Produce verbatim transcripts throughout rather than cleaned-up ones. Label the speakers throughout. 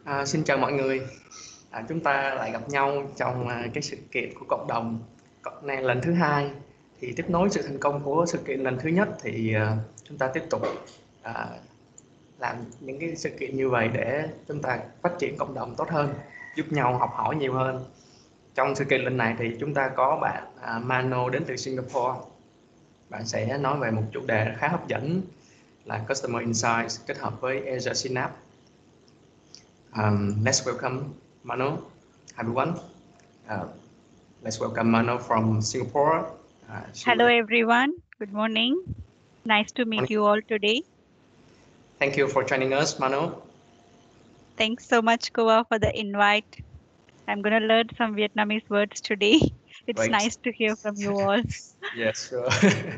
Speaker 1: À, xin chào mọi người. À, chúng ta lại gặp nhau trong à, cái sự kiện của cộng đồng cộng này lần thứ hai. Thì tiếp nối sự thành công của sự kiện lần thứ nhất thì à, chúng ta tiếp tục à, làm những cái sự kiện như vậy để chúng ta phát triển cộng đồng tốt hơn, giúp nhau học hỏi nhiều hơn. Trong sự kiện lần này thì chúng ta có bạn à, Mano đến từ Singapore. Bạn sẽ nói về một chủ đề khá hấp dẫn là Customer Insights kết hợp với Azure Synapse. Um, let's welcome Mano, everyone. Uh, let's welcome Mano from Singapore. Uh,
Speaker 2: Hello,
Speaker 1: will...
Speaker 2: everyone. Good morning. Nice to meet you all today.
Speaker 1: Thank you for joining us, Mano.
Speaker 2: Thanks so much, Koa, for the invite. I'm going to learn some Vietnamese words today. It's
Speaker 1: Great.
Speaker 2: nice to hear from you all.
Speaker 1: Yes, sure.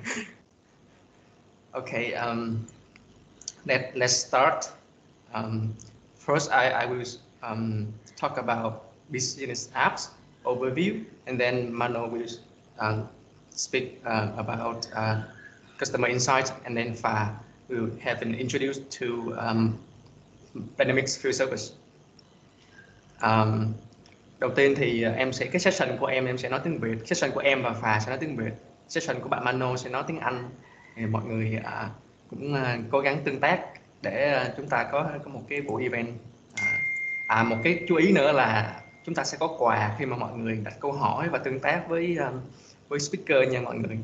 Speaker 1: Okay, um, let, let's start. Um, first, I, I will um, talk about business apps overview, and then Mano will uh, speak uh, about uh, customer insights, and then Fa will have an introduce to um, Dynamics Field Service. Um, đầu tiên thì em sẽ cái session của em em sẽ nói tiếng Việt, session của em và Phà sẽ nói tiếng Việt, session của bạn Mano sẽ nói tiếng Anh. Thì mọi người à, cũng à, cố gắng tương tác để à, chúng ta có có một cái buổi event. À, à một cái chú ý nữa là chúng ta sẽ có quà khi mà mọi người đặt câu hỏi và tương tác với uh, với speaker nha mọi người.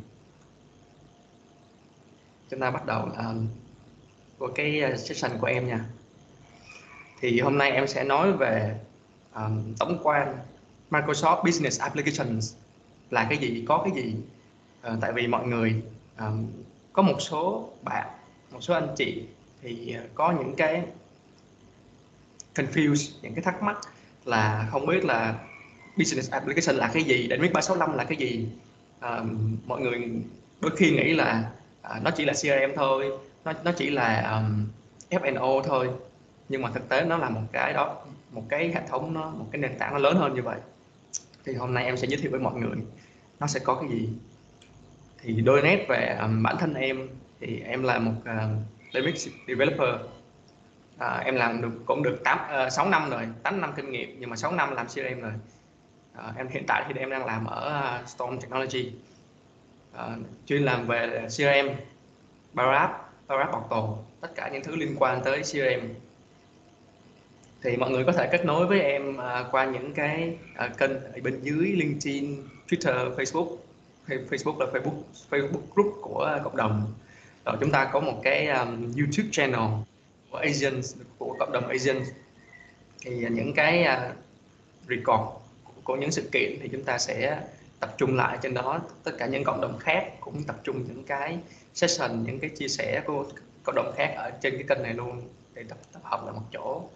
Speaker 1: Chúng ta bắt đầu uh, của cái session của em nha. Thì hôm nay em sẽ nói về um, tổng quan Microsoft Business Applications là cái gì, có cái gì. Uh, tại vì mọi người um, có một số bạn, một số anh chị thì uh, có những cái confuse, những cái thắc mắc là không biết là Business Application là cái gì, Dynamics ba sáu năm là cái gì. Uh, mọi người đôi khi nghĩ là uh, nó chỉ là xê rờ em thôi, nó nó chỉ là um, ép en ô thôi, nhưng mà thực tế nó là một cái đó, một cái hệ thống, nó một cái nền tảng nó lớn hơn như vậy. Thì hôm nay em sẽ giới thiệu với mọi người nó sẽ có cái gì. Thì đôi nét về um, bản thân em thì em là một uh, Dynamics developer. À, em làm được cũng được tám, uh, sáu năm rồi, tám năm kinh nghiệm, nhưng mà sáu năm làm xê rờ em rồi. À, em hiện tại thì em đang làm ở uh, Storm Technology, uh, chuyên làm về xê rờ em, Power App, Power App Portal, tất cả những thứ liên quan tới xê rờ em. Thì mọi người có thể kết nối với em uh, qua những cái uh, kênh ở bên dưới LinkedIn, Twitter, Facebook. Facebook là Facebook, Facebook group của cộng đồng. Rồi chúng ta có một cái um, YouTube channel của Asians, của cộng đồng Asians. Thì những cái uh, record của những sự kiện thì chúng ta sẽ tập trung lại trên đó. Tất cả những cộng đồng khác cũng tập trung những cái session, những cái chia sẻ của cộng đồng khác ở trên cái kênh này luôn, để tập, tập hợp lại một chỗ.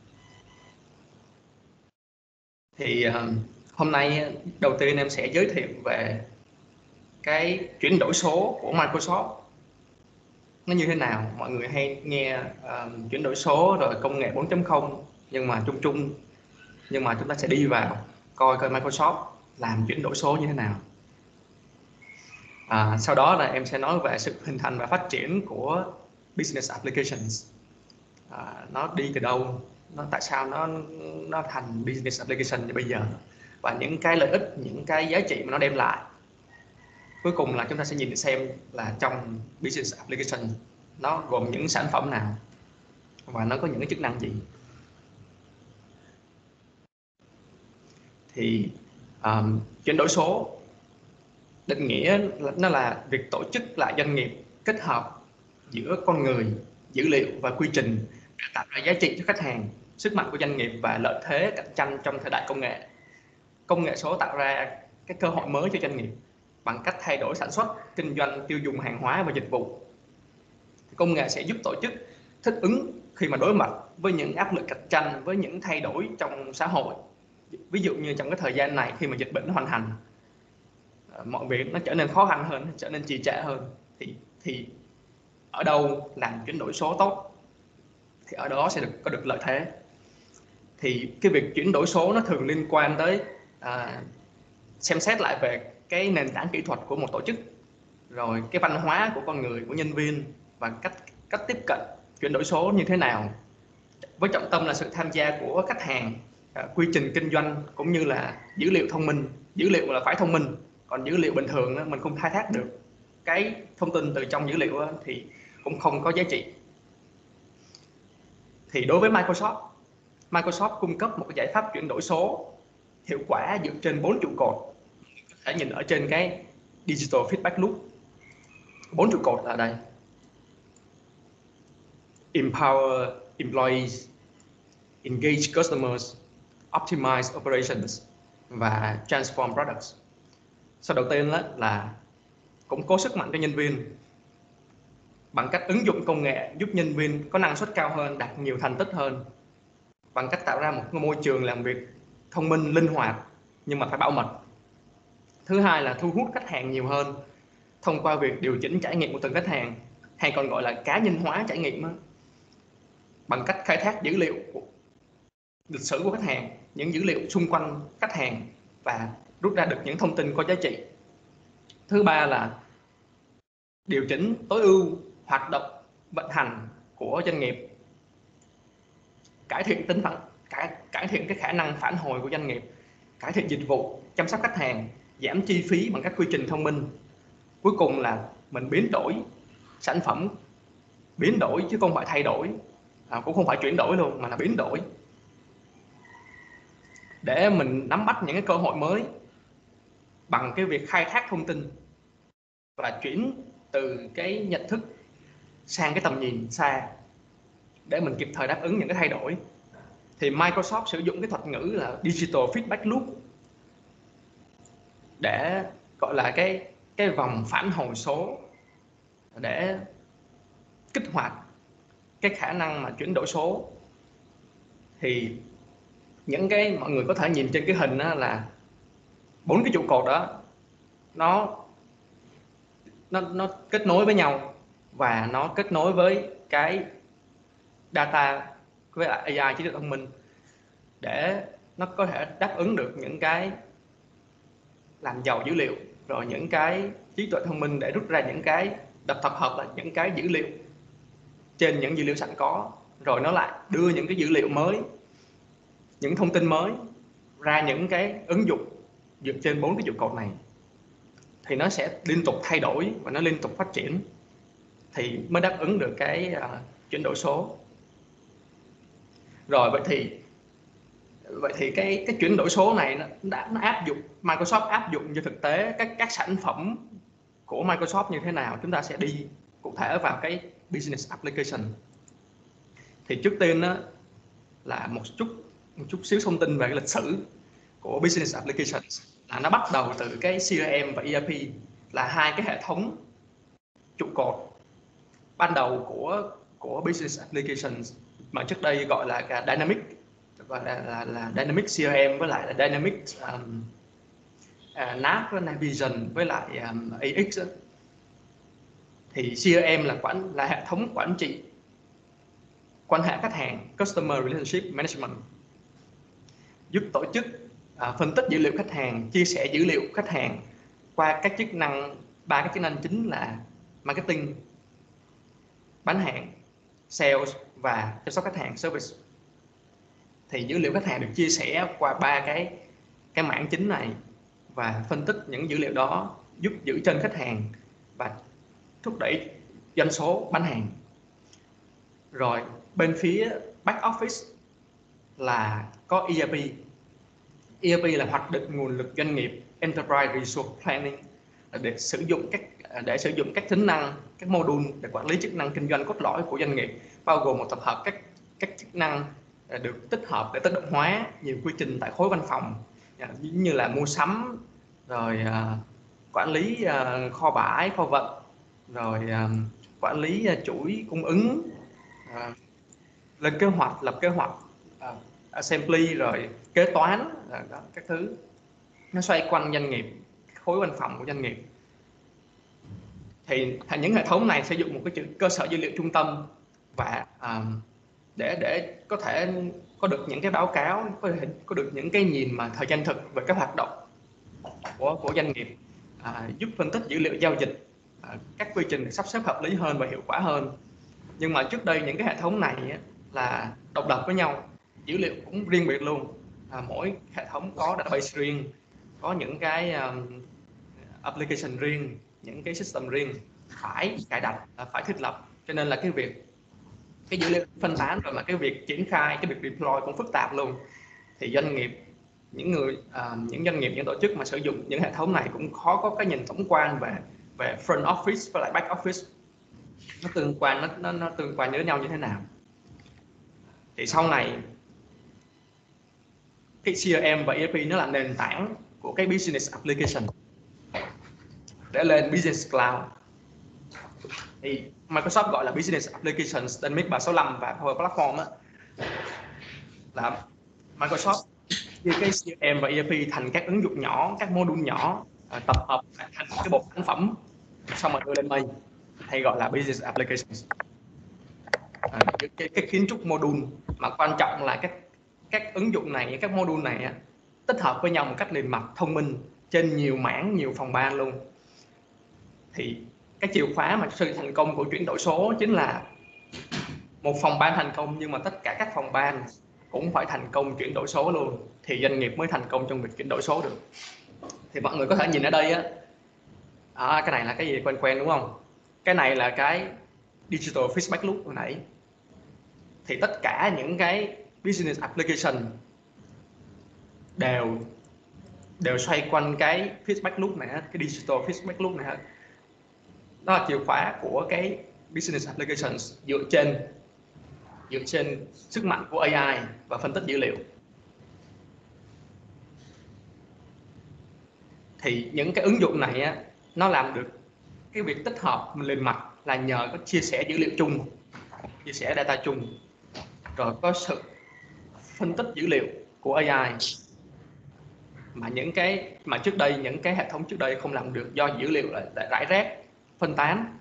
Speaker 1: Thì um, hôm nay đầu tiên em sẽ giới thiệu về cái chuyển đổi số của Microsoft nó như thế nào. Mọi người hay nghe um, chuyển đổi số rồi công nghệ bốn chấm không, nhưng mà chung chung nhưng mà chúng ta sẽ đi vào coi coi Microsoft làm chuyển đổi số như thế nào. À, sau đó là em sẽ nói về sự hình thành và phát triển của Business Applications. À, nó đi từ đâu, nó tại sao nó nó thành Business Application như bây giờ, và những cái lợi ích, những cái giá trị mà nó đem lại. Cuối cùng là chúng ta sẽ nhìn xem là trong Business Application nó gồm những sản phẩm nào và nó có những cái chức năng gì. Thì um, chuyển đổi số định nghĩa là, nó là việc tổ chức lại doanh nghiệp, kết hợp giữa con người, dữ liệu và quy trình để tạo ra giá trị cho khách hàng, sức mạnh của doanh nghiệp và lợi thế cạnh tranh trong thời đại công nghệ. Công nghệ số tạo ra cái cơ hội mới cho doanh nghiệp bằng cách thay đổi sản xuất, kinh doanh, tiêu dùng hàng hóa và dịch vụ. Công nghệ sẽ giúp tổ chức thích ứng khi mà đối mặt với những áp lực cạnh tranh, với những thay đổi trong xã hội. Ví dụ như trong cái thời gian này, khi mà dịch bệnh nó hoành hành, mọi việc nó trở nên khó khăn hơn, trở nên trì trệ hơn, thì thì ở đâu làm chuyển đổi số tốt thì ở đó sẽ được có được lợi thế. Thì cái việc chuyển đổi số nó thường liên quan tới à, xem xét lại về cái nền tảng kỹ thuật của một tổ chức, rồi cái văn hóa của con người, của nhân viên, và cách cách tiếp cận chuyển đổi số như thế nào với trọng tâm là sự tham gia của khách hàng, à, quy trình kinh doanh cũng như là dữ liệu thông minh. Dữ liệu là phải thông minh, còn dữ liệu bình thường đó, mình không khai thác được cái thông tin từ trong dữ liệu đó, thì cũng không có giá trị. Thì đối với Microsoft, Microsoft cung cấp một cái giải pháp chuyển đổi số hiệu quả dựa trên bốn trụ cột. Có thể nhìn ở trên cái Digital Feedback Loop. Bốn trụ cột là đây: Empower employees, engage customers, optimize operations và transform products. Sau đầu tiên đó là củng cố sức mạnh cho nhân viên bằng cách ứng dụng công nghệ giúp nhân viên có năng suất cao hơn, đạt nhiều thành tích hơn, bằng cách tạo ra một môi trường làm việc thông minh, linh hoạt nhưng mà phải bảo mật. Thứ hai là thu hút khách hàng nhiều hơn thông qua việc điều chỉnh trải nghiệm của từng khách hàng, hay còn gọi là cá nhân hóa trải nghiệm đó, bằng cách khai thác dữ liệu của lịch sử của khách hàng, những dữ liệu xung quanh khách hàng và rút ra được những thông tin có giá trị. Thứ ba là điều chỉnh tối ưu hoạt động vận hành của doanh nghiệp, cải thiện tính phản cải, cải thiện cái khả năng phản hồi của doanh nghiệp, cải thiện dịch vụ chăm sóc khách hàng, giảm chi phí bằng các quy trình thông minh. Cuối cùng là mình biến đổi sản phẩm, biến đổi chứ không phải thay đổi, à, cũng không phải chuyển đổi luôn mà là biến đổi, để mình nắm bắt những cái cơ hội mới bằng cái việc khai thác thông tin và chuyển từ cái nhận thức sang cái tầm nhìn xa để mình kịp thời đáp ứng những cái thay đổi. Thì Microsoft sử dụng cái thuật ngữ là Digital Feedback Loop để gọi là cái cái vòng phản hồi số, để kích hoạt cái khả năng mà chuyển đổi số. Thì những cái mọi người có thể nhìn trên cái hình đó là bốn cái trụ cột đó nó nó nó kết nối với nhau, và nó kết nối với cái data với lại a i, trí tuệ thông minh, để nó có thể đáp ứng được những cái làm giàu dữ liệu, rồi những cái trí tuệ thông minh để rút ra những cái đập tập hợp lại những cái dữ liệu trên những dữ liệu sẵn có, rồi nó lại đưa những cái dữ liệu mới, những thông tin mới ra những cái ứng dụng dựa trên bốn cái trụ cột này. Thì nó sẽ liên tục thay đổi và nó liên tục phát triển, thì mới đáp ứng được cái uh, chuyển đổi số. Rồi vậy thì vậy thì cái cái chuyển đổi số này nó đã nó áp dụng Microsoft áp dụng cho thực tế các các sản phẩm của Microsoft như thế nào. Chúng ta sẽ đi cụ thể vào cái business application. Thì trước tiên đó là một chút một chút xíu thông tin về cái lịch sử của business applications. Là nó bắt đầu từ cái xê rờ em và e rờ pê, là hai cái hệ thống trụ cột ban đầu của của business applications, mà trước đây gọi là cả Dynamic, gọi là, là, là Dynamic xê rờ em với lại là Dynamic um, uh, Nav, Navision với lại um, a ích. Thì xê rờ em là quản là hệ thống quản trị quan hệ khách hàng, Customer Relationship Management, giúp tổ chức uh, phân tích dữ liệu khách hàng, chia sẻ dữ liệu khách hàng qua các chức năng, ba cái chức năng chính là marketing, bán hàng, sales và chăm sóc khách hàng, service. Thì dữ liệu khách hàng được chia sẻ qua ba cái cái mảng chính này, và phân tích những dữ liệu đó giúp giữ chân khách hàng và thúc đẩy doanh số bán hàng. Rồi bên phía back office là có e rờ pê. e rờ pê là hoạch định nguồn lực doanh nghiệp, Enterprise Resource Planning, để sử dụng các để sử dụng các tính năng, các module để quản lý chức năng kinh doanh cốt lõi của doanh nghiệp, bao gồm một tập hợp các các chức năng được tích hợp để tự động hóa nhiều quy trình tại khối văn phòng, như là mua sắm, rồi uh, quản lý uh, kho bãi, kho vận, rồi uh, quản lý uh, chuỗi cung ứng, uh, lên kế hoạch, lập kế hoạch, uh, assembly, rồi kế toán, uh, đó, các thứ nó xoay quanh doanh nghiệp, khối văn phòng của doanh nghiệp. Thì những hệ thống này sử dụng một cái cơ sở dữ liệu trung tâm, và uh, để để có thể có được những cái báo cáo, có thể có được những cái nhìn mà thời gian thực về các hoạt động của của doanh nghiệp, à, giúp phân tích dữ liệu giao dịch, à, các quy trình được sắp xếp hợp lý hơn và hiệu quả hơn. Nhưng mà trước đây những cái hệ thống này là độc lập với nhau, dữ liệu cũng riêng biệt luôn. À, mỗi hệ thống có database riêng, có những cái um, application riêng, những cái system riêng, phải cài đặt, phải thiết lập. Cho nên là cái việc cái dữ liệu phân tán rồi mà cái việc triển khai, cái việc deploy cũng phức tạp luôn. Thì doanh nghiệp, những người uh, những doanh nghiệp, những tổ chức mà sử dụng những hệ thống này cũng khó có cái nhìn tổng quan về về front office với lại back office, nó tương quan nó, nó, nó tương quan với nhau như thế nào. Thì sau này cái xê rờ em và e rờ pê nó là nền tảng của cái business application để lên business cloud. Thì Microsoft gọi là business applications trên Dynamics ba sáu lăm và Power Platform á, là Microsoft chia cái xê rờ em và e rờ pê thành các ứng dụng nhỏ, các module nhỏ, tập hợp thành cái bộ sản phẩm xong rồi đưa lên main, hay gọi là business applications. À, cái, cái, cái kiến trúc module mà quan trọng là các các ứng dụng này, các module này tích hợp với nhau một cách liền mạch, thông minh trên nhiều mảng, nhiều phòng ban luôn. Thì cái chìa khóa mà sự thành công của chuyển đổi số chính là một phòng ban thành công nhưng mà tất cả các phòng ban cũng phải thành công chuyển đổi số luôn, thì doanh nghiệp mới thành công trong việc chuyển đổi số được. Thì mọi người có thể nhìn ở đây á, à, cái này là cái gì quen quen đúng không? Cái này là cái digital feedback loop hồi nãy. Thì tất cả những cái business application đều đều xoay quanh cái feedback loop này, cái digital feedback loop này. Đó là chìa khóa của cái business applications dựa trên dựa trên sức mạnh của a i và phân tích dữ liệu. Thì những cái ứng dụng này á, nó làm được cái việc tích hợp liền mạch là nhờ có chia sẻ dữ liệu chung, chia sẻ data chung, rồi có sự phân tích dữ liệu của a i mà những cái mà trước đây những cái hệ thống trước đây không làm được, do dữ liệu lại rải rác, phân tán.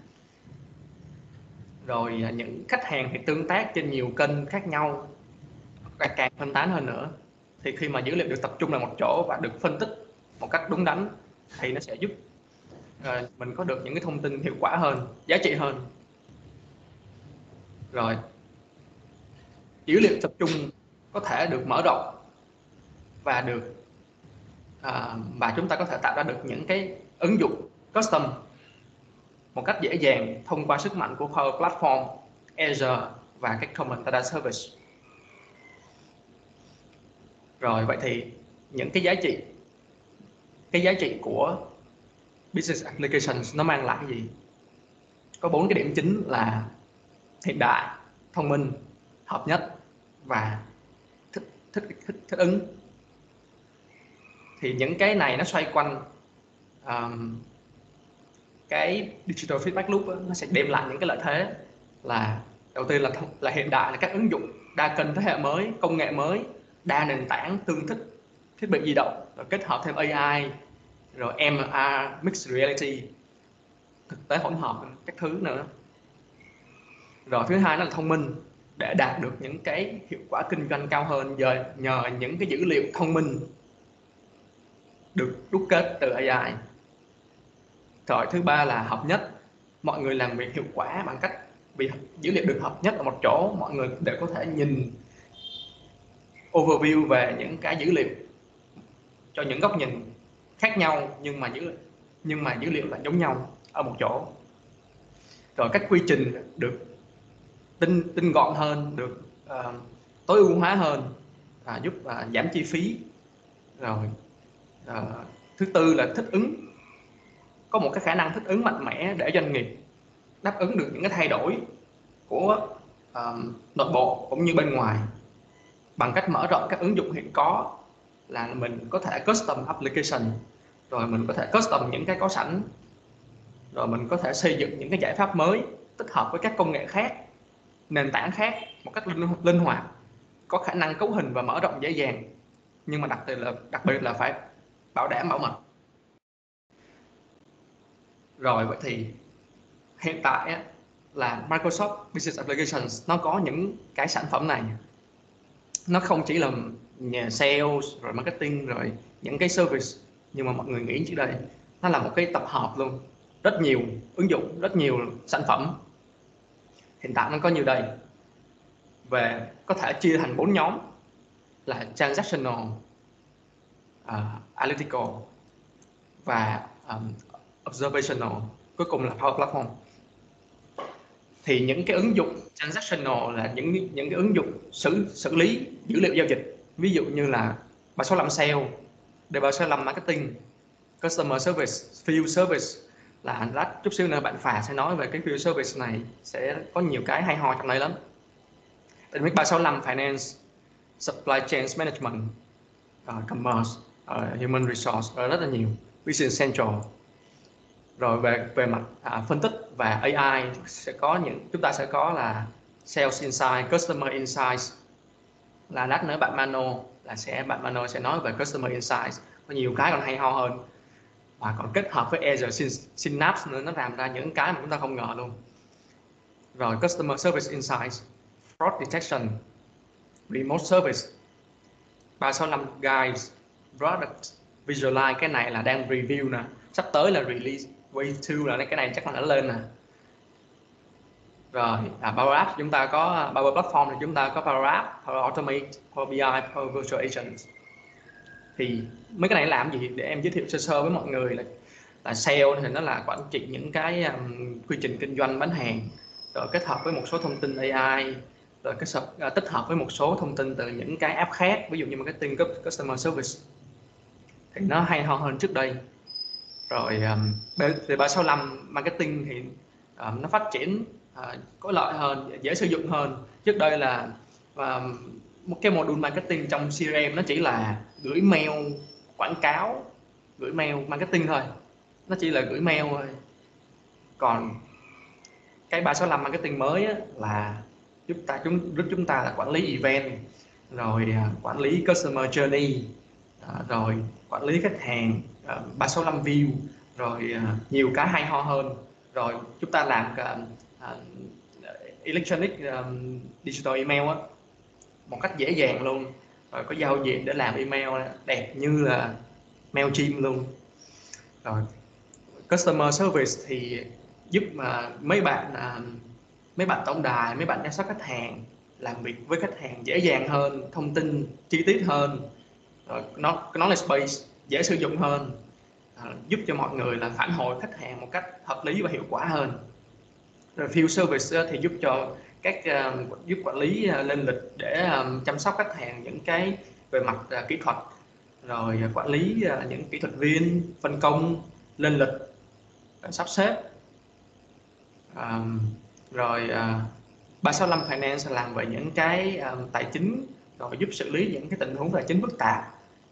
Speaker 1: Rồi những khách hàng thì tương tác trên nhiều kênh khác nhau, càng phân tán hơn nữa. Thì khi mà dữ liệu được tập trung vào một chỗ và được phân tích một cách đúng đắn thì nó sẽ giúp uh, mình có được những cái thông tin hiệu quả hơn, giá trị hơn. Rồi dữ liệu tập trung có thể được mở rộng và được uh, và chúng ta có thể tạo ra được những cái ứng dụng custom một cách dễ dàng thông qua sức mạnh của Power Platform, Azure và các Common Data Service. Rồi vậy thì những cái giá trị cái giá trị của business applications nó mang lại cái gì? Có bốn cái điểm chính là hiện đại, thông minh, hợp nhất và thích thích thích, thích ứng. Thì những cái này nó xoay quanh um, cái digital feedback loop đó, nó sẽ đem lại những cái lợi thế là đầu tiên là là hiện đại, là các ứng dụng đa kênh thế hệ mới, công nghệ mới, đa nền tảng tương thích, thiết bị di động, rồi kết hợp thêm a i, rồi em rờ, mixed reality, thực tế hỗn hợp, các thứ nữa. Rồi thứ hai nó là thông minh, để đạt được những cái hiệu quả kinh doanh cao hơn nhờ, nhờ những cái dữ liệu thông minh được đúc kết từ a i. Rồi thứ ba là hợp nhất, mọi người làm việc hiệu quả bằng cách vì dữ liệu được hợp nhất ở một chỗ, mọi người đều có thể nhìn overview về những cái dữ liệu cho những góc nhìn khác nhau, nhưng mà dữ nhưng mà dữ liệu là giống nhau ở một chỗ. Rồi các quy trình được tinh tinh gọn hơn, được uh, tối ưu hóa hơn, uh, giúp uh, giảm chi phí. Rồi uh, thứ tư là thích ứng, có một cái khả năng thích ứng mạnh mẽ để doanh nghiệp đáp ứng được những cái thay đổi của uh, nội bộ cũng như bên ngoài bằng cách mở rộng các ứng dụng hiện có, là mình có thể custom application, rồi mình có thể custom những cái có sẵn, rồi mình có thể xây dựng những cái giải pháp mới tích hợp với các công nghệ khác, nền tảng khác một cách linh, linh hoạt, có khả năng cấu hình và mở rộng dễ dàng, nhưng mà đặc biệt là đặc biệt là phải bảo đảm bảo mật. Rồi vậy thì hiện tại á, là Microsoft Business Applications nó có những cái sản phẩm này, nó không chỉ là nhà sales rồi marketing rồi những cái service, nhưng mà mọi người nghĩ trước đây nó là một cái tập hợp luôn, rất nhiều ứng dụng, rất nhiều sản phẩm. Hiện tại nó có như đây, về có thể chia thành bốn nhóm là transactional, uh, analytical và um, observational, cuối cùng là Power Platform. Thì những cái ứng dụng transactional là những những cái ứng dụng xử xử lý dữ liệu giao dịch, ví dụ như là ba sáu năm sale, D ba sáu năm marketing, customer service, field service. Là lát chút xíu nữa bạn Phà sẽ nói về cái field service này, sẽ có nhiều cái hay ho trong đấy lắm. Dynamics ba sáu năm finance, supply chain management, uh, commerce, uh, human resource, uh, rất là nhiều, business central. Rồi về về mặt à, phân tích và A I sẽ có những chúng ta sẽ có là sales insight, customer insights. Là lát nữa bạn Mano là sẽ bạn Mano sẽ nói về customer insights, có nhiều cái còn hay ho hơn, và còn kết hợp với Azure Synapse nữa, nó làm ra những cái mà chúng ta không ngờ luôn. Rồi customer service insights, fraud detection, remote service, ba sáu năm guides, product visualize. Cái này là đang review nè, sắp tới là release wave hai là cái này chắc là đã lên nè. Rồi à, Power Apps chúng ta có Power Platform thì chúng ta có Power App, Power Automate, Power bê i, Power Virtual Agents. Thì mấy cái này làm gì để em giới thiệu sơ sơ với mọi người là là sale thì nó là quản trị những cái um, quy trình kinh doanh bán hàng, rồi kết hợp với một số thông tin A I, rồi kết hợp uh, tích hợp với một số thông tin từ những cái app khác, ví dụ như marketing, customer service, thì nó hay ho hơn trước đây. Rồi um, D ba sáu năm marketing thì um, nó phát triển uh, có lợi hơn, dễ sử dụng hơn. Trước đây là um, một cái module marketing trong xê rờ em nó chỉ là gửi mail quảng cáo, gửi mail marketing thôi, nó chỉ là gửi mail thôi. Còn cái ba sáu năm marketing mới á, là giúp ta chúng giúp chúng ta là quản lý event, rồi uh, quản lý customer journey, uh, rồi quản lý khách hàng, uh, ba sáu năm view, rồi uh, nhiều cái hay ho hơn. Rồi chúng ta làm cả uh, electronic um, digital email á, một cách dễ dàng luôn, rồi có giao diện để làm email đẹp như là Mailchimp luôn. Rồi customer service thì giúp mà mấy bạn uh, mấy bạn tổng đài, mấy bạn chăm sóc khách hàng làm việc với khách hàng dễ dàng hơn, thông tin chi tiết hơn, rồi nó knowledge base dễ sử dụng hơn, uh, giúp cho mọi người là phản hồi khách hàng một cách hợp lý và hiệu quả hơn. Rồi field service thì giúp cho các uh, giúp quản lý uh, lên lịch để um, chăm sóc khách hàng những cái về mặt uh, kỹ thuật, rồi uh, quản lý uh, những kỹ thuật viên phân công lên lịch, uh, sắp xếp. Um, rồi uh, ba sáu năm finance làm về những cái um, tài chính, rồi giúp xử lý những cái tình huống tài chính phức tạp.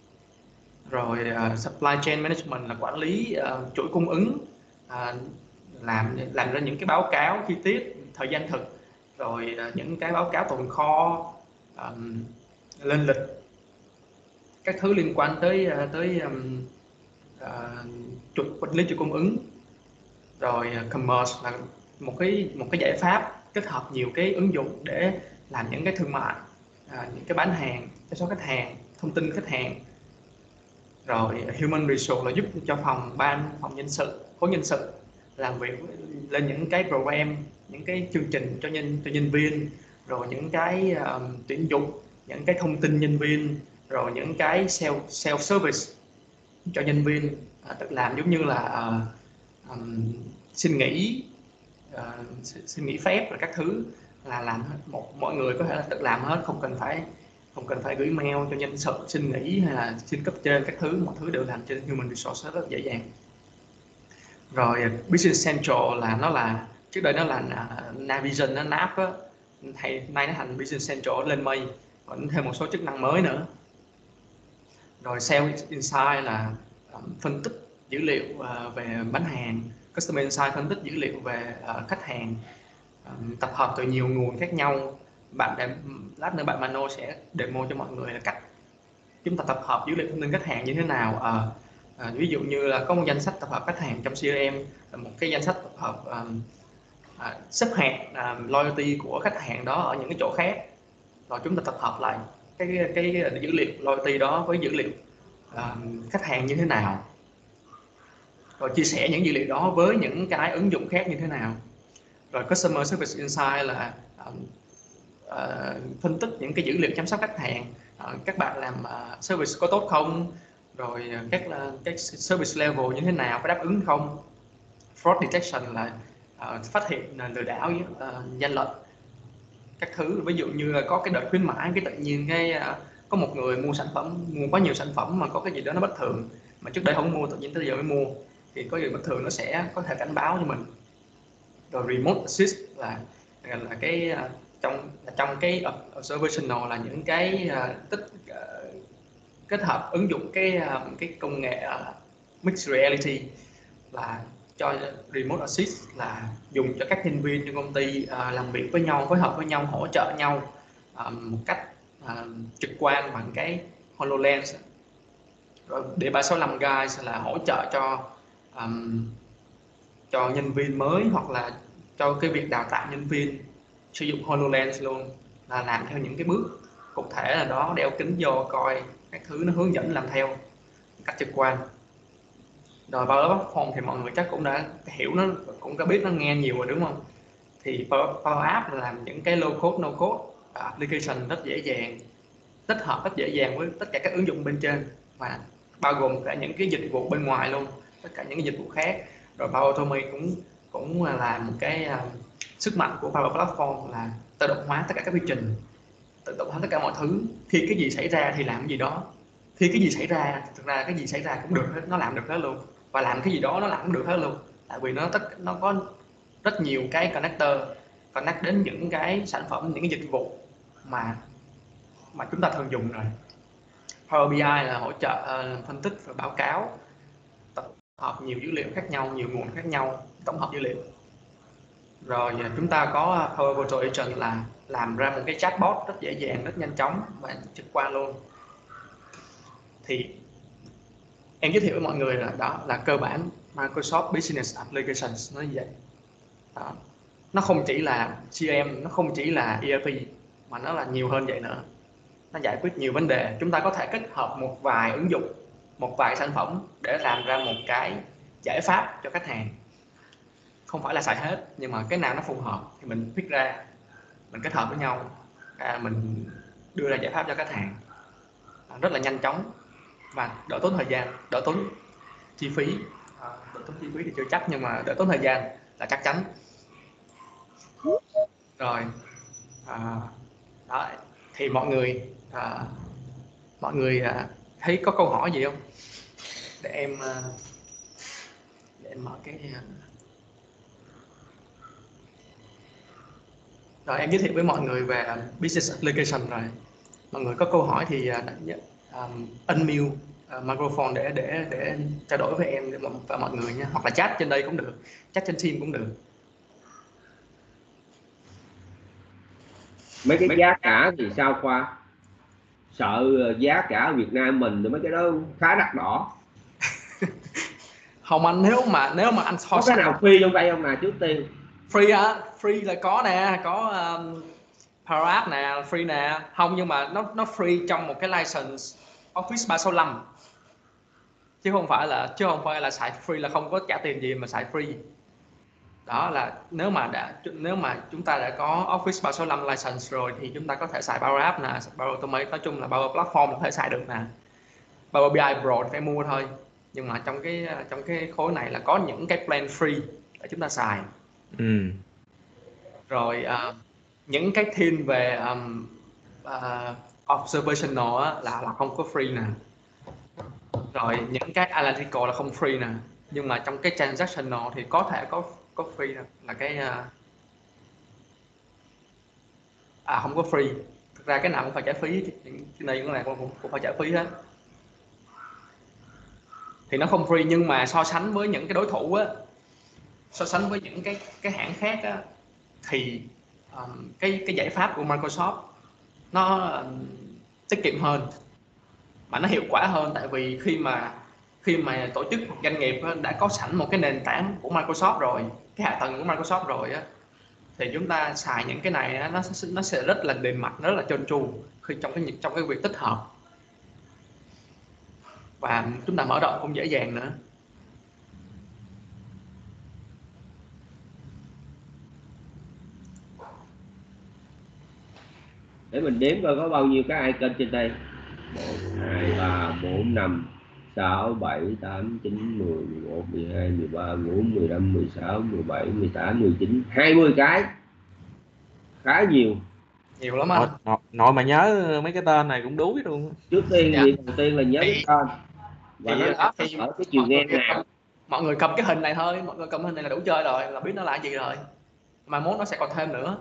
Speaker 1: Rồi uh, supply chain management là quản lý uh, chuỗi cung ứng, uh, làm làm ra những cái báo cáo chi tiết thời gian thực, rồi uh, những cái báo cáo tồn kho, um, lên lịch, các thứ liên quan tới uh, tới um, uh, chuỗi quản lý chuỗi cung ứng. Rồi uh, commerce là một cái một cái giải pháp kết hợp nhiều cái ứng dụng để làm những cái thương mại, uh, những cái bán hàng, chăm sóc khách hàng, thông tin khách hàng. Rồi human resource là giúp cho phòng ban, phòng nhân sự, khối nhân sự làm việc lên những cái program, những cái chương trình cho nhân cho nhân viên, rồi những cái um, tuyển dụng, những cái thông tin nhân viên, rồi những cái self self service cho nhân viên uh, tự làm, giống như là uh, um, xin nghỉ, uh, xin nghỉ phép và các thứ là làm hết. Một mọi người có thể là tự làm hết, không cần phải không cần phải gửi mail cho nhân sự xin nghỉ hay là xin cấp trên các thứ, mọi thứ đều làm trên human resource rất dễ dàng. Rồi business central là nó là trước đây nó là Navision, nó náp á, hay nay nó thành business central lên mây, còn thêm một số chức năng mới nữa. Rồi sales insight là phân tích dữ liệu về bán hàng, customer insight phân tích dữ liệu về khách hàng, tập hợp từ nhiều nguồn khác nhau. Bạn để, lát nữa bạn Mano sẽ demo cho mọi người là cách chúng ta tập hợp dữ liệu thông tin khách hàng như thế nào. À, à, ví dụ như là có một danh sách tập hợp khách hàng trong xê rờ em, một cái danh sách tập hợp um, à, xếp hạng um, loyalty của khách hàng đó ở những cái chỗ khác, rồi chúng ta tập hợp lại cái cái, cái dữ liệu loyalty đó với dữ liệu um, khách hàng như thế nào, rồi chia sẻ những dữ liệu đó với những cái ứng dụng khác như thế nào. Rồi customer service insight là um, uh, phân tích những cái dữ liệu chăm sóc khách hàng, uh, các bạn làm uh, service có tốt không, rồi uh, các uh, các service level như thế nào, có đáp ứng không, fraud detection là uh, phát hiện uh, lừa đảo với uh, gian lận các thứ. Ví dụ như là có cái đợt khuyến mãi, cái tự nhiên cái uh, có một người mua sản phẩm, mua quá nhiều sản phẩm mà có cái gì đó nó bất thường, mà trước đây không mua, tự nhiên tới giờ mới mua, thì có gì bất thường nó sẽ có thể cảnh báo cho mình. Rồi remote assist là là cái uh, trong trong cái observational là những cái uh, tích uh, kết hợp ứng dụng cái uh, cái công nghệ uh, mixed reality, là cho remote assist là dùng cho các nhân viên trong công ty uh, làm việc với nhau, phối hợp với nhau, hỗ trợ nhau um, một cách uh, trực quan bằng cái HoloLens. Rồi D ba sáu lăm Guys là hỗ trợ cho um, cho nhân viên mới, hoặc là cho cái việc đào tạo nhân viên sử dụng HoloLens luôn, là làm theo những cái bước cụ thể là đó, đeo kính vô coi các thứ nó hướng dẫn làm theo cách trực quan. Rồi Power Platform thì mọi người chắc cũng đã hiểu, nó cũng đã biết, nó nghe nhiều rồi đúng không? Thì Power, Power App là làm những cái low code no code application rất dễ dàng, tích hợp rất dễ dàng với tất cả các ứng dụng bên trên, và bao gồm cả những cái dịch vụ bên ngoài luôn, tất cả những cái dịch vụ khác. Rồi Power Automate cũng cũng là một cái uh, sức mạnh của Power Platform là tự động hóa tất cả các quy trình, tự động hóa tất cả mọi thứ. Khi cái gì xảy ra thì làm cái gì đó, khi cái gì xảy ra, thực ra cái gì xảy ra cũng được hết, nó làm được hết luôn, và làm cái gì đó nó làm cũng được hết luôn, tại vì nó tất nó có rất nhiều cái connector connect đến những cái sản phẩm, những cái dịch vụ mà mà chúng ta thường dùng rồi. Power bi ai là hỗ trợ uh, phân tích và báo cáo, tập hợp nhiều dữ liệu khác nhau, nhiều nguồn khác nhau, tổng hợp dữ liệu. Rồi chúng ta có Power Virtual Agent là làm ra một cái chatbot rất dễ dàng, rất nhanh chóng và trực quan luôn. Thì em giới thiệu với mọi người là đó là cơ bản Microsoft Business Applications nó như vậy. Đó. Nó không chỉ là xê rờ em, nó không chỉ là e rờ pê, mà nó là nhiều hơn vậy nữa. Nó giải quyết nhiều vấn đề. Chúng ta có thể kết hợp một vài ứng dụng, một vài sản phẩm để làm ra một cái giải pháp cho khách hàng. Không phải là xài hết, nhưng mà cái nào nó phù hợp thì mình pick ra, mình kết hợp với nhau, à, mình đưa ra giải pháp cho khách hàng rất là nhanh chóng và đỡ tốn thời gian, đỡ tốn chi phí. À, đỡ tốn chi phí thì chưa chắc, nhưng mà đỡ tốn thời gian là chắc chắn. Rồi à, đó, thì mọi người à, mọi người à, thấy có câu hỏi gì không? Để em à, để em mở cái rồi em giới thiệu với mọi người về business application rồi. Mọi người có câu hỏi thì um, unmute uh, microphone để để để trao đổi với em và mọi người nha, hoặc là chat trên đây cũng được, chat trên Team cũng được.
Speaker 3: Mấy cái giá cả thì sao Khoa? Sợ giá cả ở Việt Nam mình thì mấy cái đó khá đắt đỏ.
Speaker 1: Không anh, nếu mà nếu mà anh so
Speaker 3: có cái nào free trong tay không nè trước tiên?
Speaker 1: Free á? Free là có nè, có um, Power App nè, free nè. Không, nhưng mà nó nó free trong một cái license Office ba sáu lăm, chứ không phải là chứ không phải là xài free là không có trả tiền gì mà xài free. Đó là nếu mà đã nếu mà chúng ta đã có Office ba sáu lăm license rồi thì chúng ta có thể xài Power App nè, Power Automate, nói chung là Power Platform có thể xài được nè. Power bi ai Pro phải mua thôi, nhưng mà trong cái trong cái khối này là có những cái plan free để chúng ta xài.
Speaker 3: Ừ.
Speaker 1: Rồi uh, những cái thiên về um, uh, observational á, là là không có free nè. Rồi những cái analytical là không free nè, nhưng mà trong cái transactional thì có thể có có free nè, là cái uh, à không có free. Thực ra cái nào cũng phải trả phí, cái này cũng là cũng, cũng phải trả phí hết. Thì nó không free, nhưng mà so sánh với những cái đối thủ á, so sánh với những cái cái hãng khác á, thì um, cái cái giải pháp của Microsoft nó um, tiết kiệm hơn mà nó hiệu quả hơn, tại vì khi mà khi mà tổ chức hoặc doanh nghiệp đã có sẵn một cái nền tảng của Microsoft rồi, cái hạ tầng của Microsoft rồi á, thì chúng ta xài những cái này á, nó nó sẽ rất là mềm mặt, rất là trơn tru khi trong cái trong cái việc tích hợp, và chúng ta mở rộng cũng dễ dàng nữa.
Speaker 3: Để mình đếm coi có bao nhiêu cái icon trên đây. Một, hai, ba, bốn, năm, sáu, bảy, tám, chín, mười, mười một, mười hai, mười ba, mười bốn, mười lăm, mười sáu, mười bảy, mười tám, mười chín, hai mươi cái. Khá nhiều.
Speaker 1: Nhiều lắm
Speaker 4: Nội,
Speaker 1: anh.
Speaker 4: nội, nội mà nhớ mấy cái tên này cũng đuối luôn.
Speaker 3: Trước tiên
Speaker 1: Dạ.
Speaker 3: thì đầu tiên là nhớ
Speaker 1: Thì-
Speaker 3: cái tên và
Speaker 1: thì
Speaker 3: nó
Speaker 1: đó, thì
Speaker 3: ở cái chiều
Speaker 1: mọi người
Speaker 3: ngang nào.
Speaker 1: cầm- mọi người cầm cái hình này thôi, mọi người cầm hình này là đủ chơi rồi, là biết nó là gì rồi. Mai mốt nó sẽ còn thêm nữa.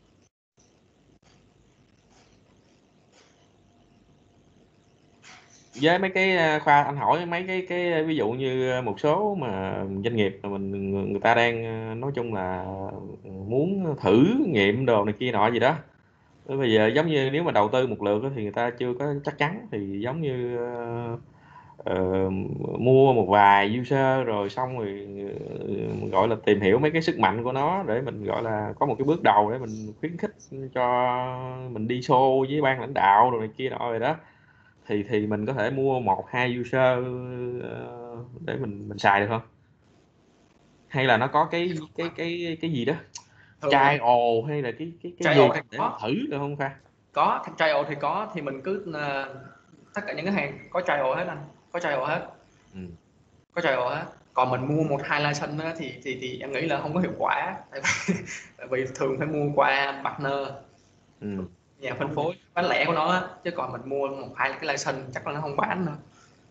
Speaker 4: Với mấy cái à, Khoa, anh hỏi mấy cái cái ví dụ như một số mà doanh nghiệp mà mình người, người ta đang à, nói chung là muốn thử nghiệm đồ này kia nọ gì đó. Thế bây giờ giống như nếu mà đầu tư một lượt á thì người ta chưa có chắc chắn, thì giống như ờ, ờ, mua một vài user rồi xong rồi ờ, gọi là tìm hiểu mấy cái sức mạnh của nó để mình gọi là có một cái bước đầu để mình khuyến khích cho mình đi show với ban lãnh đạo rồi này kia nọ rồi đó, thì thì mình có thể mua một hai user ờ, để mình mình xài được không? Hay là nó có cái cái cái cái gì đó
Speaker 1: Thường
Speaker 4: trial hay là cái cái cái
Speaker 1: trial
Speaker 4: gì
Speaker 1: thì
Speaker 4: để
Speaker 1: có.
Speaker 4: thử được không Khoa?
Speaker 1: Có trial thì có, thì mình cứ uh, tất cả những cái hàng có trial hết anh, có trial hết.
Speaker 4: Ừ.
Speaker 1: Có trial hết. Còn mình mua một hai license á, thì thì thì em nghĩ là không có hiệu quả, tại vì, tại vì thường phải mua qua partner,
Speaker 4: Ừ.
Speaker 1: nhà phân phối bán lẻ của nó á, chứ còn mình mua một hai cái license chắc là nó không bán nữa.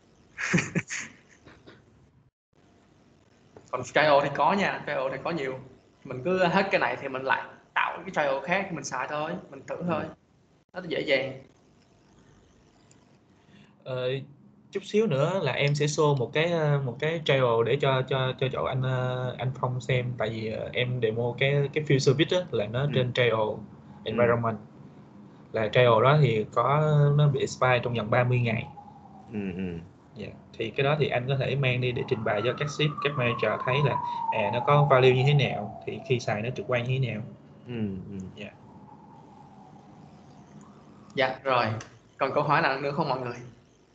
Speaker 1: Còn trial thì có nha, trial thì có nhiều, mình cứ hết cái này thì mình lại tạo cái trial khác mình xài thôi, mình thử thôi, nó dễ dàng.
Speaker 5: Ờ, chút xíu nữa là em sẽ show một cái ờ, một cái trial để cho cho cho chỗ anh ờ, anh Phong xem, tại vì ờ, em demo cái cái field service á, là nó
Speaker 4: Ừ.
Speaker 5: trên trial environment, là trial đó thì có nó bị expire trong vòng ba mươi ngày.
Speaker 4: Ừ. Ừ.
Speaker 5: Dạ. Thì cái đó thì anh có thể mang đi để trình bày cho các ship, các manager thấy là à, nó có value như thế nào, thì khi xài nó trực quan như thế nào.
Speaker 4: Ừ. Ừ.
Speaker 5: Dạ.
Speaker 1: Dạ rồi, còn câu hỏi nào nữa không mọi người?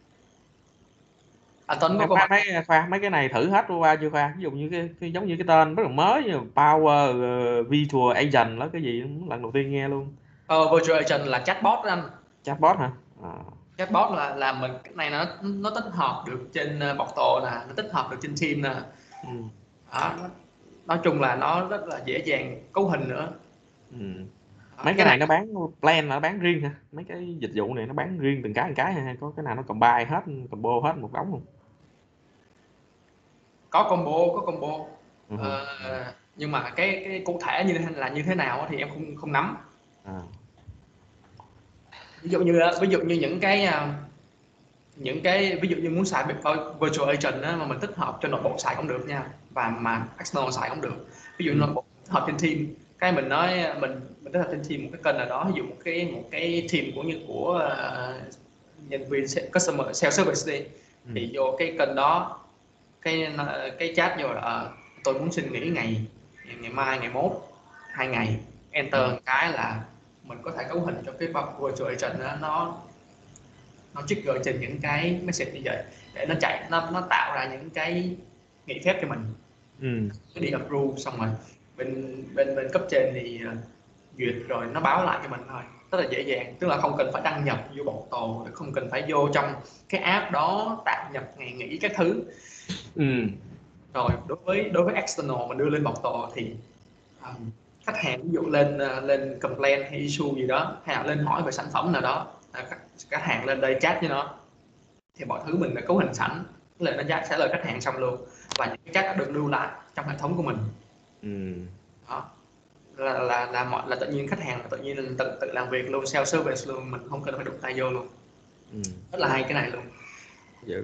Speaker 1: À, Tuấn có
Speaker 4: Mấy,
Speaker 1: câu
Speaker 4: mấy,
Speaker 1: hỏi.
Speaker 4: mấy, Khoa, mấy cái này thử hết qua chưa Khoa? Ví dụ như cái, cái giống như cái tên rất là mới như Power uh, Virtual Agent đó, cái gì lần đầu tiên nghe luôn.
Speaker 1: Ờ, Virtual Agent là chatbot đó anh.
Speaker 4: Chatbot hả? À.
Speaker 1: Chatbot là là mình cái này nó nó tích hợp được trên uh, Portal nè, nó tích hợp được trên Team nè.
Speaker 4: Ừ.
Speaker 1: Đó, nó, nói chung là nó rất là dễ dàng cấu hình nữa.
Speaker 4: Ừ.
Speaker 1: Đó,
Speaker 4: Mấy cái này nó bán plan, nó bán riêng hả? Mấy cái dịch vụ này nó bán riêng từng cái từng cái hay có cái nào nó combine hết, combo hết một đống không?
Speaker 1: có combo, có combo.
Speaker 4: Ừ.
Speaker 1: Ờ, nhưng mà cái cái cụ thể như thế là như thế nào thì em không không nắm.
Speaker 4: À.
Speaker 1: Ví dụ như ví dụ như những cái uh, những cái ví dụ như muốn xài virtual agent á, mà mình tích hợp cho nội bộ xài cũng được nha, và mà external xài cũng được. Ví dụ
Speaker 4: Ừ.
Speaker 1: nội bộ tích hợp trên team, cái mình nói mình mình tích hợp trên team một cái kênh nào đó, ví dụ một cái một cái team của như của uh, nhân viên customer sales service đi,
Speaker 4: Ừ.
Speaker 1: thì vô cái kênh đó, cái cái chat vô là uh, tôi muốn xin nghỉ ngày ngày mai, ngày mốt, hai ngày, enter một cái là mình có thể cấu hình cho cái virtual agent đó, nó nó trigger trên những cái message như vậy để nó chạy, nó nó tạo ra những cái nghỉ phép cho mình.
Speaker 4: Ừ.
Speaker 1: Cứ đi approve xong rồi bên bên bên cấp trên thì uh, duyệt rồi nó báo lại cho mình thôi, rất là dễ dàng, tức là không cần phải đăng nhập vô Portal, không cần phải vô trong cái app đó tạo nhập ngày nghỉ các thứ.
Speaker 4: Ừ.
Speaker 1: Rồi đối với đối với external mình đưa lên Portal thì um, khách hàng ví dụ lên uh, lên complaint hay issue gì đó, hay là lên hỏi về sản phẩm nào đó, uh, khách hàng lên đây chat với nó thì mọi thứ mình đã cấu hình sẵn, là nó trả lời khách hàng xong luôn, và những cái chat đã được lưu lại trong hệ thống của mình.
Speaker 4: Ừ.
Speaker 1: Đó là là là mọi là tự nhiên khách hàng là tự nhiên là tự tự làm việc luôn, self service luôn, mình không cần phải đụng tay vô luôn.
Speaker 4: Ừ.
Speaker 1: Rất là hay cái này luôn.
Speaker 4: Dữ.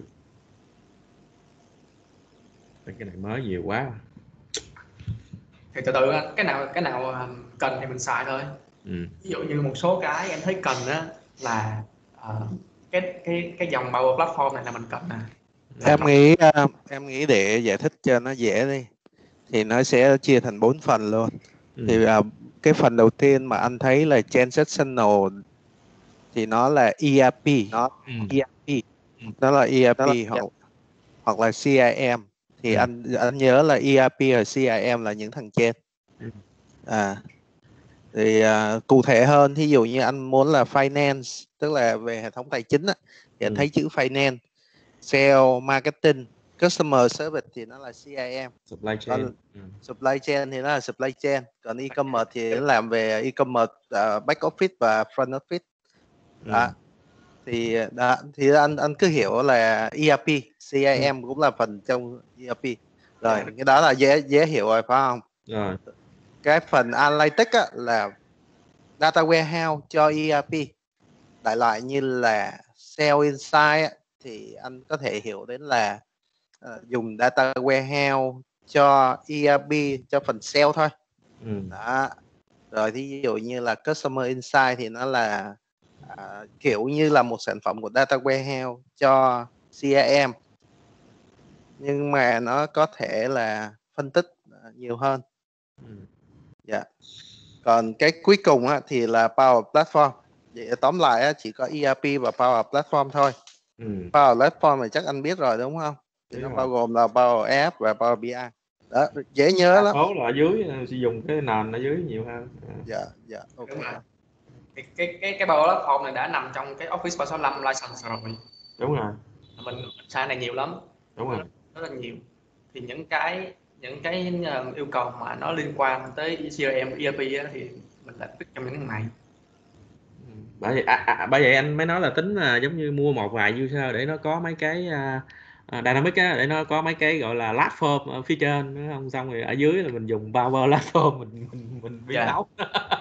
Speaker 4: Cái này mới nhiều quá.
Speaker 1: Thì từ từ cái nào cái nào cần thì mình xài thôi.
Speaker 4: Ừ.
Speaker 1: Ví dụ như một số cái em thấy cần á là uh, cái cái cái dòng Power Platform này là mình cần nè.
Speaker 6: Em nghĩ uh, em nghĩ để giải thích cho nó dễ đi thì nó sẽ chia thành bốn phần luôn.
Speaker 4: Ừ.
Speaker 6: Thì uh, cái phần đầu tiên mà anh thấy là transactional thì nó là E R P, nó
Speaker 4: Ừ.
Speaker 6: E R P, nó là E R P hoặc hoặc là C I M. Thì
Speaker 4: Ừ.
Speaker 6: anh anh nhớ là E R P và C I M là những thằng trên.
Speaker 4: Ừ.
Speaker 6: À Thì uh, cụ thể hơn, thí dụ như anh muốn là finance, tức là về hệ thống tài chính á, thì anh
Speaker 4: Ừ.
Speaker 6: thấy chữ finance, sale, marketing, customer service thì nó là xê i em,
Speaker 4: Supply chain.
Speaker 6: còn
Speaker 4: Ừ.
Speaker 6: supply chain thì nó là supply chain, còn e-commerce thì nó làm về e-commerce, uh, back office và front office. Đó.
Speaker 4: Ừ.
Speaker 6: Thì đó, thì anh anh cứ hiểu là e rờ pê, xê i em cũng là phần trong e rờ pê. Rồi, cái đó là dễ dễ hiểu rồi phải không?
Speaker 4: Rồi.
Speaker 6: Cái phần analytics á, là data warehouse cho e rờ pê. Đại loại như là Sales Insight á, thì anh có thể hiểu đến là uh, dùng data warehouse cho e rờ pê cho phần sale thôi.
Speaker 4: Ừ.
Speaker 6: Đó. Rồi ví dụ như là Customer Insight thì nó là uh, kiểu như là một sản phẩm của data warehouse cho xê i em, nhưng mà nó có thể là phân tích uh, nhiều hơn.
Speaker 4: Ừ.
Speaker 6: Dạ. Còn cái cuối cùng á, thì là Power Platform. Vậy tóm lại á, chỉ có e rờ pê và Power Platform thôi.
Speaker 4: Ừ.
Speaker 6: Power Platform thì chắc anh biết rồi đúng không? Thì
Speaker 4: Biết
Speaker 6: nó
Speaker 4: rồi.
Speaker 6: bao gồm là Power App và Power bê i. Đó, dễ nhớ
Speaker 4: Đa
Speaker 6: lắm.
Speaker 4: số là ở dưới ờ, sử dụng cái nền ở dưới nhiều hơn. À.
Speaker 6: Dạ, dạ, ok.
Speaker 1: Đúng rồi. Cái cái cái cái Power Platform này đã nằm trong cái Office ba sáu lăm license rồi.
Speaker 4: Đúng rồi.
Speaker 1: Mình xài này nhiều lắm.
Speaker 4: Đúng rồi.
Speaker 1: Rất, rất là nhiều. Thì những cái những cái uh, yêu cầu mà nó liên quan tới xê rờ em, e rờ pê á, thì mình đã pick trong những cái này.
Speaker 4: Ừ. Bởi vậy à, à, bởi vậy anh mới nói là tính là giống như mua một vài user để nó có mấy cái uh, uh, dynamic á, để nó có mấy cái gọi là platform ở phía trên, đúng không? Xong rồi ở dưới là mình dùng Power Platform mình mình mình biến
Speaker 1: Dạ.
Speaker 4: tấu.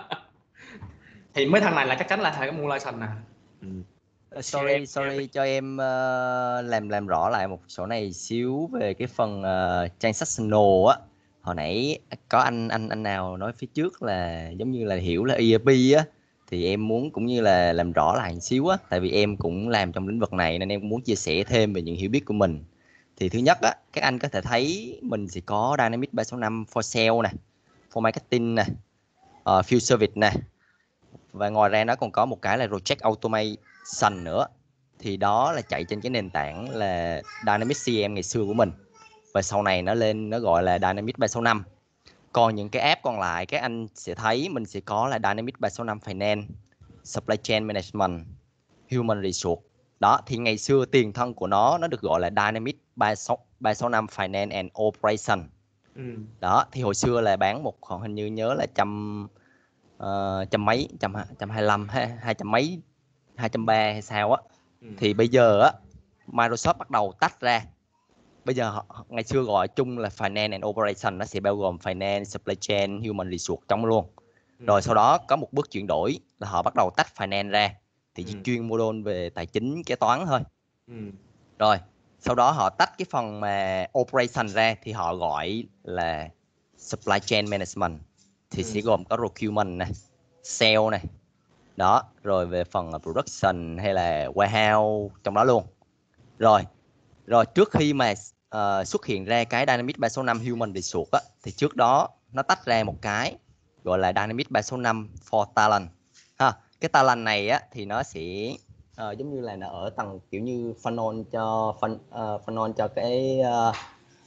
Speaker 1: Thì mấy thằng này là chắc chắn là phải có mua license nè.
Speaker 4: Ừ.
Speaker 7: Uh, sorry sorry cho em uh, làm làm rõ lại một số này xíu về cái phần uh, transactional á. Hồi nãy có anh anh anh nào nói phía trước là giống như là hiểu là e rờ pê á, thì em muốn cũng như là làm rõ lại một xíu á, tại vì em cũng làm trong lĩnh vực này nên em cũng muốn chia sẻ thêm về những hiểu biết của mình. Thì thứ nhất á, các anh có thể thấy mình sẽ có Dynamics ba sáu năm for sale nè, for marketing nè, uh, field service nè, và ngoài ra nó còn có một cái là project automation nữa, thì đó là chạy trên cái nền tảng là Dynamics xê em ngày xưa của mình, và sau này nó lên nó gọi là Dynamics ba sáu năm. Còn những cái app còn lại các anh sẽ thấy mình sẽ có là Dynamics ba sáu năm Finance, Supply Chain Management, Human Resource. Đó, thì ngày xưa tiền thân của nó nó được gọi là Dynamics ba sáu năm Finance and Operation.
Speaker 4: Ừ.
Speaker 7: Đó, thì hồi xưa là bán một khoảng hình như nhớ là trăm uh, trăm mấy, trăm trăm hai lăm, hai trăm mấy, hai trăm ba hay sao á.
Speaker 4: Ừ.
Speaker 7: Thì bây giờ á Microsoft bắt đầu tách ra. Bây giờ họ, ngày xưa gọi chung là Finance and Operation, nó sẽ bao gồm Finance, Supply Chain, Human Resource trong luôn.
Speaker 4: Ừ.
Speaker 7: Rồi sau đó có một bước chuyển đổi là họ bắt đầu tách Finance ra, thì chỉ
Speaker 4: Ừ.
Speaker 7: chuyên module về tài chính, kế toán thôi.
Speaker 4: Ừ.
Speaker 7: Rồi sau đó họ tách cái phần mà Operation ra thì họ gọi là Supply Chain Management, thì
Speaker 4: Ừ.
Speaker 7: sẽ gồm có Procurement này, Sale này. Đó, rồi về phần Production hay là Warehouse trong đó luôn. Rồi Rồi trước khi mà uh, xuất hiện ra cái Dynamics ba sáu năm Human Resource á, thì trước đó nó tách ra một cái gọi là Dynamics ba sáu năm for Talent. Ha, cái Talent này á thì nó sẽ uh, giống như là nó ở tầng kiểu như funnel cho fun, uh, funnel cho cái uh,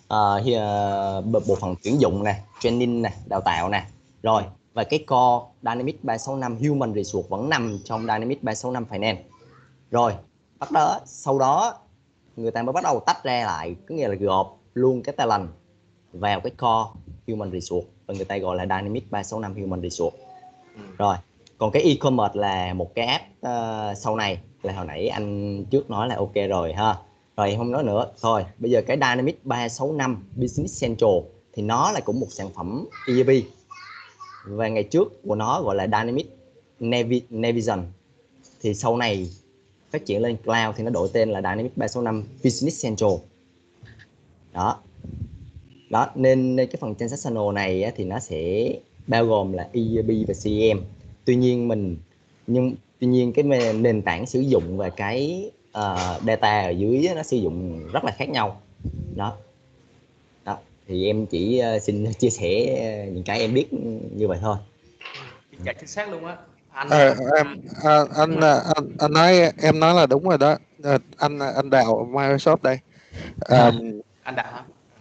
Speaker 7: uh, bộ phận tuyển dụng nè, training nè, đào tạo nè. Rồi, và cái core Dynamics ba sáu năm Human Resource vẫn nằm trong Dynamics ba sáu năm Finance. Rồi, bắt đó sau đó người ta mới bắt đầu tách ra lại, có nghĩa là gộp luôn cái talent vào cái core Human Resource, và người ta gọi là Dynamics ba sáu năm Human Resource. Ừ. Rồi, còn cái e-commerce là một cái app uh, sau này, là hồi nãy anh trước nói là ok rồi ha. Rồi không nói nữa. Thôi, bây giờ cái Dynamics ba sáu năm Business Central thì nó là cũng một sản phẩm e rờ pê. Và ngày trước của nó gọi là Dynamics Navi- Navision. Thì sau này phát triển lên cloud thì nó đổi tên là Dynamics ba sáu năm Business Central. Đó. Đó, nên cái phần transactional này á, thì nó sẽ bao gồm là e rờ pê và xê em. Tuy nhiên mình nhưng tuy nhiên cái nền tảng sử dụng và cái uh, data ở dưới á, nó sử dụng rất là khác nhau. Đó. Đó, thì em chỉ uh, xin chia sẻ những cái em biết như vậy thôi.
Speaker 1: Dạ chính xác luôn á. Anh
Speaker 6: À, em à, anh, anh anh nói em nói là đúng rồi đó. À, anh anh Đạo Microsoft đây. À,
Speaker 1: anh Đạo hả?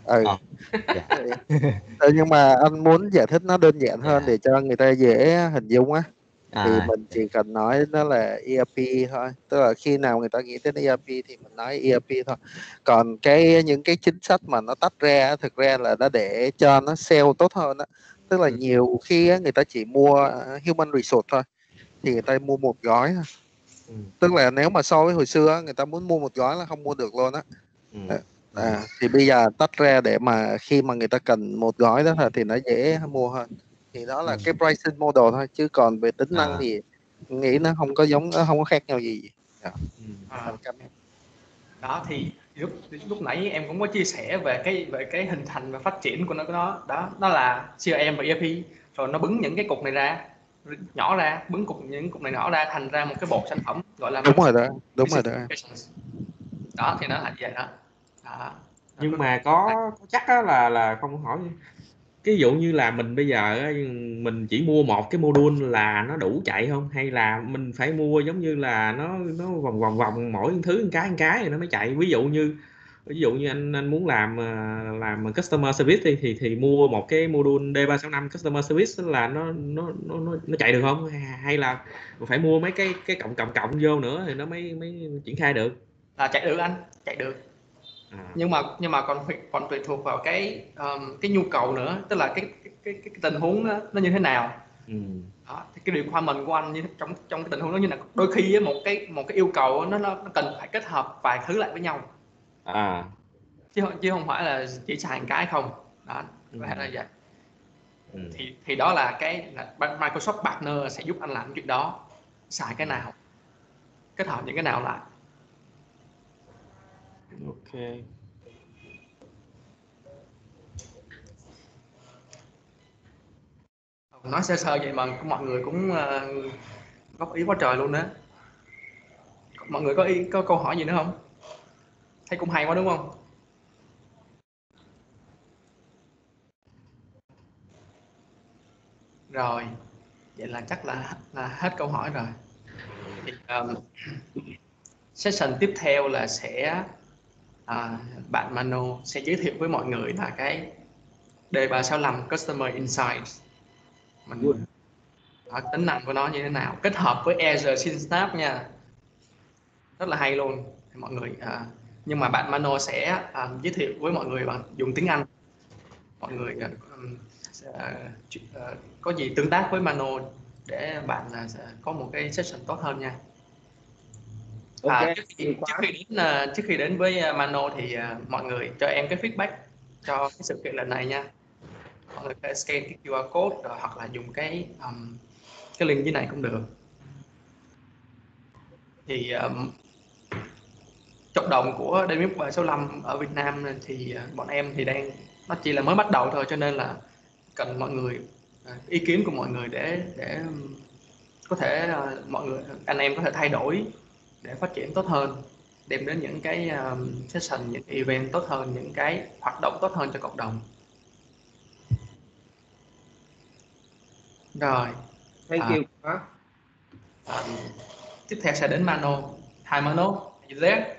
Speaker 6: Ừ.
Speaker 7: Ờ, dạ.
Speaker 6: Ừ, nhưng mà anh muốn giải thích nó đơn giản hơn
Speaker 7: Dạ.
Speaker 6: để cho người ta dễ hình dung á, thì
Speaker 7: À,
Speaker 6: mình chỉ cần nói nó là e rờ pê thôi, tức là khi nào người ta nghĩ đến e rờ pê thì mình nói e rờ pê thôi. Còn cái những cái chính sách mà nó tách ra á, thực ra là nó để cho nó sale tốt hơn á, tức là
Speaker 7: ừ,
Speaker 6: nhiều khi á, người ta chỉ mua human resource thôi, thì người ta mua một gói thôi.
Speaker 4: Ừ.
Speaker 6: Tức là nếu mà so với hồi xưa á, người ta muốn mua một gói là không mua được luôn á.
Speaker 4: Ừ.
Speaker 6: À, à, thì bây giờ tách ra để mà khi mà người ta cần một gói đó thôi thì nó dễ mua hơn, thì đó là
Speaker 7: ừ.
Speaker 6: cái pricing model thôi, chứ còn về tính năng
Speaker 7: À,
Speaker 6: thì nghĩ nó không có giống, nó không có khác nhau gì. Dạ.
Speaker 4: Ừ.
Speaker 1: À,
Speaker 6: Anh cảm ơn.
Speaker 1: đó thì lúc lúc nãy em cũng có chia sẻ về cái về cái hình thành và phát triển của nó đó đó đó là xê rờ em và e rờ pê, rồi nó bứng những cái cục này ra, nhỏ ra, bứng cục những cục này nhỏ ra thành ra một cái bộ sản phẩm gọi là
Speaker 6: Đúng rồi đó, đúng rồi
Speaker 1: Business
Speaker 6: đó.
Speaker 1: Applications. Đó thì nó là như vậy đó. Đó.
Speaker 4: Nhưng mà có, có chắc á là là không hỏi cái ví dụ như là mình bây giờ á, mình chỉ mua một cái module là nó đủ chạy không, hay là mình phải mua giống như là nó nó vòng vòng vòng mỗi thứ một cái một cái rồi nó mới chạy. Ví dụ như ví dụ như anh anh muốn làm ờ, làm customer service thì thì thì mua một cái module D ba sáu năm customer service là nó nó nó nó, nó chạy được không, hay là phải mua mấy cái cái cộng cộng cộng vô nữa thì nó mới mới triển khai được?
Speaker 1: Là chạy được anh, chạy được.
Speaker 4: À.
Speaker 1: Nhưng mà nhưng mà còn phải còn tùy thuộc vào cái um, cái nhu cầu nữa, tức là cái cái cái, cái tình huống đó, nó như thế nào.
Speaker 4: Ừ.
Speaker 1: Đó, thì cái requirement của anh như trong trong cái tình huống đó như là đôi khi á, một cái một cái yêu cầu á, nó nó nó cần phải kết hợp vài thứ lại với nhau,
Speaker 4: À.
Speaker 1: chứ không chứ không phải là chỉ xài một cái không. Đó,
Speaker 4: Ừ.
Speaker 1: có thể là vậy.
Speaker 4: Ừ.
Speaker 1: thì thì đó là cái là Microsoft partner sẽ giúp anh làm chuyện đó, xài cái nào, kết hợp những cái nào lại.
Speaker 4: Ok.
Speaker 1: Nói sơ sơ vậy mà mọi người cũng uh, góp ý quá trời luôn đó. Mọi người có ý có câu hỏi gì nữa không? Thấy cũng hay quá đúng không? Rồi, vậy là chắc là là hết câu hỏi rồi. Thì, um, session tiếp theo là sẽ à, bạn Mano sẽ giới thiệu với mọi người là cái D ba sáu năm Customer Insights, mình à, tính năng của nó như thế nào, kết hợp với Azure Synapse nha, rất là hay luôn mọi người. À, nhưng mà bạn Mano sẽ à, giới thiệu với mọi người bằng dùng tiếng Anh. Mọi người à, sẽ, à, có gì tương tác với Mano để bạn à, sẽ có một cái session tốt hơn nha.
Speaker 3: Ok,
Speaker 1: À, trước, khi,
Speaker 3: nhiều
Speaker 1: trước
Speaker 3: quá.
Speaker 1: khi đến à, trước khi đến với à, Mano thì à, mọi người cho em cái feedback cho cái sự kiện lần này nha. Mọi người có thể scan cái quy rờ code rồi, hoặc là dùng cái um, cái link dưới này cũng được. Thì um, cộng đồng của Dynamics ba sáu năm ở Việt Nam thì uh, bọn em thì đang, nó chỉ là mới bắt đầu thôi, cho nên là cần mọi người uh, ý kiến của mọi người để để um, có thể uh, mọi người anh em có thể thay đổi để phát triển tốt hơn, đem đến những cái um, session, những cái event tốt hơn, những cái hoạt động tốt hơn cho cộng đồng. Rồi
Speaker 3: Thank
Speaker 1: à,
Speaker 3: you quá.
Speaker 1: à, tiếp theo sẽ đến Mano. Hi Mano, are you there?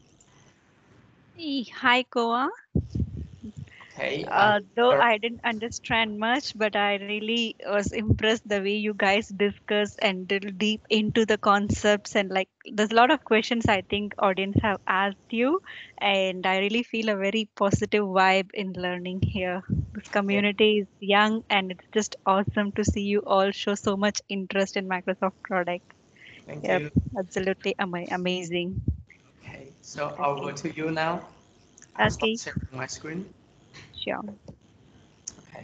Speaker 2: Hi, Koa.
Speaker 1: Okay. Um,
Speaker 2: Uh, though I didn't understand much, but I really was impressed the way you guys discuss and delve deep into the concepts, and like there's a lot of questions I think audience have asked you, and I really feel a very positive vibe in learning here. This community is young, and it's just awesome to see you all show so much interest in Microsoft product.
Speaker 1: thank
Speaker 2: Yep,
Speaker 1: you.
Speaker 2: absolutely ama- amazing.
Speaker 1: Okay, so
Speaker 2: Okay,
Speaker 1: over to you now. I'll start
Speaker 2: okay,
Speaker 1: sharing my screen.
Speaker 2: sure.
Speaker 1: Okay.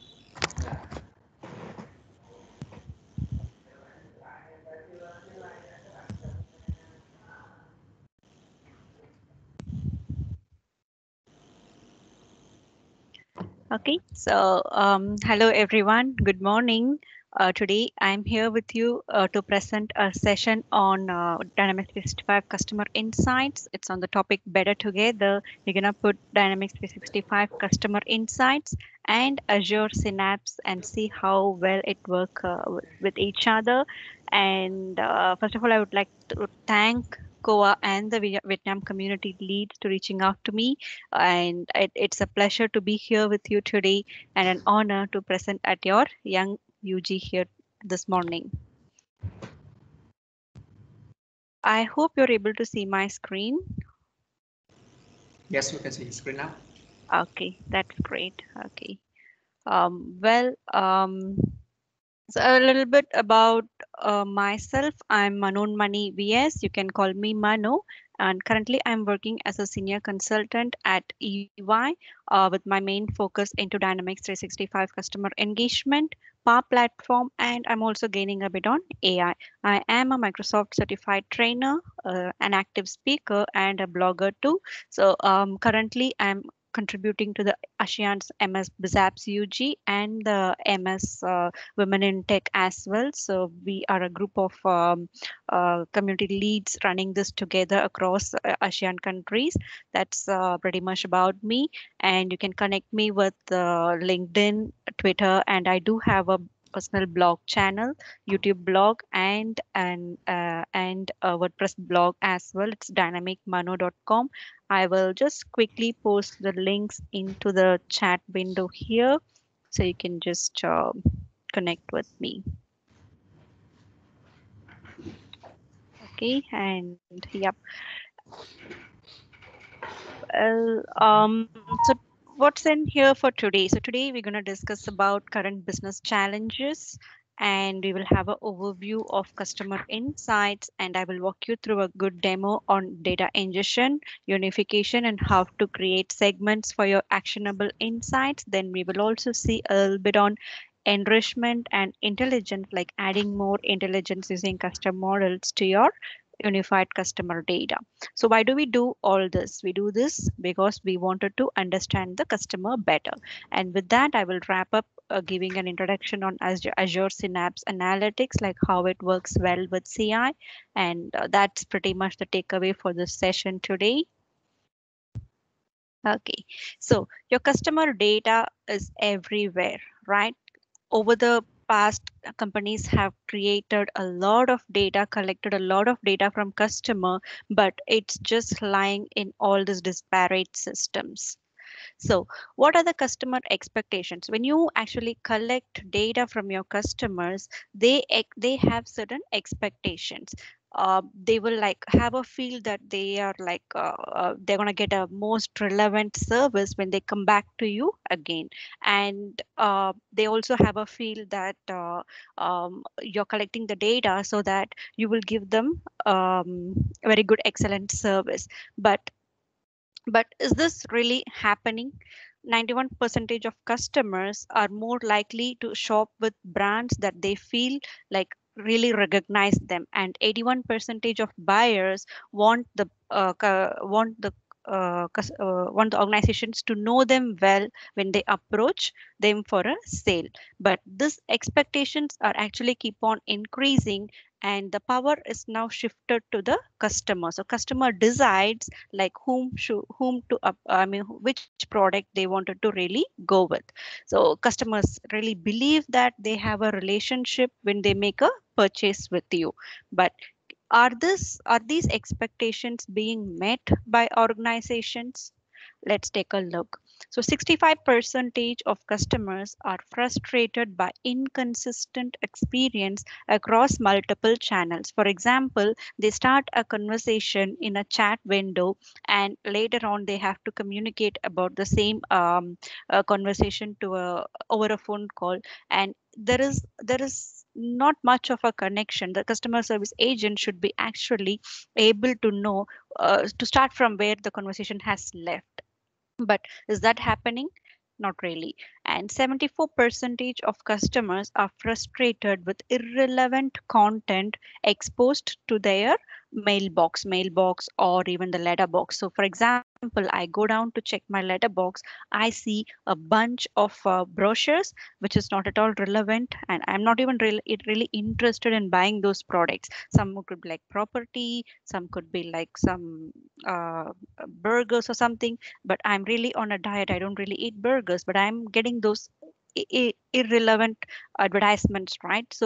Speaker 2: Okay, so um, hello everyone, good morning. Uh, today I'm here with you uh, to present a session on uh, Dynamics three sixty-five Customer Insights. It's on the topic Better Together. We're gonna put Dynamics three sixty-five Customer Insights and Azure Synapse and see how well it works uh, with, with each other. And uh, first of all, I would like to thank C O A and the Vi- Vietnam community leads to reaching out to me. And it, it's a pleasure to be here with you today and an honor to present at your Young U G here this morning. I hope you're able to see my screen.
Speaker 1: Yes, we can see your screen now.
Speaker 2: Okay, that's great. Okay. Um, well, um, so a little bit about uh, myself. I'm Manonmani V S. You can call me Mano. And currently, I'm working as a senior consultant at E Y uh, with my main focus into Dynamics three sixty-five customer engagement, Power Platform, and I'm also gaining a bit on A I. I I am a Microsoft certified trainer, uh, an active speaker, and a blogger too. So um, currently, I'm contributing to the ASEAN's M S BizApps U G and the M S uh, Women in Tech as well. So we are a group of um, uh, community leads running this together across uh, ASEAN countries. That's uh, pretty much about me. And you can connect me with uh, LinkedIn, Twitter, and I do have a personal blog channel, YouTube blog, and and uh, and a WordPress blog as well. It's dynamic mano dot com. I will just quickly post the links into the chat window here, so you can just uh, connect with me. Okay, and yep. Well, um, so what's in here for today? So today we're going to discuss about current business challenges, and we will have an overview of customer insights, and I will walk you through a good demo on data ingestion, unification, and how to create segments for your actionable insights. Then we will also see a little bit on enrichment and intelligence, like adding more intelligence using custom models to your unified customer data. So why do we do all this? We do this because we wanted to understand the customer better. And with that, I will wrap up uh, giving an introduction on Azure, Azure Synapse Analytics, like how it works well with C I. And uh, that's pretty much the takeaway for this session today. Okay, so your customer data is everywhere, right? Over the past, uh, companies have created a lot of data, collected a lot of data from customer, but it's just lying in all these disparate systems. So what are the customer expectations? When you actually collect data from your customers, they ex- they have certain expectations. Uh, they will like have a feel that they are like uh, uh, they're gonna get a most relevant service when they come back to you again, and uh, they also have a feel that uh, um, you're collecting the data so that you will give them um, a very good, excellent service. But but is this really happening? ninety-one percentage of customers are more likely to shop with brands that they feel like really recognize them, and eighty-one percentage of buyers want the uh, cu- want the uh, cus- uh, want the organizations to know them well when they approach them for a sale. But these expectations are actually keep on increasing, and the power is now shifted to the customer. So customer decides like whom should whom to up, I mean which product they wanted to really go with. So customers really believe that they have a relationship when they make a purchase with you. But are this are these expectations being met by organizations? Let's take a look. So sixty-five percentage of customers are frustrated by inconsistent experience across multiple channels. For example, they start a conversation in a chat window, and later on they have to communicate about the same um, uh, conversation to a over a phone call, and there is there is not much of a connection. The customer service agent should be actually able to know uh, to start from where the conversation has left. But is that happening? Not really. And seventy-four percentage of customers are frustrated with irrelevant content exposed to their mailbox, mailbox, or even the letterbox. So, for example, I go down to check my letterbox, I see a bunch of uh, brochures which is not at all relevant, and I'm not even really really interested in buying those products. Some could be like property, some could be like some uh, burgers or something, but I'm really on a diet. I don't really eat burgers, but I'm getting those i- i- irrelevant advertisements, right? So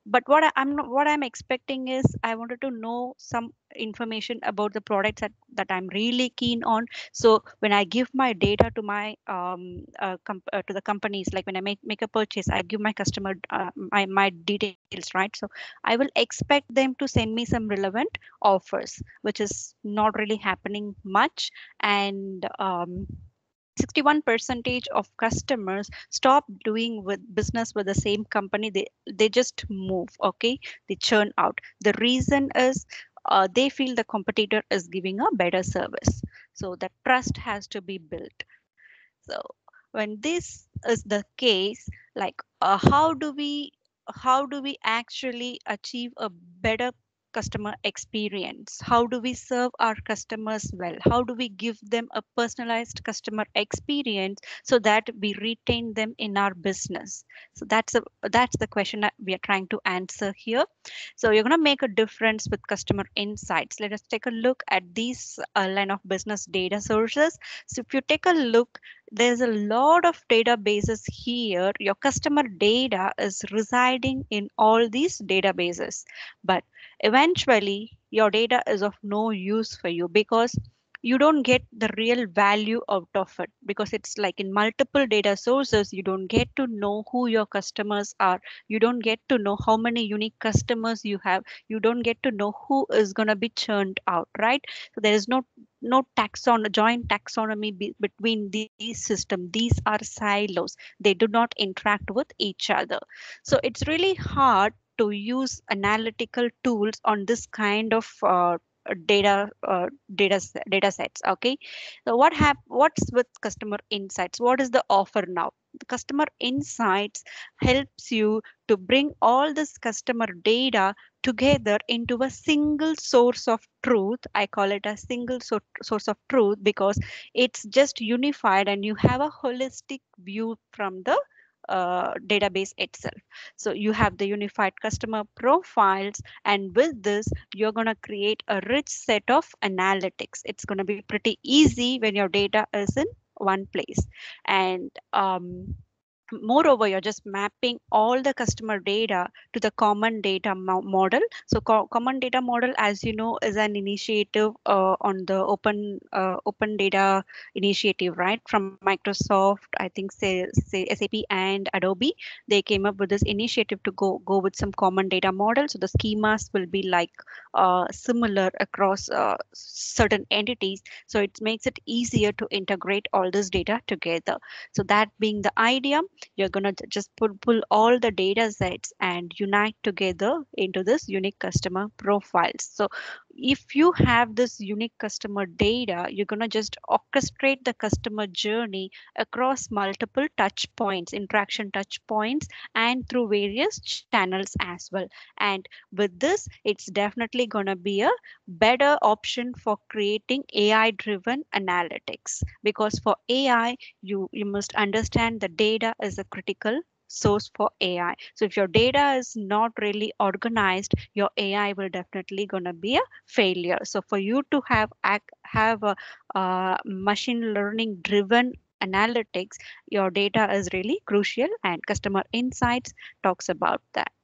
Speaker 2: but what I, I'm not, what I'm expecting is I wanted to know some information about the products that, that I'm really keen on. So when I give my data to my um uh, comp- uh, to the companies, like when I make make a purchase, I give my customer uh, my my details, right? So I will expect them to send me some relevant offers, which is not really happening much. And um sixty-one percentage of customers stop doing with business with the same company. They they just move. Okay, they churn out. The reason is uh, they feel the competitor is giving a better service, so the trust has to be built. So when this is the case, like uh, how do we how do we actually achieve a better customer experience? How do we serve our customers well? How do we give them a personalized customer experience so that we retain them in our business? So that's a that's the question that we are trying to answer here. So you're going to make a difference with customer insights. Let us take a look at these uh, line of business data sources. So if you take a look, there's a lot of databases here. Your customer data is residing in all these databases, but eventually your data is of no use for you because you don't get the real value out of it, because it's like in multiple data sources. You don't get to know who your customers are. You don't get to know how many unique customers you have. You don't get to know who is going to be churned out, right? So there is no no taxon joint taxonomy be, between these systems. These are silos. They do not interact with each other. So it's really hard to use analytical tools on this kind of uh, data uh, data se- data sets. Okay, so what hap- what's with customer insights? What is the offer now? The customer insights helps you to bring all this customer data together into a single source of truth. I call it a single so- source of truth because it's just unified and you have a holistic view from the uh, database itself. So you have the unified customer profiles, and with this you're going to create a rich set of analytics. It's going to be pretty easy when your data is in one place. And um, moreover, you're just mapping all the customer data to the common data mo- model. So co- common data model, as you know, is an initiative uh, on the open uh, open data initiative, right, from Microsoft. I think say, say SAP and Adobe, they came up with this initiative to go go with some common data model. So the schemas will be like uh, similar across uh, certain entities, so it makes it easier to integrate all this data together. So that being the idea, you're going to just pull, pull all the data sets and unite together into this unique customer profiles. So if you have this unique customer data, you're going to just orchestrate the customer journey across multiple touch points, interaction touch points, and through various channels as well. And with this, it's definitely going to be a better option for creating A I driven analytics, because for A I, you you must understand the data is a critical source for A I. So if your data is not really organized, your A I will definitely gonna be a failure. So for you to have ac- have a uh, machine learning driven analytics, your data is really crucial, and customer insights talks about that.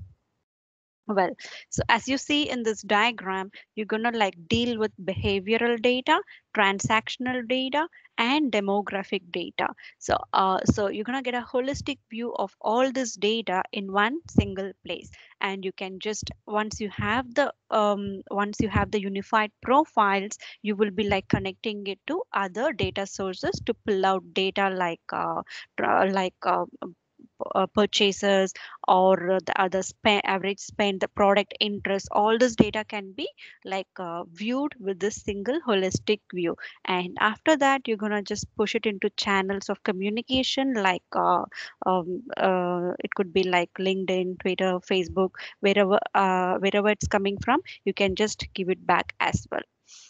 Speaker 2: Well, so as you see in this diagram, you're gonna like deal with behavioral data, transactional data, and demographic data. So, uh, so you're gonna get a holistic view of all this data in one single place, and you can just once you have the um, once you have the unified profiles, you will be like connecting it to other data sources to pull out data like uh, tra- like uh, uh, purchases, or uh, the other spend, average spend, the product interest. All this data can be like uh, viewed with this single holistic view. And after that, you're gonna just push it into channels of communication, like uh, um, uh, it could be like LinkedIn, Twitter, Facebook, wherever uh, wherever it's coming from. You can just give it back as well.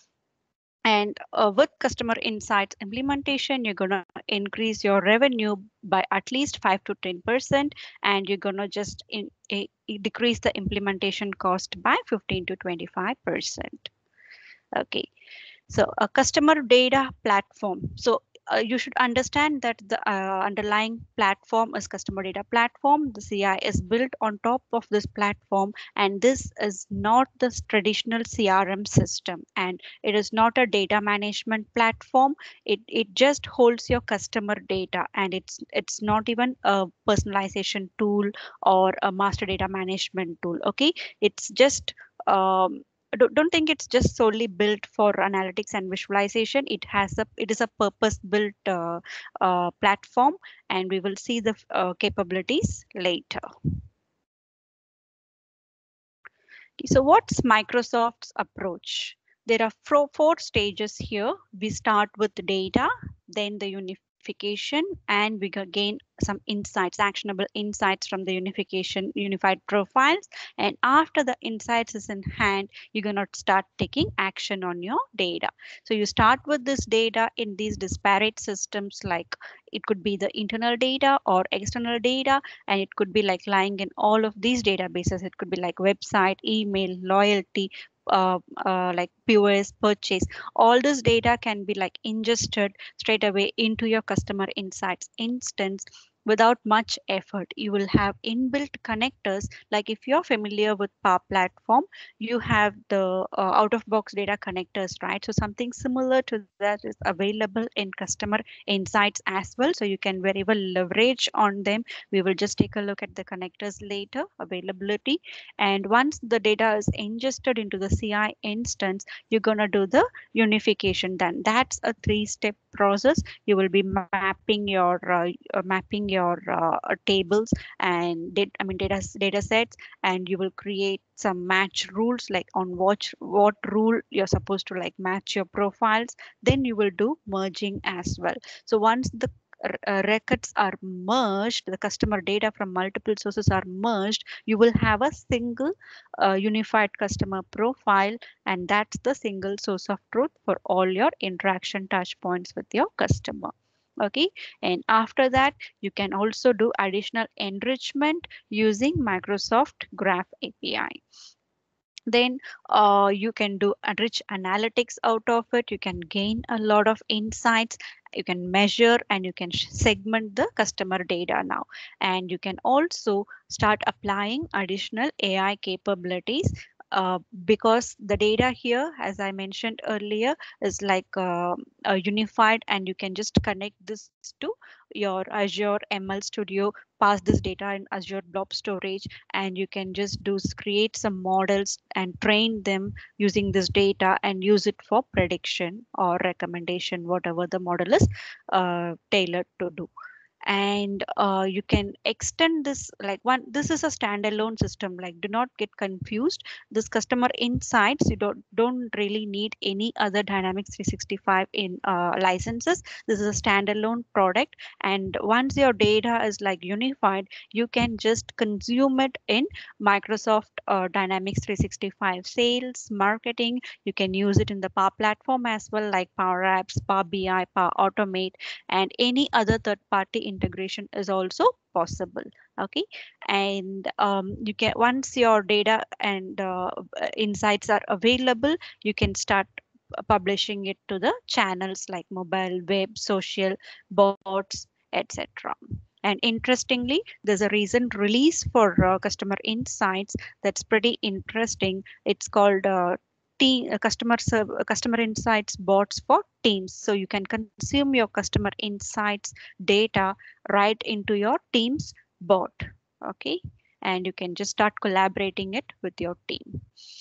Speaker 2: And uh, with customer insights implementation, you're going to increase your revenue by at least five to ten percent, and you're going to just in, a, decrease the implementation cost by fifteen to twenty-five percent. Okay, so a customer data platform. So uh, you should understand that the uh, underlying platform is customer data platform. The C I is built on top of this platform, and this is not the traditional C R M system, and it is not a data management platform. It it just holds your customer data, and it's it's not even a personalization tool or a master data management tool. Okay, it's just um, don't, don't think it's just solely built for analytics and visualization. It has a it is a purpose built uh, uh, platform, and we will see the uh, capabilities later. So what's Microsoft's approach? There are four, four stages here. We start with the data, then the unification, and we gain some insights, actionable insights from the unification, unified profiles. And after the insights is in hand, you're going to start taking action on your data. So you start with this data in these disparate systems, like it could be the internal data or external data, and it could be like lying in all of these databases. It could be like website, email, loyalty, uh, uh, like P O S, purchase. All this data can be like ingested straight away into your customer insights instance without much effort. You will have inbuilt connectors. Like if you're familiar with Power Platform, you have the uh, out-of-box data connectors, right? So something similar to that is available in customer insights as well. So you can very well leverage on them. We will just take a look at the connectors later, availability. And once the data is ingested into the C I instance, you're going to do the unification. Then that's a three-step process. You will be mapping your uh, uh, mapping your uh, tables and data, I mean data data sets, and you will create some match rules, like on what what rule you're supposed to like match your profiles. Then you will do merging as well. So once the uh, records are merged, the customer data from multiple sources are merged, you will have a single uh, unified customer profile, and that's the single source of truth for all your interaction touch points with your customer. Okay, and after that you can also do additional enrichment using Microsoft Graph A P I. Then uh, you can do a rich analytics out of it. You can gain a lot of insights. You can measure and you can segment the customer data now, and you can also start applying additional A I capabilities. Uh, because the data here, as I mentioned earlier, is like uh, uh, unified, and you can just connect this to your Azure M L Studio, pass this data in Azure Blob Storage, and you can just do create some models and train them using this data and use it for prediction or recommendation, whatever the model is uh, tailored to do. And uh, you can extend this, like one this is a standalone system, like do not get confused. This customer insights, you don't don't really need any other Dynamics three sixty-five in uh, licenses. This is a standalone product, and once your data is like unified, you can just consume it in Microsoft uh, Dynamics three sixty-five sales, marketing. You can use it in the Power Platform as well, like Power Apps, Power B I, Power Automate, and any other third party integration is also possible. Okay, and um, you can, once your data and uh, insights are available, you can start publishing it to the channels like mobile, web, social, bots, etc. And interestingly, there's a recent release for uh, customer insights that's pretty interesting. It's called uh, Team, uh, customer serv- uh, customer insights bots for Teams. So you can consume your customer insights data right into your Teams bot. Okay, and you can just start collaborating it with your team.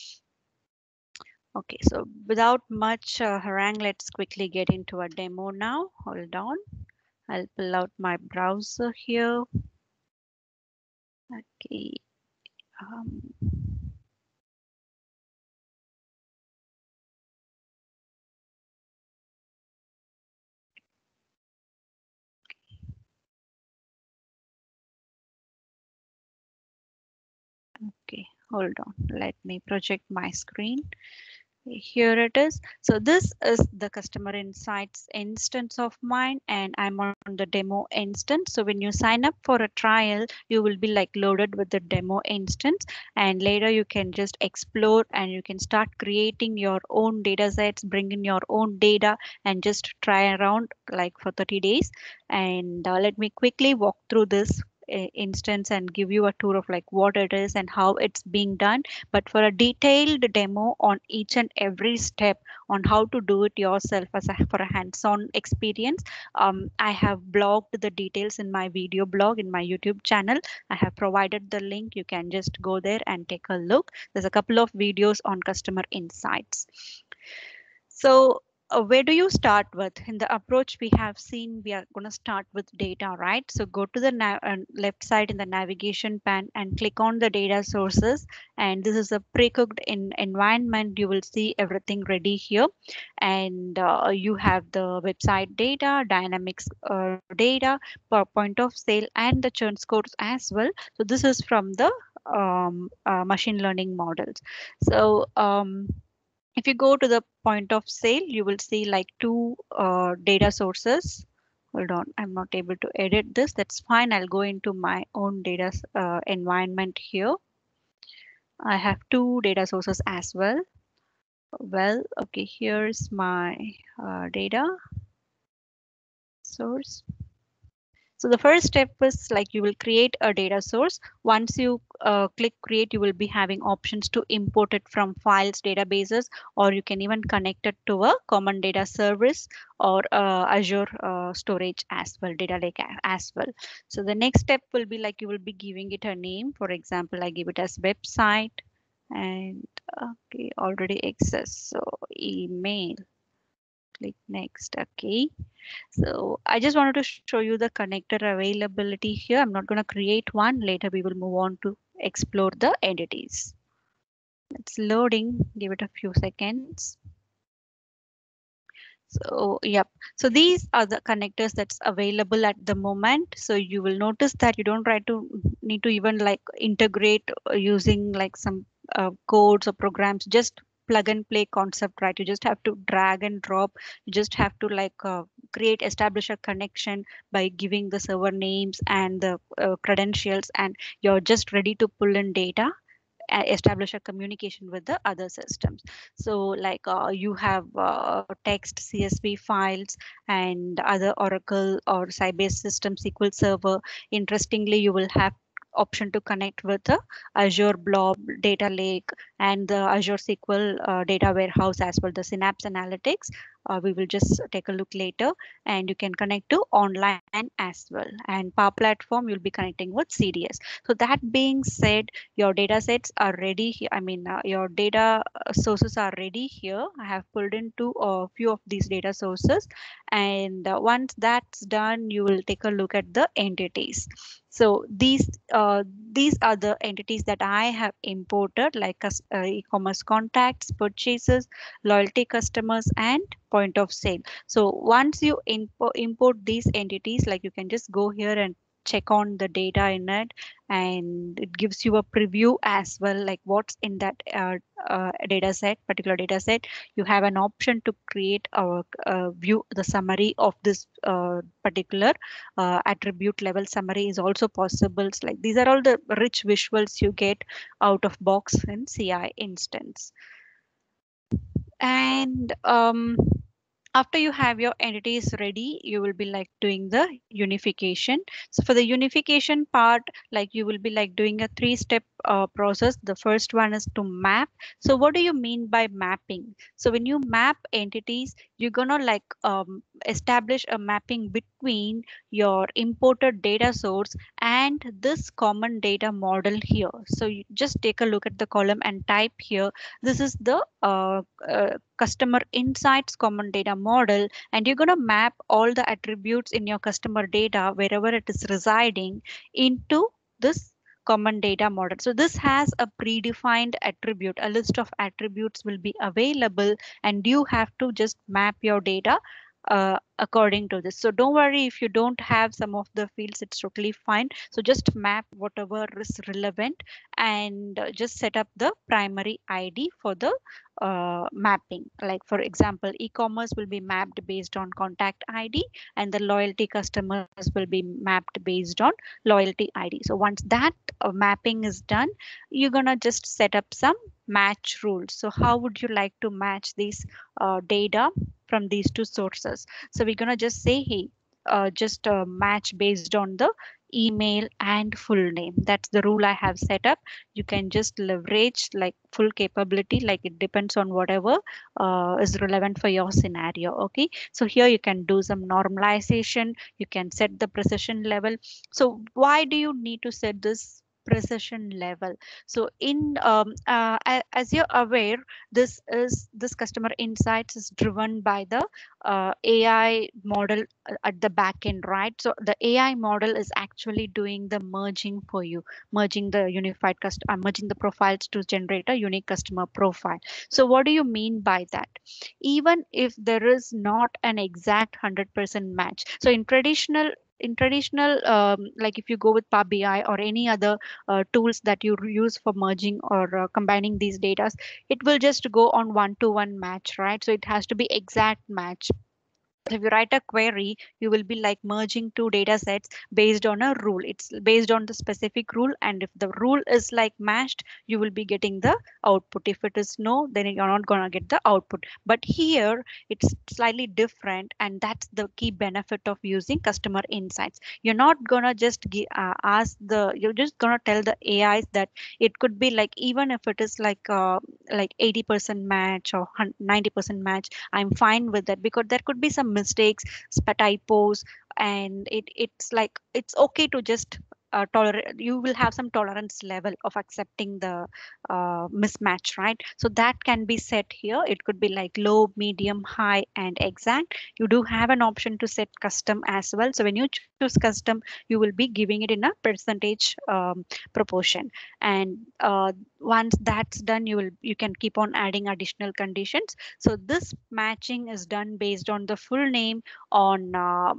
Speaker 2: Okay, so without much uh, harangue, let's quickly get into a demo now. Hold on, I'll pull out my browser here. Okay. Um, okay, hold on. Let me project my screen. Here it is. So this is the customer insights instance of mine, and I'm on the demo instance. So when you sign up for a trial, you will be like loaded with the demo instance, and later you can just explore and you can start creating your own data sets, bring in your own data and just try around like for thirty days. And uh, let me quickly walk through this uh, instance and give you a tour of like what it is and how it's being done. But for a detailed demo on each and every step on how to do it yourself as a, for a hands-on experience, um, I have blogged the details in my video blog in my YouTube channel. I have provided the link. You can just go there and take a look. There's a couple of videos on customer insights. So uh, where do you start with? In the approach we have seen, we are going to start with data, right? So go to the na uh, left side in the navigation pane and click on the data sources. And this is a pre-cooked in environment. You will see everything ready here. And uh, you have the website data, dynamics uh, data, per point of sale, and the churn scores as well. So this is from the um, uh, machine learning models. So um, if you go to the point of sale, you will see like two uh, data sources. Hold on, I'm not able to edit this. That's fine. I'll go into my own data uh, environment here. I have two data sources as well. Well, okay, here's my uh, data source. So the first step is like you will create a data source. Once you uh, click create, you will be having options to import it from files, databases, or you can even connect it to a common data service or uh, Azure uh, storage as well, data lake as well. So the next step will be like you will be giving it a name. For example, I give it as website and okay, already exists. So email, click next. Okay. So I just wanted to show you the connector availability here. I'm not going to create one. Later we will move on to explore the entities. It's loading. Give it a few seconds. So yep. So these are the connectors that's available at the moment. So you will notice that you don't try to need to even like integrate using like some uh, codes or programs. Just plug and play concept, right? You just have to drag and drop. You just have to like uh, create, establish a connection by giving the server names and the uh, credentials, and you're just ready to pull in data, establish a communication with the other systems. So like uh, you have uh, text C S V files and other Oracle or Sybase system S Q L Server. Interestingly, you will have option to connect with the Azure Blob data lake and the Azure S Q L uh, data warehouse as well, the Synapse Analytics. Uh, we will just take a look later, and you can connect to online as well. And Power Platform, you'll be connecting with C D S. So that being said, your data sets are ready here. I mean, uh, your data sources are ready here. I have pulled into a few of these data sources. And uh, once that's done, you will take a look at the entities. So these uh, these are the entities that I have imported, like uh, e-commerce contacts, purchases, loyalty customers, and point of sale. So once you impo import these entities, like you can just go here and check on the data in it, and it gives you a preview as well, like what's in that uh, uh, data set, particular data set. You have an option to create a, a view, the summary of this uh, particular uh, attribute level summary is also possible. So like these are all the rich visuals you get out of box in C I instance. And um, after you have your entities ready, you will be like doing the unification. So for the unification part, like you will be like doing a three step uh, process. The first one is to map. So what do you mean by mapping? So when you map entities, you're gonna like um, establish a mapping between your imported data source and this common data model here. So you just take a look at the column and type here. This is the uh, uh, customer insights common data model, and you're going to map all the attributes in your customer data wherever it is residing into this common data model. So this has a predefined attribute. A list of attributes will be available, and you have to just map your data uh, according to this. So don't worry if you don't have some of the fields, it's totally fine. So just map whatever is relevant and uh, just set up the primary I D for the uh, mapping. Like for example, e-commerce will be mapped based on contact I D and the loyalty customers will be mapped based on loyalty I D. So once that uh, mapping is done, you're gonna just set up some match rules. So how would you like to match these uh, data from these two sources? So we're gonna just say, hey, uh, just uh, match based on the email and full name. That's the rule I have set up. You can just leverage like full capability, like it depends on whatever uh, is relevant for your scenario. Okay, so here you can do some normalization, you can set the precision level. So why do you need to set this precision level? So in um, uh, a- as you're aware, this is this customer insights is driven by the uh, A I model uh, at the back end, right? So the A I model is actually doing the merging for you, merging the unified cust uh, merging the profiles to generate a unique customer profile. So what do you mean by that? Even if there is not an exact one hundred percent match. So in traditional in traditional um, like if you go with Power B I or any other uh, tools that you use for merging or uh, combining these data, it will just go on one to one match, right? So it has to be exact match. If you write a query, you will be like merging two data sets based on a rule. It's based on the specific rule, and if the rule is like matched, you will be getting the output. If it is no, then you're not gonna get the output. But here it's slightly different, and that's the key benefit of using customer insights. You're not gonna just gi- uh, ask the you're just gonna tell the A Is that it could be like, even if it is like uh, like eighty percent match or ninety percent match, I'm fine with that, because there could be some mistakes, sp- typos, and it it's like it's okay to just uh, tolerate. You will have some tolerance level of accepting the uh, mismatch, right? So that can be set here. It could be like low, medium, high, and exact. You do have an option to set custom as well. So when you choose custom, you will be giving it in a percentage um, proportion. And uh, once that's done, you will you can keep on adding additional conditions. So this matching is done based on the full name, on uh,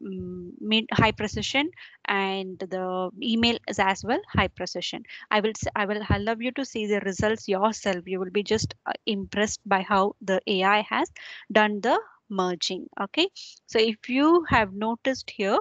Speaker 2: m- mid high precision, and the email is as well high precision. I will s- I will I love you to see the results yourself. You will be just uh, impressed by how the A I has done the merging. Okay, so if you have noticed here,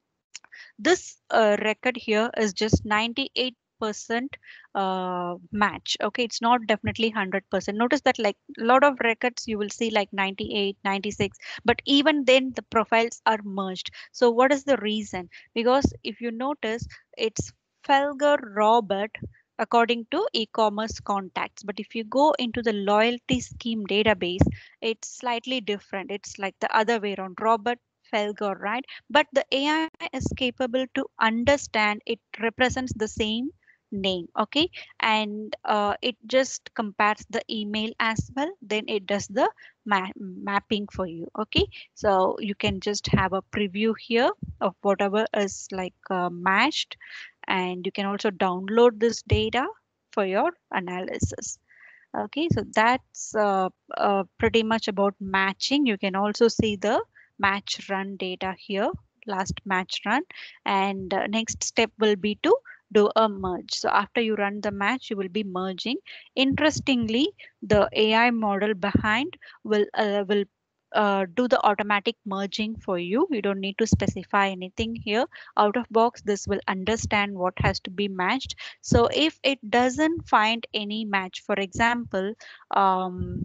Speaker 2: this uh, record here is just ninety-eight percent uh, match. Okay, it's not definitely one hundred percent. Notice that like a lot of records you will see like ninety-eight, ninety-six, but even then the profiles are merged. So what is the reason? Because if you notice, it's Felger Robert according to e-commerce contacts, but if you go into the loyalty scheme database, it's slightly different. It's like the other way around, Robert Felger, right? But the A I is capable to understand it represents the same name. Okay, and uh, it just compares the email as well, then it does the ma mapping for you. Okay, so you can just have a preview here of whatever is like uh, matched, and you can also download this data for your analysis. Okay, so that's uh, uh, pretty much about matching. You can also see the match run data here, last match run, and uh, next step will be to do a merge. So after you run the match, you will be merging. Interestingly, the A I model behind will uh, will uh, do the automatic merging for you. You don't need to specify anything here. Out of box, this will understand what has to be matched. So if it doesn't find any match, for example, um,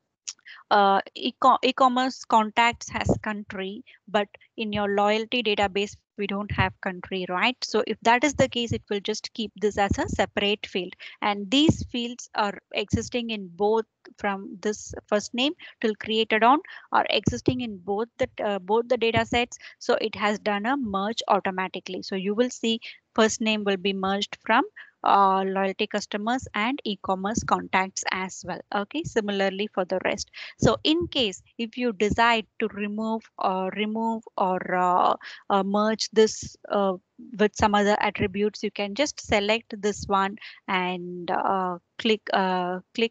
Speaker 2: uh, e-com- e-commerce contacts has country, but in your loyalty database we don't have country, right? So if that is the case, it will just keep this as a separate field, and these fields are existing in both, from this first name till created on, are existing in both the uh, both the data sets. So it has done a merge automatically. So you will see first name will be merged from uh, loyalty customers and e-commerce contacts as well. Okay, similarly for the rest. So in case if you decide to remove or remove or uh, uh, merge this uh, with some other attributes, you can just select this one and uh, click uh, click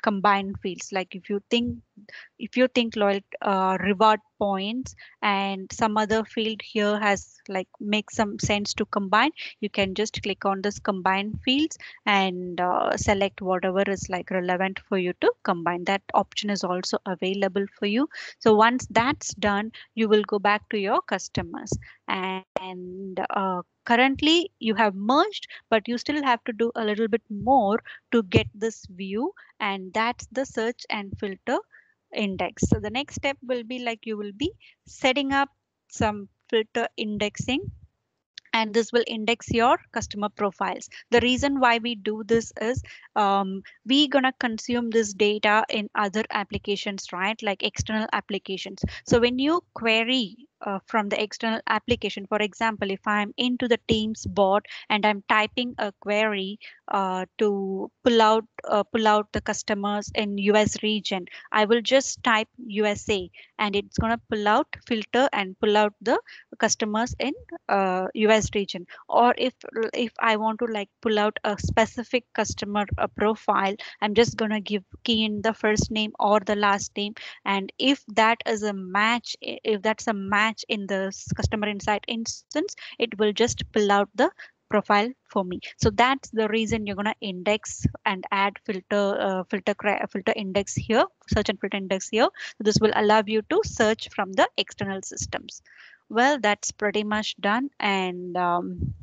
Speaker 2: combine fields. Like if you think if you think loyal uh, reward points and some other field here has like make some sense to combine, you can just click on this combine fields and uh, select whatever is like relevant for you to combine. That option is also available for you. So once that's done, you will go back to your customers, and uh, currently you have merged, but you still have to do a little bit more to get this view, and that's the search and filter index. So the next step will be like you will be setting up some filter indexing, and this will index your customer profiles. The reason why we do this is um, we gonna consume this data in other applications, right? Like external applications. So when you query uh, from the external application, for example, if I'm into the Teams bot and I'm typing a query uh, to pull out uh, pull out the customers in U S region, I will just type U S A and it's gonna pull out, filter and pull out the customers in uh, U S region. Or if if I want to like pull out a specific customer uh, profile, I'm just gonna give key in the first name or the last name, and if that is a match, if that's a match in the customer insight instance, it will just pull out the profile for me. So that's the reason you're gonna index and add filter uh, filter filter index here, search and filter index here. So this will allow you to search from the external systems. Well, that's pretty much done, and um,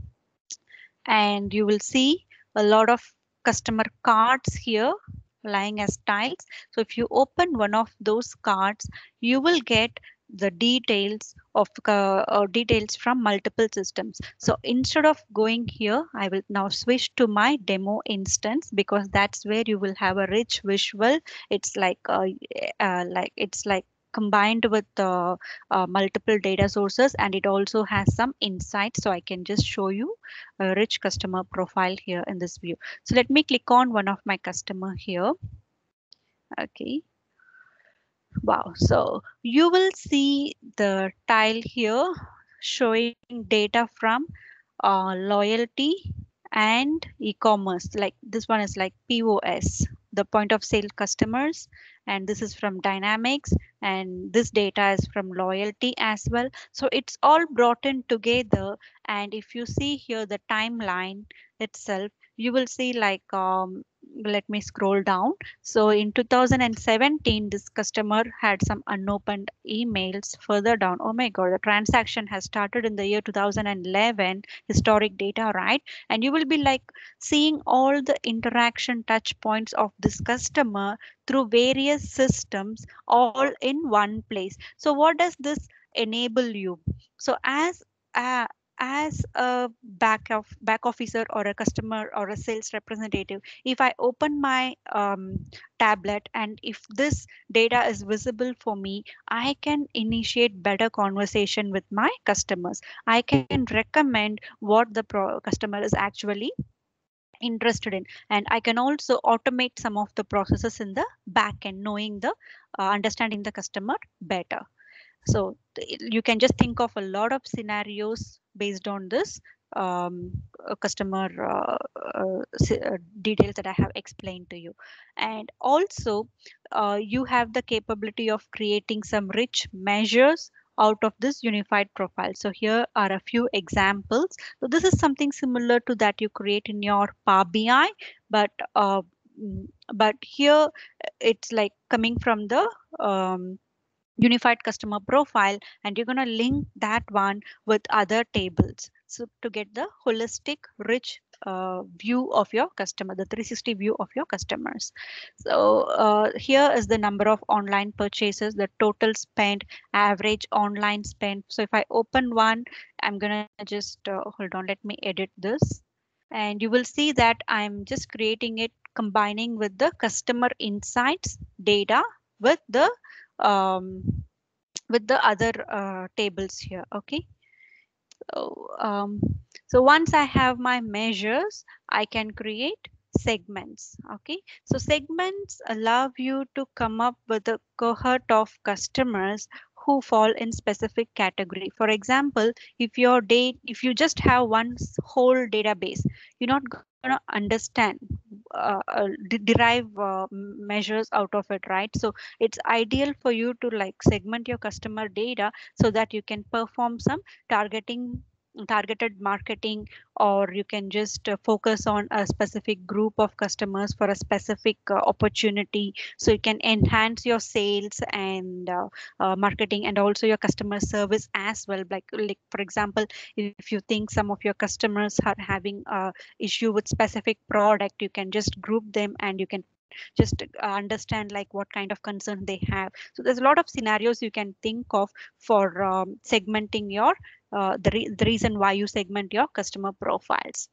Speaker 2: and you will see a lot of customer cards here lying as tiles. So if you open one of those cards, you will get the details of uh, uh, details from multiple systems. So instead of going here, I will now switch to my demo instance, because that's where you will have a rich visual. It's like uh, uh, like it's like combined with uh, uh, multiple data sources, and it also has some insights. So I can just show you a rich customer profile here in this view. So let me click on one of my customer here. Okay. Wow. So you will see the tile here showing data from uh, loyalty and e-commerce. Like this one is like P O S, the point of sale customers, and this is from Dynamics, and this data is from loyalty as well. So it's all brought in together, and if you see here the timeline itself, you will see like um, let me scroll down. So in two thousand seventeen, this customer had some unopened emails. Further down, oh my god, the transaction has started in the year two thousand eleven, historic data, right? And you will be like seeing all the interaction touch points of this customer through various systems all in one place. So what does this enable you? So as uh, as a back of back officer or a customer or a sales representative, if I open my um, tablet and if this data is visible for me, I can initiate better conversation with my customers. I can recommend what the pro customer is actually interested in, and I can also automate some of the processes in the back end, knowing the uh, understanding the customer better. So you can just think of a lot of scenarios based on this um, customer uh, uh, details that I have explained to you. And also uh, you have the capability of creating some rich measures out of this unified profile. So here are a few examples. So this is something similar to that you create in your Power B I, but uh, but here it's like coming from the um, unified customer profile, and you're going to link that one with other tables, so to get the holistic rich uh, view of your customer, the three sixty view of your customers. So uh, here is the number of online purchases, the total spend, average online spend. So if I open one, I'm gonna just uh, hold on, let me edit this, and you will see that I'm just creating it combining with the customer insights data with the um, with the other uh, tables here. Okay. So, um, so once I have my measures, I can create segments. Okay. So segments allow you to come up with a cohort of customers who fall in specific category. For example, if your date, if you just have one whole database, you're not going to understand uh, uh, de- derive uh, m- measures out of it, right? So it's ideal for you to like segment your customer data so that you can perform some targeting targeted marketing, or you can just uh, focus on a specific group of customers for a specific uh, opportunity, so you can enhance your sales and uh, uh, marketing, and also your customer service as well. Like, like for example, if you think some of your customers are having a issue with specific product, you can just group them and you can just uh, understand like what kind of concern they have. So there's a lot of scenarios you can think of for um, segmenting your uh, the, re- the reason why you segment your customer profiles.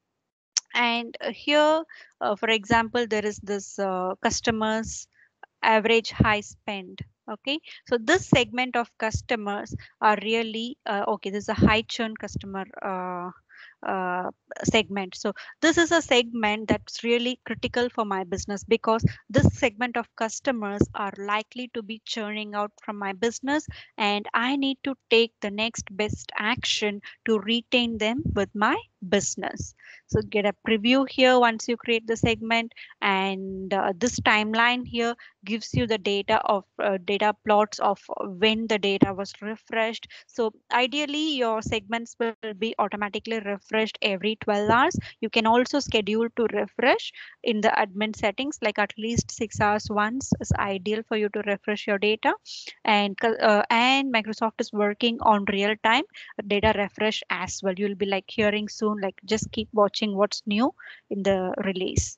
Speaker 2: And uh, here, uh, for example, there is this uh, customers average high spend. Okay, so this segment of customers are really uh, okay. This is a high churn customer uh, uh, segment. So this is a segment that's really critical for my business, because this segment of customers are likely to be churning out from my business, and I need to take the next best action to retain them with my business. So get a preview here once you create the segment, and uh, this timeline here gives you the data of uh, data plots of when the data was refreshed. So ideally your segments will be automatically refreshed every twelve hours. You can also schedule to refresh in the admin settings, like at least six hours once is ideal for you to refresh your data. And uh, and Microsoft is working on real time data refresh as well. You'll be like hearing soon, like just keep watching what's new in the release.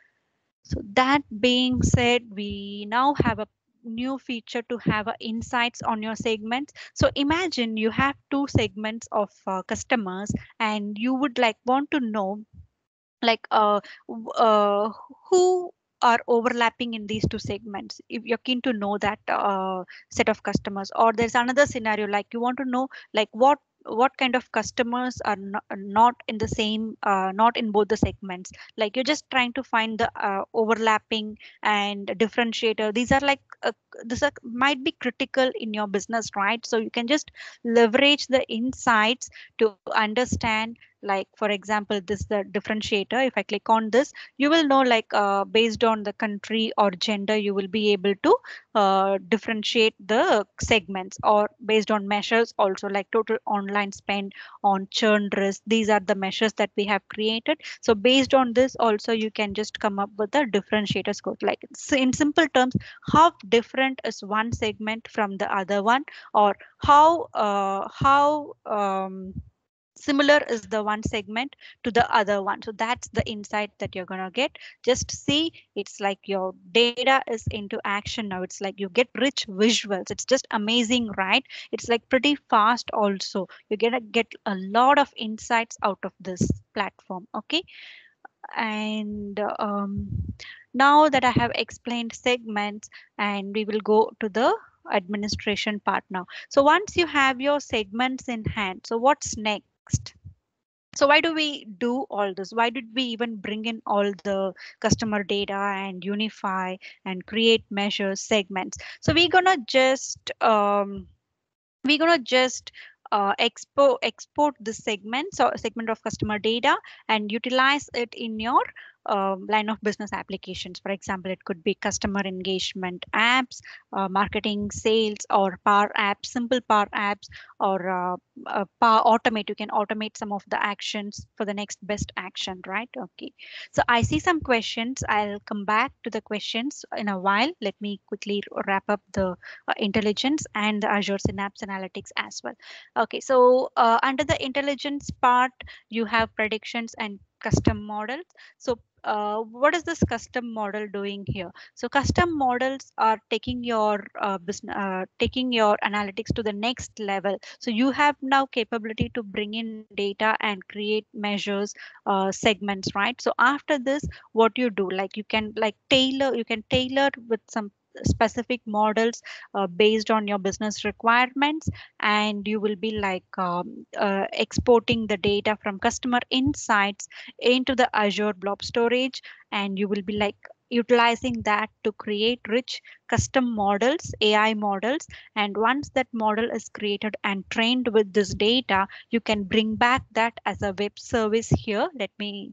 Speaker 2: So that being said, we now have a new feature to have uh, insights on your segments. So imagine you have two segments of uh, customers, and you would like want to know like uh, w- uh, who are overlapping in these two segments. If you're keen to know that uh, set of customers, or there's another scenario like you want to know like what what kind of customers are not, not in the same uh, not in both the segments, like you're just trying to find the uh, overlapping and differentiator. These are like uh, this are, might be critical in your business, right? So you can just leverage the insights to understand, like for example this the differentiator. If I click on this, you will know like uh, based on the country or gender, you will be able to uh, differentiate the segments, or based on measures also, like total online spend, on churn risk. These are the measures that we have created. So based on this also you can just come up with a differentiator score. Like s- in simple terms, how different is one segment from the other one, or how uh, how um, similar is the one segment to the other one. So that's the insight that you're going to get. Just see, it's like your data is into action now. It's like you get rich visuals. It's just amazing, right? It's like pretty fast also. You're going to get a lot of insights out of this platform. Okay, and um, now that I have explained segments, and we will go to the administration part now. So once you have your segments in hand, so what's next? So why do we do all this? Why did we even bring in all the customer data and unify and create measures segments? So we're gonna just um, we're gonna just uh, expo export the segments or segment of customer data and utilize it in your um, line of business applications. For example, it could be customer engagement apps, uh, marketing, sales, or Power Apps, simple Power Apps, or uh, uh, Power Automate. You can automate some of the actions for the next best action, right? Okay. So I see some questions. I'll come back to the questions in a while. Let me quickly wrap up the uh, intelligence and the Azure Synapse Analytics as well. Okay, so uh, under the intelligence part, you have predictions and custom models. So uh, what is this custom model doing here? So custom models are taking your uh, business, uh, taking your analytics to the next level. So you have now capability to bring in data and create measures, uh, segments, right? So after this, what you do, like you can like tailor, you can tailor with some specific models uh, based on your business requirements, and you will be like um, uh, exporting the data from customer insights into the Azure Blob Storage, and you will be like utilizing that to create rich custom models, A I models. And once that model is created and trained with this data, you can bring back that as a web service here. Let me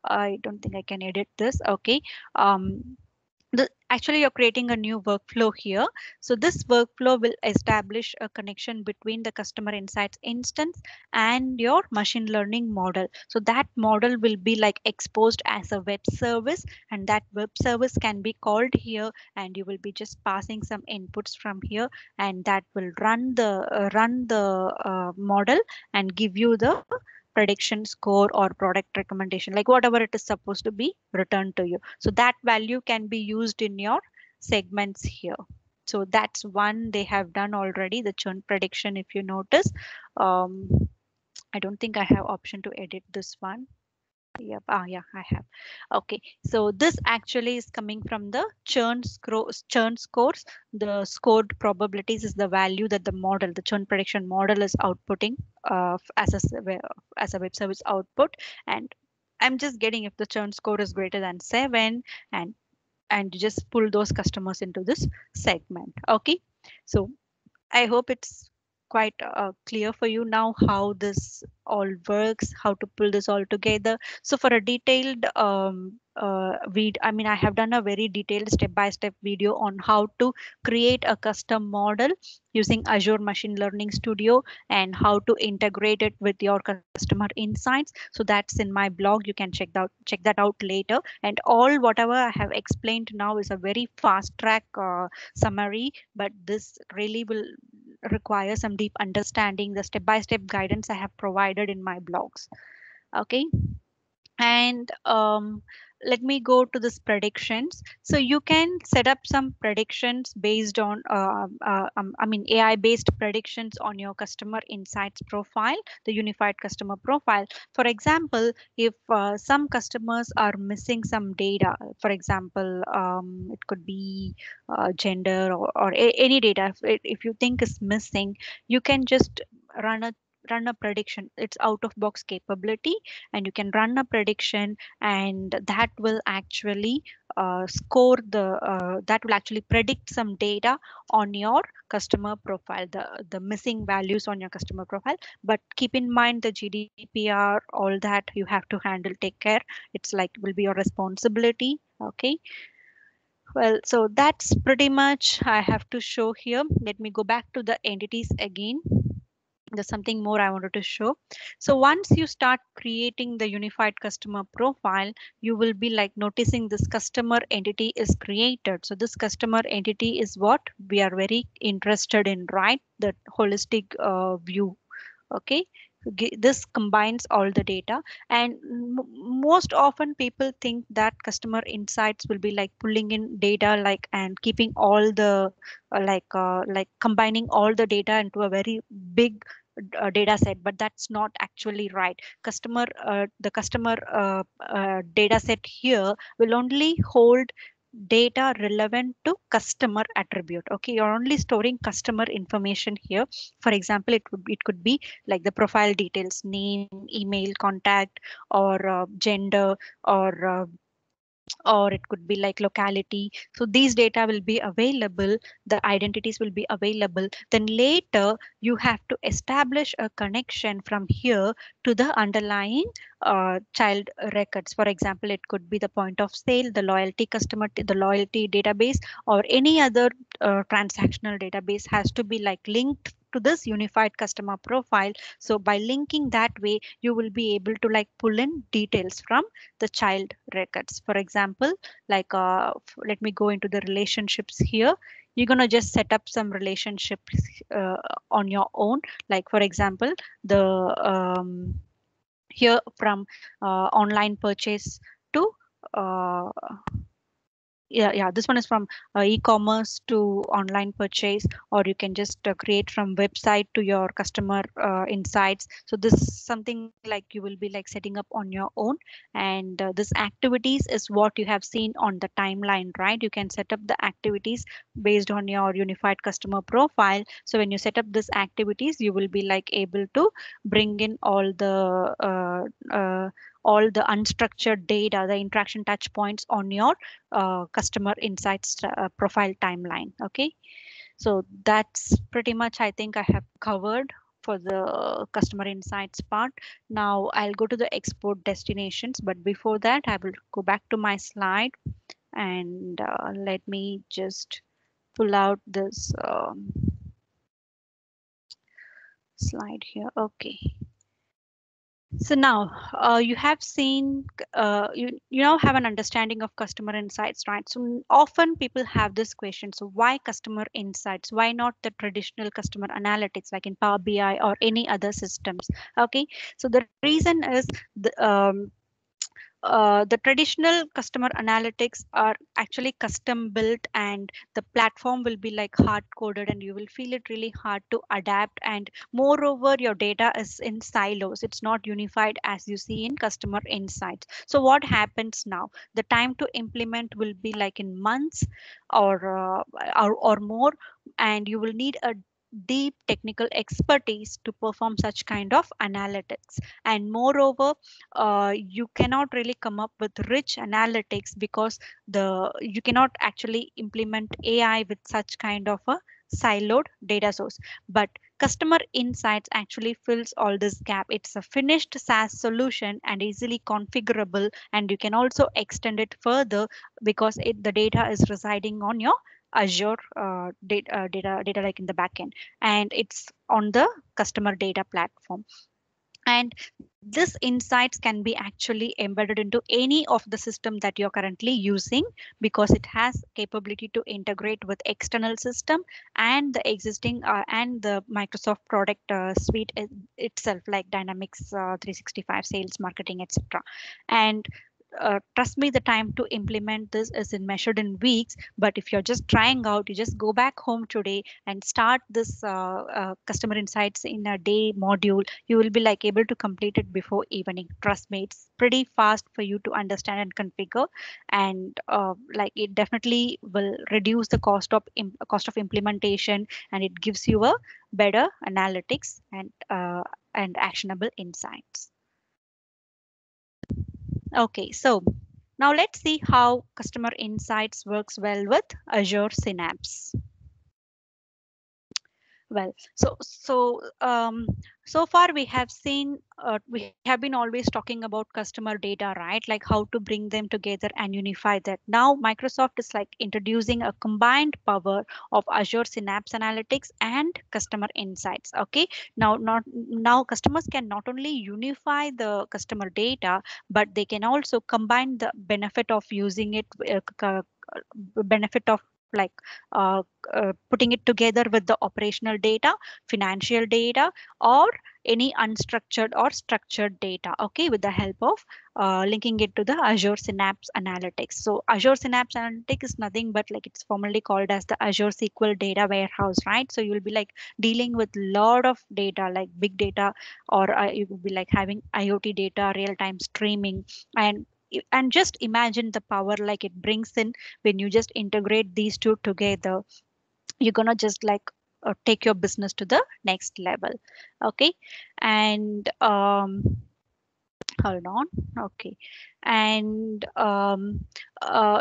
Speaker 2: I don't think I can edit this. Okay. Um, the, actually you're creating a new workflow here. So this workflow will establish a connection between the customer insights instance and your machine learning model. So that model will be like exposed as a web service, and that web service can be called here, and you will be just passing some inputs from here, and that will run the uh, run the uh, model and give you the prediction score or product recommendation, like whatever it is supposed to be returned to you. So that value can be used in your segments here. So that's one they have done already, the churn prediction. If you notice, um, I don't think I have option to edit this one. Yep. Ah, yeah, I have. Okay. So this actually is coming from the churn scores, churn scores. The scored probabilities is the value that the model, the churn prediction model, is outputting uh, as a s- we- as a web service output. And I'm just getting if the churn score is greater than seven, and and you just pull those customers into this segment. Okay. So I hope it's quite uh, clear for you now how this all works, how to pull this all together. So for a detailed um, uh, vid, I mean, I have done a very detailed step-by-step video on how to create a custom model using Azure Machine Learning Studio and how to integrate it with your customer insights. So that's in my blog. You can check that check that out later. And all whatever I have explained now is a very fast track uh, summary, but this really will require some deep understanding. The step-by-step guidance I have provided in my blogs. Okay. And um, let me go to this predictions. So you can set up some predictions based on, uh, uh, um, I mean, A I based predictions on your customer insights profile, the unified customer profile. For example, if uh, some customers are missing some data, for example, um, it could be uh, gender or, or a, any data. If, if you think is missing, you can just run a run a prediction. It's out of box capability, and you can run a prediction, and that will actually uh, score the uh, that will actually predict some data on your customer profile, the the missing values on your customer profile. But keep in mind the G D P R, all that you have to handle, take care. It's like will be your responsibility. Okay. Well, so that's pretty much I have to show here. Let me go back to the entities again. There's something more I wanted to show. So once you start creating the unified customer profile, you will be like noticing this customer entity is created. So this customer entity is what we are very interested in, right? The holistic uh, view. Okay. G- This combines all the data, and m- most often people think that customer insights will be like pulling in data, like and keeping all the uh, like uh, like combining all the data into a very big uh, data set, but that's not actually right. Customer uh, the customer uh, uh, data set here will only hold data relevant to customer attribute. Okay, you're only storing customer information here. For example, it would it could be like the profile details, name, email, contact, or uh, gender, or uh, or it could be like locality. So these data will be available, the identities will be available. Then later you have to establish a connection from here to the underlying uh, child records. For example, it could be the point of sale, the loyalty customer, the loyalty database, or any other uh, transactional database has to be like linked to this unified customer profile. So by linking that way, you will be able to like pull in details from the child records. For example, like uh, f- let me go into the relationships here. You're gonna just set up some relationships uh, on your own. Like for example, the um, here from uh, online purchase to uh, yeah yeah this one is from uh, e-commerce to online purchase, or you can just uh, create from website to your customer uh, insights. So this is something like you will be like setting up on your own. And uh, this activities is what you have seen on the timeline, right? You can set up the activities based on your unified customer profile. So when you set up this activities, you will be like able to bring in all the uh, uh, all the unstructured data, the interaction touch points on your uh, customer insights uh, profile timeline. Okay, so that's pretty much I think I have covered for the customer insights part. Now I'll go to the export destinations, but before that I will go back to my slide and uh, let me just pull out this um, slide here. Okay. So now uh, you have seen, uh, you, you now have an understanding of customer insights, right? So often people have this question, so why customer insights? Why not the traditional customer analytics like in Power B I or any other systems? Okay, so the reason is the, um, uh, the traditional customer analytics are actually custom built, and the platform will be like hard coded, and you will feel it really hard to adapt. And moreover, your data is in silos. It's not unified as you see in customer insights. So what happens now? The time to implement will be like in months or, uh, or, or more, and you will need a deep technical expertise to perform such kind of analytics. And moreover, uh, you cannot really come up with rich analytics because the you cannot actually implement A I with such kind of a siloed data source. But customer insights actually fills all this gap. It's a finished SaaS solution and easily configurable, and you can also extend it further because it, the data is residing on your Azure uh, data, uh, data data like in the backend, and it's on the customer data platform. And this insights can be actually embedded into any of the system that you're currently using, because it has capability to integrate with external system and the existing uh, and the Microsoft product uh, suite it, itself, like Dynamics uh, three sixty-five, sales, marketing, et cetera. And uh, trust me, the time to implement this is in measured in weeks. But if you're just trying out, you just go back home today and start this uh, uh, customer insights in a day module. You will be like able to complete it before evening. Trust me, it's pretty fast for you to understand and configure, and uh, like it definitely will reduce the cost of im- cost of implementation, and it gives you a better analytics and uh, and actionable insights. Okay, so now let's see how customer insights works well with Azure Synapse. Well, so so um, so far we have seen uh, we have been always talking about customer data, right? Like how to bring them together and unify that. Now Microsoft is like introducing a combined power of Azure Synapse Analytics and customer insights. Okay, now not now customers can not only unify the customer data, but they can also combine the benefit of using it, uh, c- c- benefit of like uh, uh, putting it together with the operational data, financial data, or any unstructured or structured data, okay, with the help of uh, linking it to the Azure Synapse Analytics. So Azure Synapse Analytics is nothing but like it's formerly called as the Azure S Q L Data Warehouse, right? So you'll be like dealing with lot of data like big data, or uh, you will be like having IoT data, real-time streaming, and and just imagine the power like it brings in when you just integrate these two together. You're gonna just like uh, take your business to the next level. Okay, and um hold on. Okay, and um uh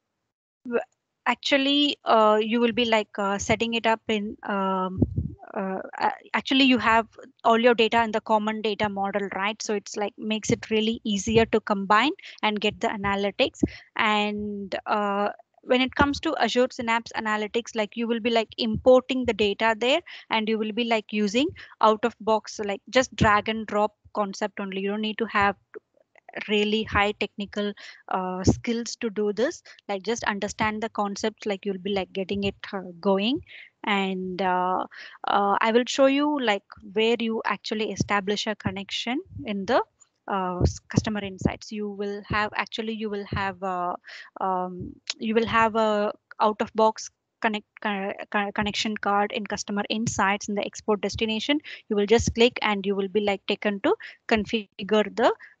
Speaker 2: w- actually uh, you will be like uh, setting it up in um, uh, a- actually you have all your data in the common data model, right? So it's like makes it really easier to combine and get the analytics. And uh, when it comes to Azure Synapse Analytics, like you will be like importing the data there, and you will be like using out of box, like just drag and drop concept only. You don't need to have really high technical uh, skills to do this. Like just understand the concepts, like you'll be like getting it uh, going. And uh, uh, I will show you like where you actually establish a connection in the uh, s- customer insights. You will have actually you will have uh, um, you will have a out of box connect con- con- connection card in customer insights in the export destination. You will just click and you will be like taken to configure the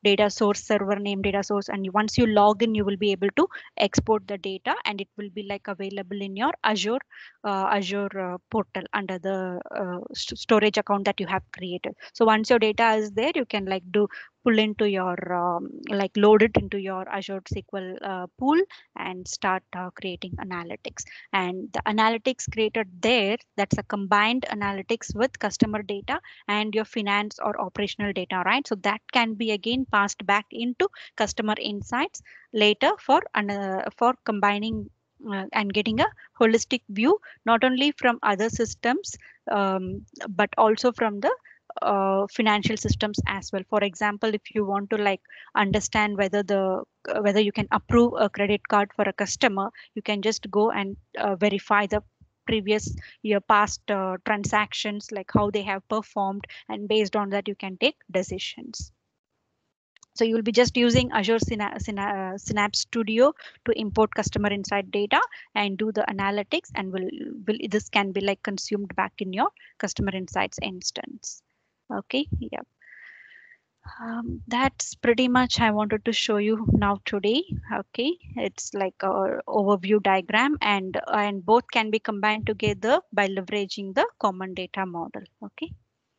Speaker 2: data source, server name, data source, and once you log in, you will be able to export the data, and it will be like available in your Azure uh, Azure uh, portal under the uh, st storage account that you have created. So once your data is there, you can like do pull into your um, like load it into your Azure S Q L uh, pool and start uh, creating analytics. And the analytics created there, that's a combined analytics with customer data and your finance or operational data, right? So that can be again passed back into customer insights later for uh, for combining uh, and getting a holistic view, not only from other systems um, but also from the uh, financial systems as well. For example, if you want to like understand whether the uh, whether you can approve a credit card for a customer, you can just go and uh, verify the previous year past uh, transactions, like how they have performed, and based on that you can take decisions. So you will be just using Azure Syna Syna Synapse Studio to import customer insight data and do the analytics, and will, will this can be like consumed back in your customer insights instance. Okay, yeah. Um, that's pretty much I wanted to show you now today. Okay, it's like a overview diagram, and and both can be combined together by leveraging the common data model. Okay.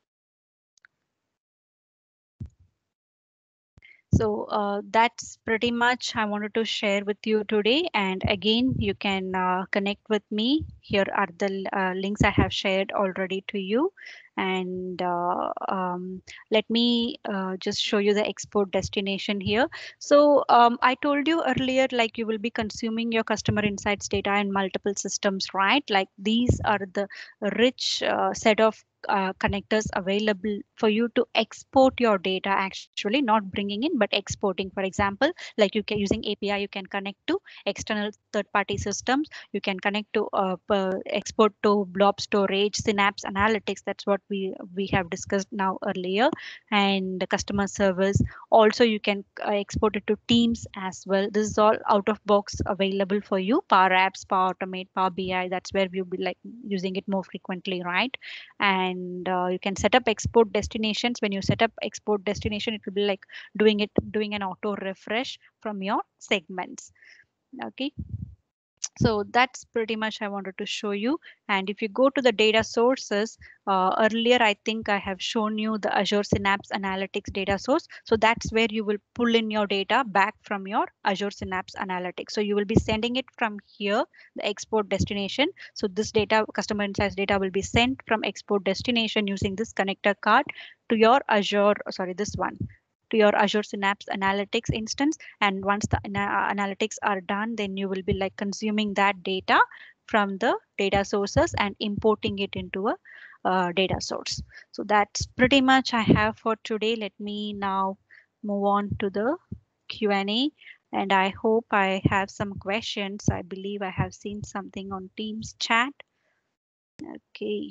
Speaker 2: So uh, that's pretty much I wanted to share with you today. And again, you can uh, connect with me. Here are the uh, links I have shared already to you. And uh, um, let me uh, just show you the export destination here. So um, I told you earlier, like you will be consuming your customer insights data in multiple systems, right? Like these are the rich uh, set of uh, connectors available for you to export your data, actually not bringing in but exporting. For example, like you can using A P I, you can connect to external third-party systems, you can connect to uh, export to blob storage, Synapse Analytics, that's what we we have discussed now earlier, and the customer service. Also you can uh, export it to Teams as well. This is all out of box available for you. Power Apps, Power Automate, Power B I, that's where we'll be like using it more frequently, right? And and uh, you can set up export destinations. When you set up export destination, it will be like doing it doing an auto refresh from your segments. Okay, so that's pretty much I wanted to show you. And if you go to the data sources, uh, earlier I think I have shown you the Azure Synapse Analytics data source. So that's where you will pull in your data back from your Azure Synapse Analytics. So you will be sending it from here, the export destination. So this data, customer insights data, will be sent from export destination using this connector card to your Azure, sorry, this one, to your Azure Synapse Analytics instance. And once the ana analytics are done, then you will be like consuming that data from the data sources and importing it into a uh, data source. So that's pretty much I have for today. Let me now move on to the Q and A. And I hope I have some questions. I believe I have seen something on Teams chat. Okay.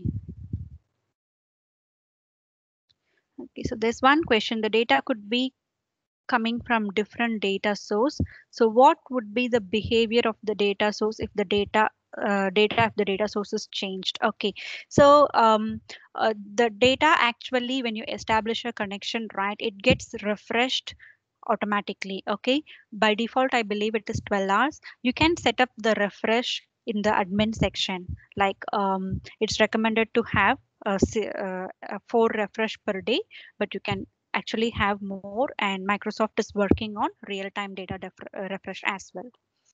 Speaker 2: Okay, so there's one question. The data could be coming from different data source. So what would be the behavior of the data source if the data uh, data if the data source is changed? Okay, so um, uh, the data actually, when you establish a connection, right, it gets refreshed automatically. Okay, by default, I believe it is twelve hours. You can set up the refresh in the admin section. Like um, it's recommended to have a, uh, a four refresh per day, but you can actually have more, and Microsoft is working on real-time data refresh as well.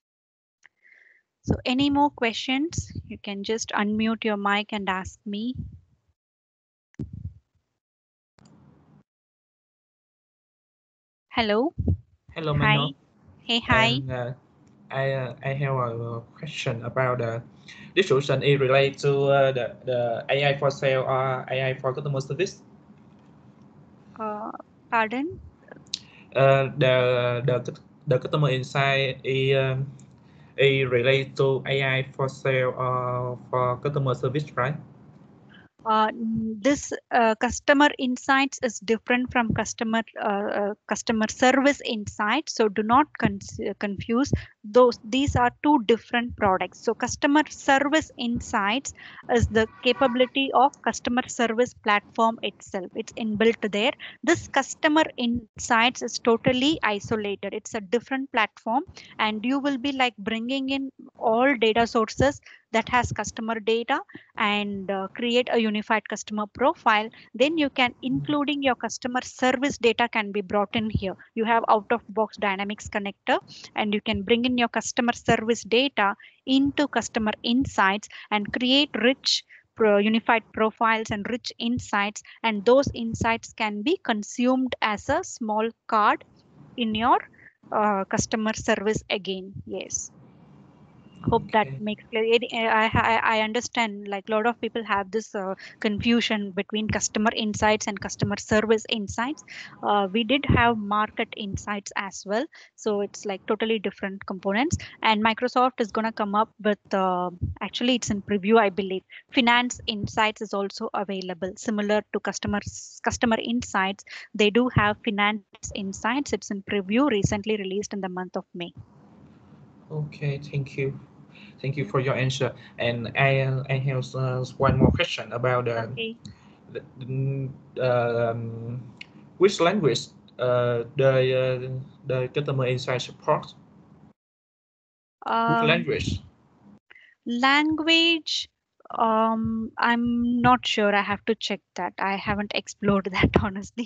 Speaker 2: So any more questions? You can just unmute your mic and ask me. Hello.
Speaker 5: Hello,
Speaker 2: hi.
Speaker 5: Mano.
Speaker 2: Hey, hi.
Speaker 5: And, uh, I uh, I have a question about the this solution is related to uh, the the A I for sale or A I for customer service.
Speaker 2: Uh, pardon?
Speaker 5: Uh, the the the customer insight is um, is related to A I for sale or for customer service, right?
Speaker 2: Uh, n- this uh, customer insights is different from customer uh, uh, customer service insights, so do not con- confuse those. These are two different products. So customer service insights is the capability of customer service platform itself. It's inbuilt there. This customer insights is totally isolated. It's a different platform, and you will be like bringing in all data sources that has customer data and uh, create a unified customer profile. Then you can, including your customer service data, can be brought in here. You have out of box dynamics connector, and you can bring in your customer service data into customer insights and create rich pro- unified profiles and rich insights, and those insights can be consumed as a small card in your uh, customer service again. Yes, hope that
Speaker 5: Okay.
Speaker 2: makes clear. It- eh, I, I I understand, like a lot of people have this uh, confusion between customer insights and customer service insights. Uh, we did have market insights as well, so it's like totally different components. And Microsoft is going to come up with uh, actually it's in preview, I believe. Finance insights is also available, similar to customers customer insights. They do have finance insights. It's in preview, recently released in the month of May.
Speaker 5: Okay, thank you. Thank you for your answer. And I uh, I have uh, one more question about uh,
Speaker 2: Okay.
Speaker 5: the, the, um, which language uh, the uh, the customer insight support. Which
Speaker 2: Um,
Speaker 5: language?
Speaker 2: Language, um, I'm not sure. I have to check that. I haven't explored that honestly.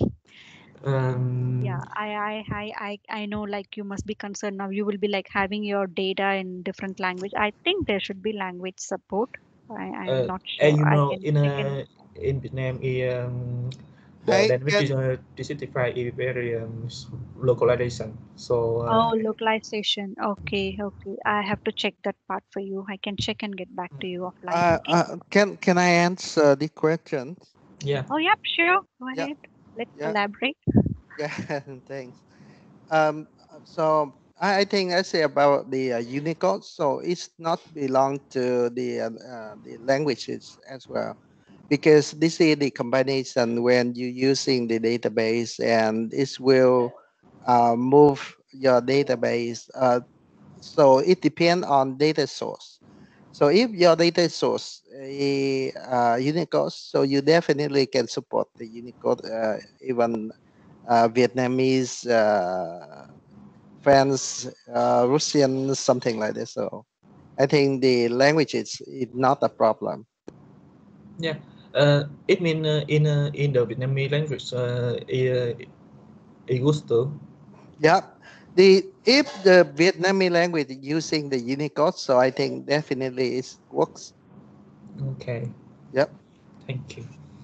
Speaker 2: Yeah,
Speaker 5: Um,
Speaker 2: I, I, I, I, I know like you must be concerned now. You will be like having your data in different language. I think there should be language support. I, I'm
Speaker 5: uh,
Speaker 2: not
Speaker 5: and
Speaker 2: sure.
Speaker 5: you
Speaker 2: I
Speaker 5: know,
Speaker 2: can
Speaker 5: in
Speaker 2: check and
Speaker 5: uh, in Vietnam, um, the
Speaker 6: Hey,
Speaker 5: language
Speaker 6: can
Speaker 5: is uh, decertified is very um, s- localization. So uh,
Speaker 2: oh, localization. Okay, okay. I have to check that part for you. I can check and get back to you offline.
Speaker 6: uh,
Speaker 2: Okay.
Speaker 6: uh can can I answer the question?
Speaker 5: yeah,
Speaker 2: Oh, yep, sure. Go
Speaker 6: Yeah,
Speaker 2: ahead. Let's
Speaker 6: yeah,
Speaker 2: elaborate.
Speaker 6: yeah. Thanks. Um, so I, I think I say about the uh, Unicode. So it's not belong to the uh, uh, the languages as well, because this is the combination when you using the database, and it will uh, move your database. Uh, so it depends on data source. So if your data source is uh, Unicode, so you definitely can support the Unicode, uh, even uh, Vietnamese, uh, French, uh, Russian, something like this. So I think the language is, is not a problem.
Speaker 5: yeah. Uh, it mean uh, in uh, in the Vietnamese language, uh, it, it goes to
Speaker 6: Yeah. The if the Vietnamese language is using the Unicode, so I think definitely it works.
Speaker 5: okay.
Speaker 6: Yep.
Speaker 5: Thank you.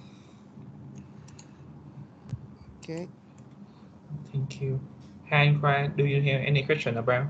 Speaker 6: Okay.
Speaker 5: Thank you. Hi, Khoa, do you have any question about?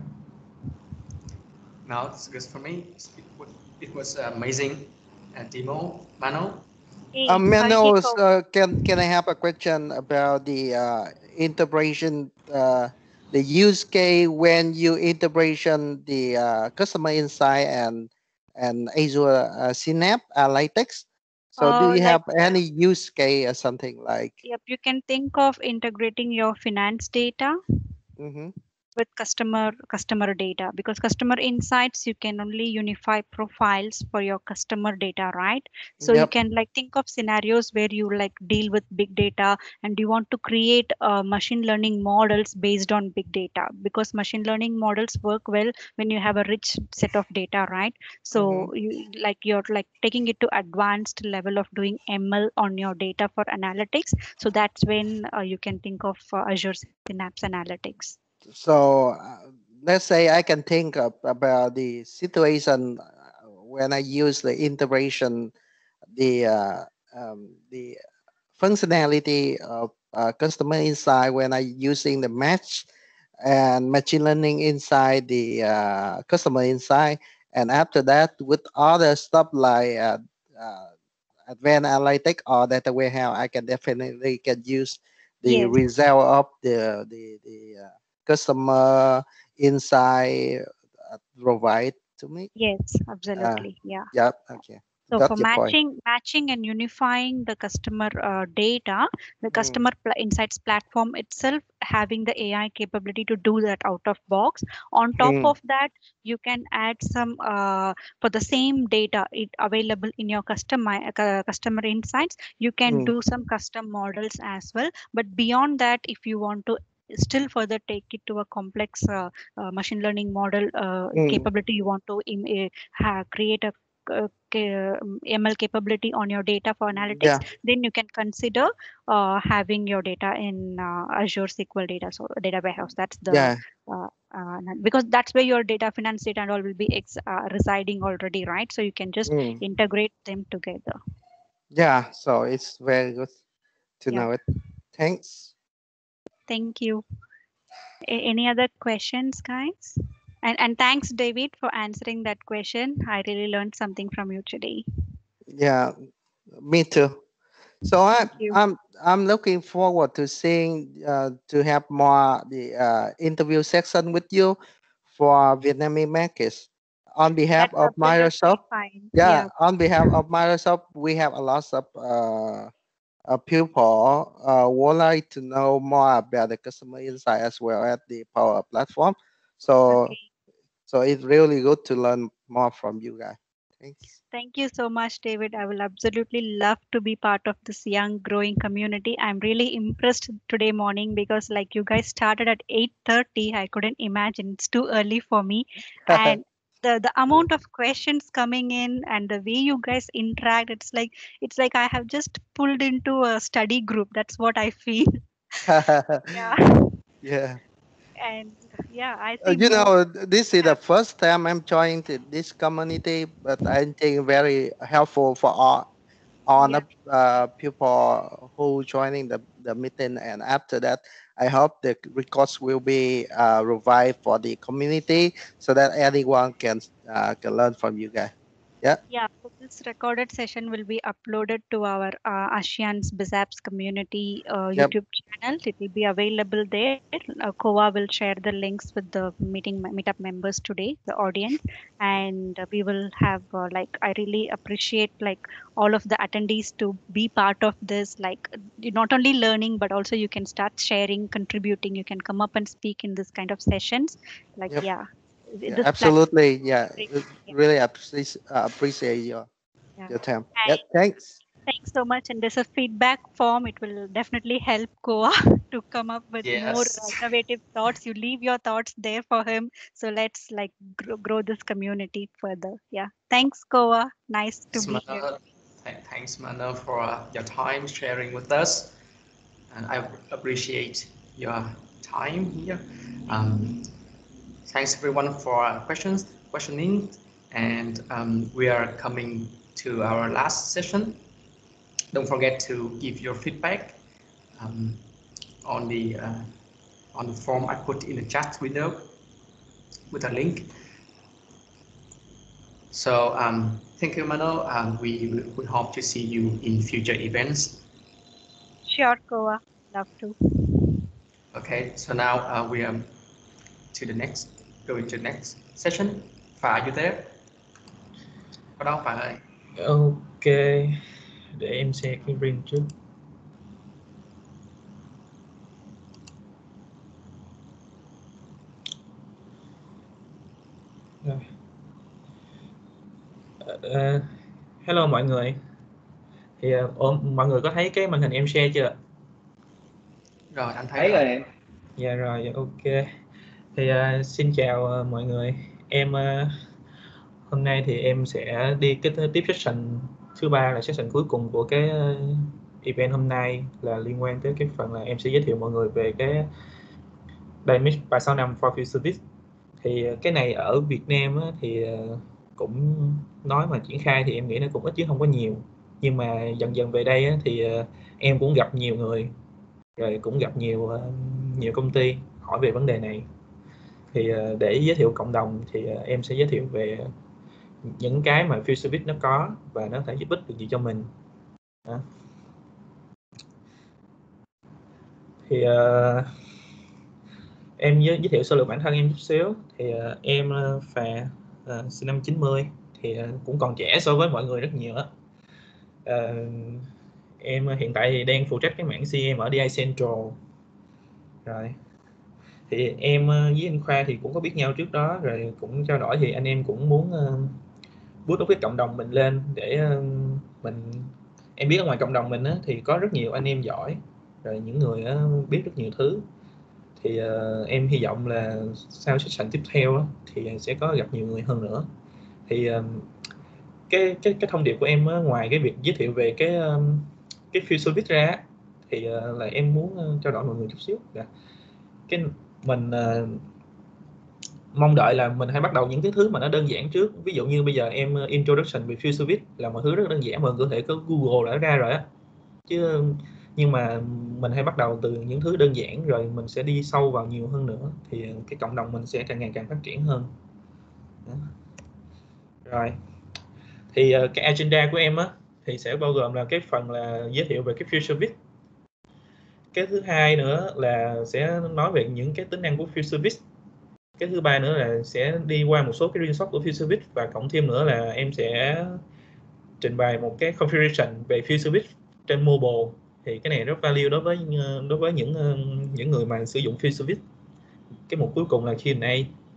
Speaker 1: No, it's good for me. It, wa- it was amazing. And Timo, Mano,
Speaker 2: Hey,
Speaker 6: Um,
Speaker 2: hi,
Speaker 6: Manuel,
Speaker 2: Nico.
Speaker 6: uh, can can I have a question about the uh, integration, uh, the use case when you integration the uh, customer insight and and Azure uh, Synapse Analytics? So do
Speaker 2: Uh,
Speaker 6: you
Speaker 2: like,
Speaker 6: have any use case or something like?
Speaker 2: yep, you can think of integrating your finance data
Speaker 6: Mm-hmm.
Speaker 2: with customer customer data, because customer insights you can only unify profiles for your customer data, right? So you
Speaker 6: Yep.
Speaker 2: can like think of scenarios where you like deal with big data and you want to create uh, machine learning models based on big data, because machine learning models work well when you have a rich set of data, right?
Speaker 6: Mm-hmm.
Speaker 2: So you like you're like taking it to advanced level of doing ML on your data for analytics. So that's when uh, you can think of uh, Azure Synapse Analytics.
Speaker 6: So uh, let's say I can think of, about the situation uh, when I use the integration, the uh, um, the functionality of uh, customer insight when I using the match and machine learning inside the uh, customer insight, and after that with other stuff like uh, uh, advanced analytic or data warehouse, I can definitely can use the
Speaker 2: Yes.
Speaker 6: result of the the, the uh, customer insight uh, provide to me.
Speaker 2: Yes,
Speaker 6: Uh,
Speaker 2: absolutely. Yeah.
Speaker 6: yeah. Okay.
Speaker 2: So
Speaker 6: got
Speaker 2: for
Speaker 6: your point.
Speaker 2: matching, matching and unifying the customer uh, data, the
Speaker 6: Mm.
Speaker 2: customer pl- insights platform itself having the A I capability to do that out of box. On top
Speaker 6: Mm.
Speaker 2: of that, you can add some uh, for the same data it available in your customer uh, customer insights. You can
Speaker 6: Mm.
Speaker 2: do some custom models as well. But beyond that, if you want to still further take it to a complex uh, uh, machine learning model uh,
Speaker 6: Mm.
Speaker 2: capability, you want to im- uh, ha- create a uh, ca- um, M L capability on your data for analytics,
Speaker 6: Yeah.
Speaker 2: then you can consider uh, having your data in uh, Azure S Q L data, so data warehouse. That's the
Speaker 6: Yeah.
Speaker 2: uh, uh, because that's where your data finance data and all will be ex- uh, residing already, right? So you can just
Speaker 6: Mm.
Speaker 2: integrate them together.
Speaker 6: Yeah. So it's very good to
Speaker 2: Yeah.
Speaker 6: know it. Thanks.
Speaker 2: Thank you. A- any other questions, guys? And and thanks, David, for answering that question. I really learned something from you today.
Speaker 6: Yeah. Me too. So I,
Speaker 2: Thank you.
Speaker 6: I'm I'm looking forward to seeing uh, to have more the uh, interview section with you for Vietnamese markets. On behalf
Speaker 2: That's
Speaker 6: of
Speaker 2: absolutely
Speaker 6: Microsoft,
Speaker 2: fine.
Speaker 6: yeah,
Speaker 2: Yeah.
Speaker 6: on behalf of Microsoft, we have a lot of uh, uh, people uh, would like to know more about the customer insight as well as the Power Platform. So
Speaker 2: Okay.
Speaker 6: so it's really good to learn more from you guys. Thanks.
Speaker 2: Thank you so much, David. I will absolutely love to be part of this young growing community. I'm really impressed today morning because like you guys started at eight thirty. I couldn't imagine. It's too early for me. And the, the amount of questions coming in and the way you guys interact, it's like it's like I have just pulled into a study group. That's what I feel. Yeah.
Speaker 6: Yeah.
Speaker 2: And yeah, I
Speaker 6: Uh,
Speaker 2: see
Speaker 6: you
Speaker 2: more.
Speaker 6: know, this is the
Speaker 2: Yeah.
Speaker 6: first time I'm joining to this community, but I think very helpful for all, all
Speaker 2: Yeah.
Speaker 6: the uh, people who joining the, the meeting. And after that, I hope the records will be uh, revived for the community so that anyone can uh, can learn from you guys. Yeah.
Speaker 2: Yeah, so this recorded session will be uploaded to our uh, ASEAN's BizApps community uh,
Speaker 6: Yep.
Speaker 2: YouTube channel. It will be available there. Uh, Koa will share the links with the meeting meetup members today, the audience, and uh, we will have uh, like I really appreciate like all of the attendees to be part of this. Like you're not only learning, but also you can start sharing, contributing. You can come up and speak in this kind of sessions. Like
Speaker 6: Yep.
Speaker 2: yeah,
Speaker 6: Yeah,
Speaker 2: this platform.
Speaker 6: absolutely. Yeah.
Speaker 2: Great. Yeah,
Speaker 6: Really appreciate, uh, appreciate your,
Speaker 2: yeah.
Speaker 6: your time.
Speaker 2: And
Speaker 6: Yeah. Thanks.
Speaker 2: thanks so much. And there's a feedback form. It will definitely help Koa to come up with more uh,
Speaker 1: Yes.
Speaker 2: innovative thoughts. You leave your thoughts there for him. So let's like grow, grow this community further. Yeah. Thanks, Koa. Nice to
Speaker 1: Thanks,
Speaker 2: be here.
Speaker 1: Mana. Th- Thanks, Mana, for uh, your time sharing with us. And I appreciate your time here. Um, thanks everyone for uh, questions, questioning, and um, we are coming to our last session. Don't forget to give your feedback um, on the uh, on the form I put in the chat window with a link. So um, thank you, Mano. Um, we we hope to see you in future events.
Speaker 2: Sure, Koa. Love to.
Speaker 1: Okay. So now uh, we are to the next, going to the next session. Phà, are you there? Có đâu Phà ơi?
Speaker 5: Ok, để em share cái screen trước. Rồi. Uh, hello mọi người. Thì uh, mọi người có thấy cái màn hình em share chưa?
Speaker 1: Rồi anh thấy,
Speaker 3: thấy
Speaker 1: rồi.
Speaker 3: rồi em.
Speaker 5: Dạ rồi, ok. Thì uh, xin chào uh, mọi người. Em uh, hôm nay thì em sẽ đi cái tiếp session thứ ba, là session cuối cùng của cái uh, event hôm nay, là liên quan tới cái phần là em sẽ giới thiệu mọi người về cái Dynamics ba sáu năm for Field Service. Thì cái này ở Việt Nam á, thì uh, cũng nói mà triển khai thì em nghĩ nó cũng ít chứ không có nhiều. Nhưng mà dần dần về đây á, thì uh, em cũng gặp nhiều người, rồi cũng gặp nhiều uh, nhiều công ty hỏi về vấn đề này. Thì uh, để giới thiệu cộng đồng thì uh, em sẽ giới thiệu về những cái mà Field Service nó có và nó thể giúp ích được gì cho mình. Đó. Thì uh, em giới, giới thiệu sơ lược bản thân em chút xíu. Thì uh, em uh, Phà uh, sinh năm chín mươi, thì cũng còn trẻ so với mọi người rất nhiều á. À, em hiện tại thì đang phụ trách cái mảng xê em ở đê i Central. Rồi thì em với anh Khoa thì cũng có biết nhau trước đó, rồi cũng trao đổi, thì anh em cũng muốn uh, boost up cái cộng đồng mình lên để uh, mình em biết ở ngoài cộng đồng mình á, thì có rất nhiều anh em giỏi, rồi những người uh, biết rất nhiều thứ. Thì uh, em hy vọng là sau session tiếp theo á, thì sẽ có gặp nhiều người hơn nữa. Thì uh, cái cái cái thông điệp của em á, ngoài cái việc giới thiệu về cái um, cái Futurebit ra, thì uh, là em muốn uh, trao đổi mọi người chút xíu là cái mình uh, mong đợi là mình hãy bắt đầu những cái thứ mà nó đơn giản trước. Ví dụ như bây giờ em uh, introduction về Futurebit là một thứ rất đơn giản, mình có thể có Google đã ra rồi á, chứ nhưng mà mình hãy bắt đầu từ những thứ đơn giản rồi mình sẽ đi sâu vào nhiều hơn nữa, thì cái cộng đồng mình sẽ càng ngày càng phát triển hơn. Đó. Rồi thì uh, cái agenda của em á thì sẽ bao gồm là cái phần là giới thiệu về cái Futurebit. Cái thứ hai nữa là sẽ nói về những cái tính năng của Futurebit. Cái thứ ba nữa là sẽ đi qua một số cái resource của Futurebit, và cộng thêm nữa là em sẽ trình bày một cái configuration về Futurebit trên mobile. Thì cái này rất value đối với đối với những những người mà sử dụng Futurebit. Cái mục cuối cùng là Q and A.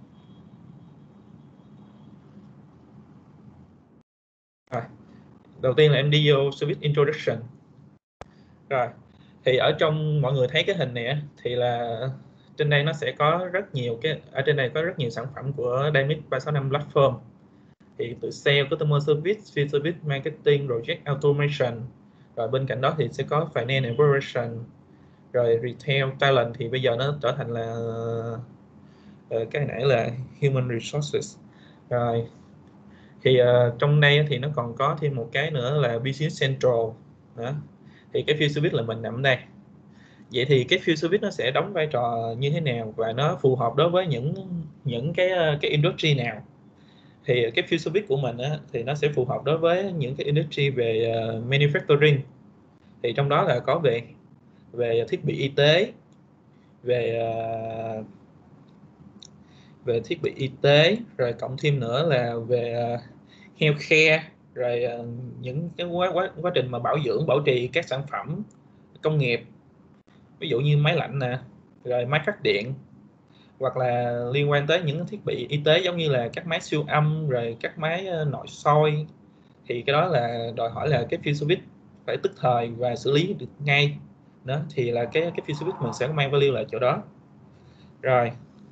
Speaker 5: Rồi, đầu tiên là em đi vô Service Introduction. Rồi, thì ở trong mọi người thấy cái hình này thì là trên đây nó sẽ có rất nhiều cái ở trên này có rất nhiều sản phẩm của Dynamics ba sáu năm Platform. Thì từ Sale, Customer Service, Field Service, Marketing, Project Automation. Rồi bên cạnh đó thì sẽ có Finance and Operation. Rồi Retail, Talent thì bây giờ nó trở thành là uh, cái nãy là Human Resources. Rồi thì uh, trong đây thì nó còn có thêm một cái nữa là Business Central. Đó. Thì cái Field Service là mình nằm ở đây. Vậy thì cái Field Service nó sẽ đóng vai trò như thế nào và nó phù hợp đối với những những cái cái industry nào? Thì cái Field Service của mình á, thì nó sẽ phù hợp đối với những cái industry về uh, manufacturing. Thì trong đó là có về về thiết bị y tế, về uh, về thiết bị y tế, rồi cộng thêm nữa là về uh, healthcare, rồi uh, những cái quá, quá quá trình mà bảo dưỡng bảo trì các sản phẩm công nghiệp, ví dụ như máy lạnh nè, rồi máy phát điện, hoặc là liên quan tới những thiết bị y tế giống như là các máy siêu âm, rồi các máy nội soi. Thì cái đó là đòi hỏi là cái Field Service phải tức thời và xử lý được ngay. Đó thì là cái cái Field Service mình sẽ mang value lại chỗ đó. Rồi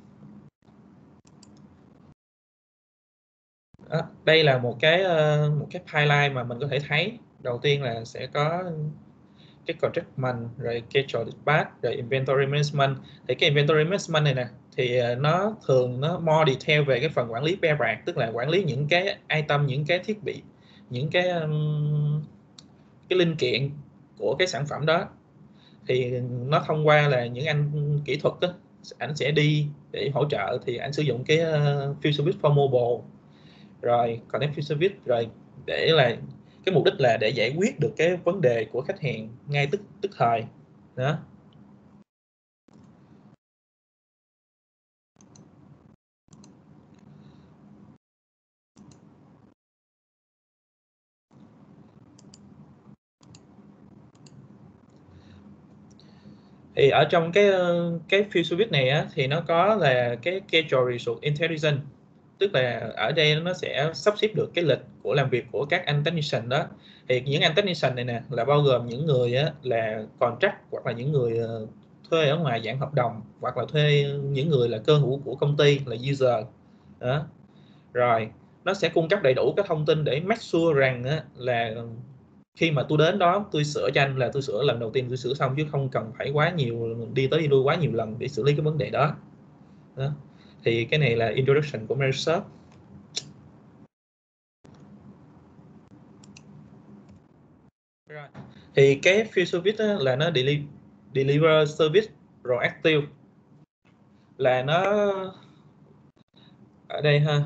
Speaker 5: đó, đây là một cái một cái pipeline mà mình có thể thấy. Đầu tiên là sẽ có cái contractment, rồi schedule dispatch, rồi inventory management. Thì cái inventory management này nè thì nó thường nó more detail về cái phần quản lý be bạc, tức là quản lý những cái item, những cái thiết bị, những cái um, cái linh kiện của cái sản phẩm đó. Thì nó thông qua là những anh kỹ thuật đó, anh sẽ đi để hỗ trợ, thì anh sử dụng cái uh, Field Service for Mobile, rồi Connect Field Service, rồi để là cái mục đích là để giải quyết được cái vấn đề của khách hàng ngay tức tức thời đó. Thì ở trong cái cái Field Service này á, thì nó có là cái Schedule Resource Intelligence, tức là ở đây nó sẽ sắp xếp được cái lịch của làm việc của các anh technician đó. Thì những anh technician này nè là bao gồm những người á, là contract, hoặc là những người thuê ở ngoài dạng hợp đồng, hoặc là thuê những người là cơ hữu của công ty là user đó. Rồi nó sẽ cung cấp đầy đủ các thông tin để make sure rằng á, là khi mà tôi đến đó tôi sửa cho anh là tôi sửa lần đầu tiên tôi sửa xong, chứ không cần phải quá nhiều đi tới đi lui quá nhiều lần để xử lý cái vấn đề đó. Đó. Thì cái này là introduction của Microsoft. Rồi. Thì cái Field Service là nó deli deliver service proactive, là nó ở đây ha,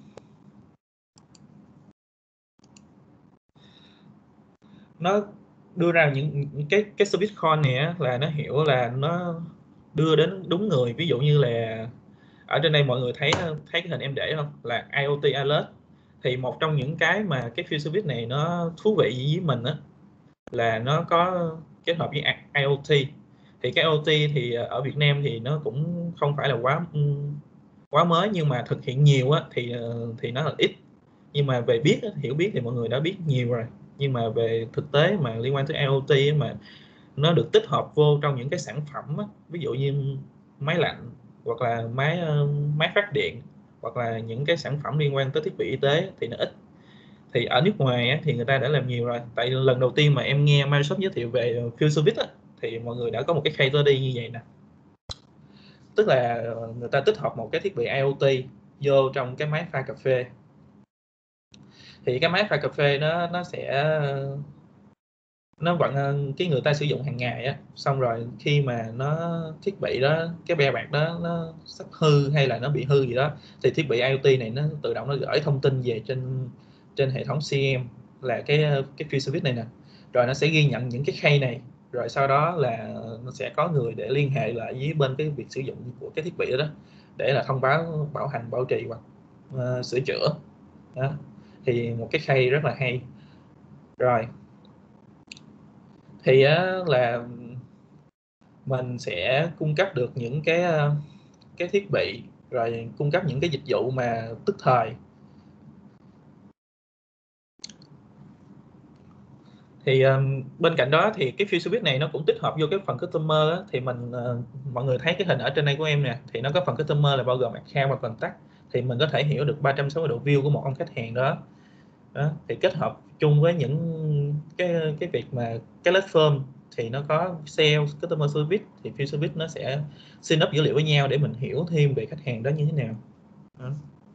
Speaker 5: nó đưa ra những cái cái service call này á, là nó hiểu là nó đưa đến đúng người. Ví dụ như là ở trên đây mọi người thấy thấy cái hình em để không, là IoT alert. thì một trong những cái mà cái FutureBit này nó thú vị với mình á là nó có kết hợp với i o tê. Thì cái i o tê thì ở Việt Nam thì nó cũng không phải là quá quá mới, nhưng mà thực hiện nhiều á thì thì nó là ít. Nhưng mà về biết hiểu biết thì mọi người đã biết nhiều rồi, nhưng mà về thực tế mà liên quan tới i o tê mà nó được tích hợp vô trong những cái sản phẩm á, ví dụ như máy lạnh hoặc là máy máy phát điện hoặc là những cái sản phẩm liên quan tới thiết bị y tế thì nó ít. Thì ở nước ngoài á, thì người ta đã làm nhiều rồi. Tại lần đầu tiên mà em nghe Microsoft giới thiệu về FutureBit á, thì mọi người đã có một cái case study như vậy nè, tức là người ta tích hợp một cái thiết bị i o tê vô trong cái máy pha cà phê. Thì cái máy pha cà phê nó nó sẽ nó vẫn cái người ta sử dụng hàng ngày á, xong rồi khi mà nó thiết bị đó, cái be bạc đó nó sắp hư hay là nó bị hư gì đó, thì thiết bị i o tê này nó tự động nó gửi thông tin về trên trên hệ thống xê em là cái cái FutureBit này nè, rồi nó sẽ ghi nhận những cái key này, rồi sau đó là nó sẽ có người để liên hệ lại với bên cái việc sử dụng của cái thiết bị đó, đó để là thông báo bảo hành, bảo trì hoặc uh, sửa chữa đó. Thì một cái key rất là hay. Rồi thì á, là mình sẽ cung cấp được những cái cái thiết bị, rồi cung cấp những cái dịch vụ mà tức thời. Thì um, bên cạnh đó thì cái FutureBit này nó cũng tích hợp vô cái phần customer á, thì mình uh, mọi người thấy cái hình ở trên đây của em nè, thì nó có phần customer là bao gồm account và contact, thì mình có thể hiểu được ba trăm sáu mươi độ view của một ông khách hàng đó. Đó, thì kết hợp chung với những cái cái việc mà cái platform thì nó có sales, customer service, thì FutureBit nó sẽ sync up dữ liệu với nhau để mình hiểu thêm về khách hàng đó như thế nào. Đó.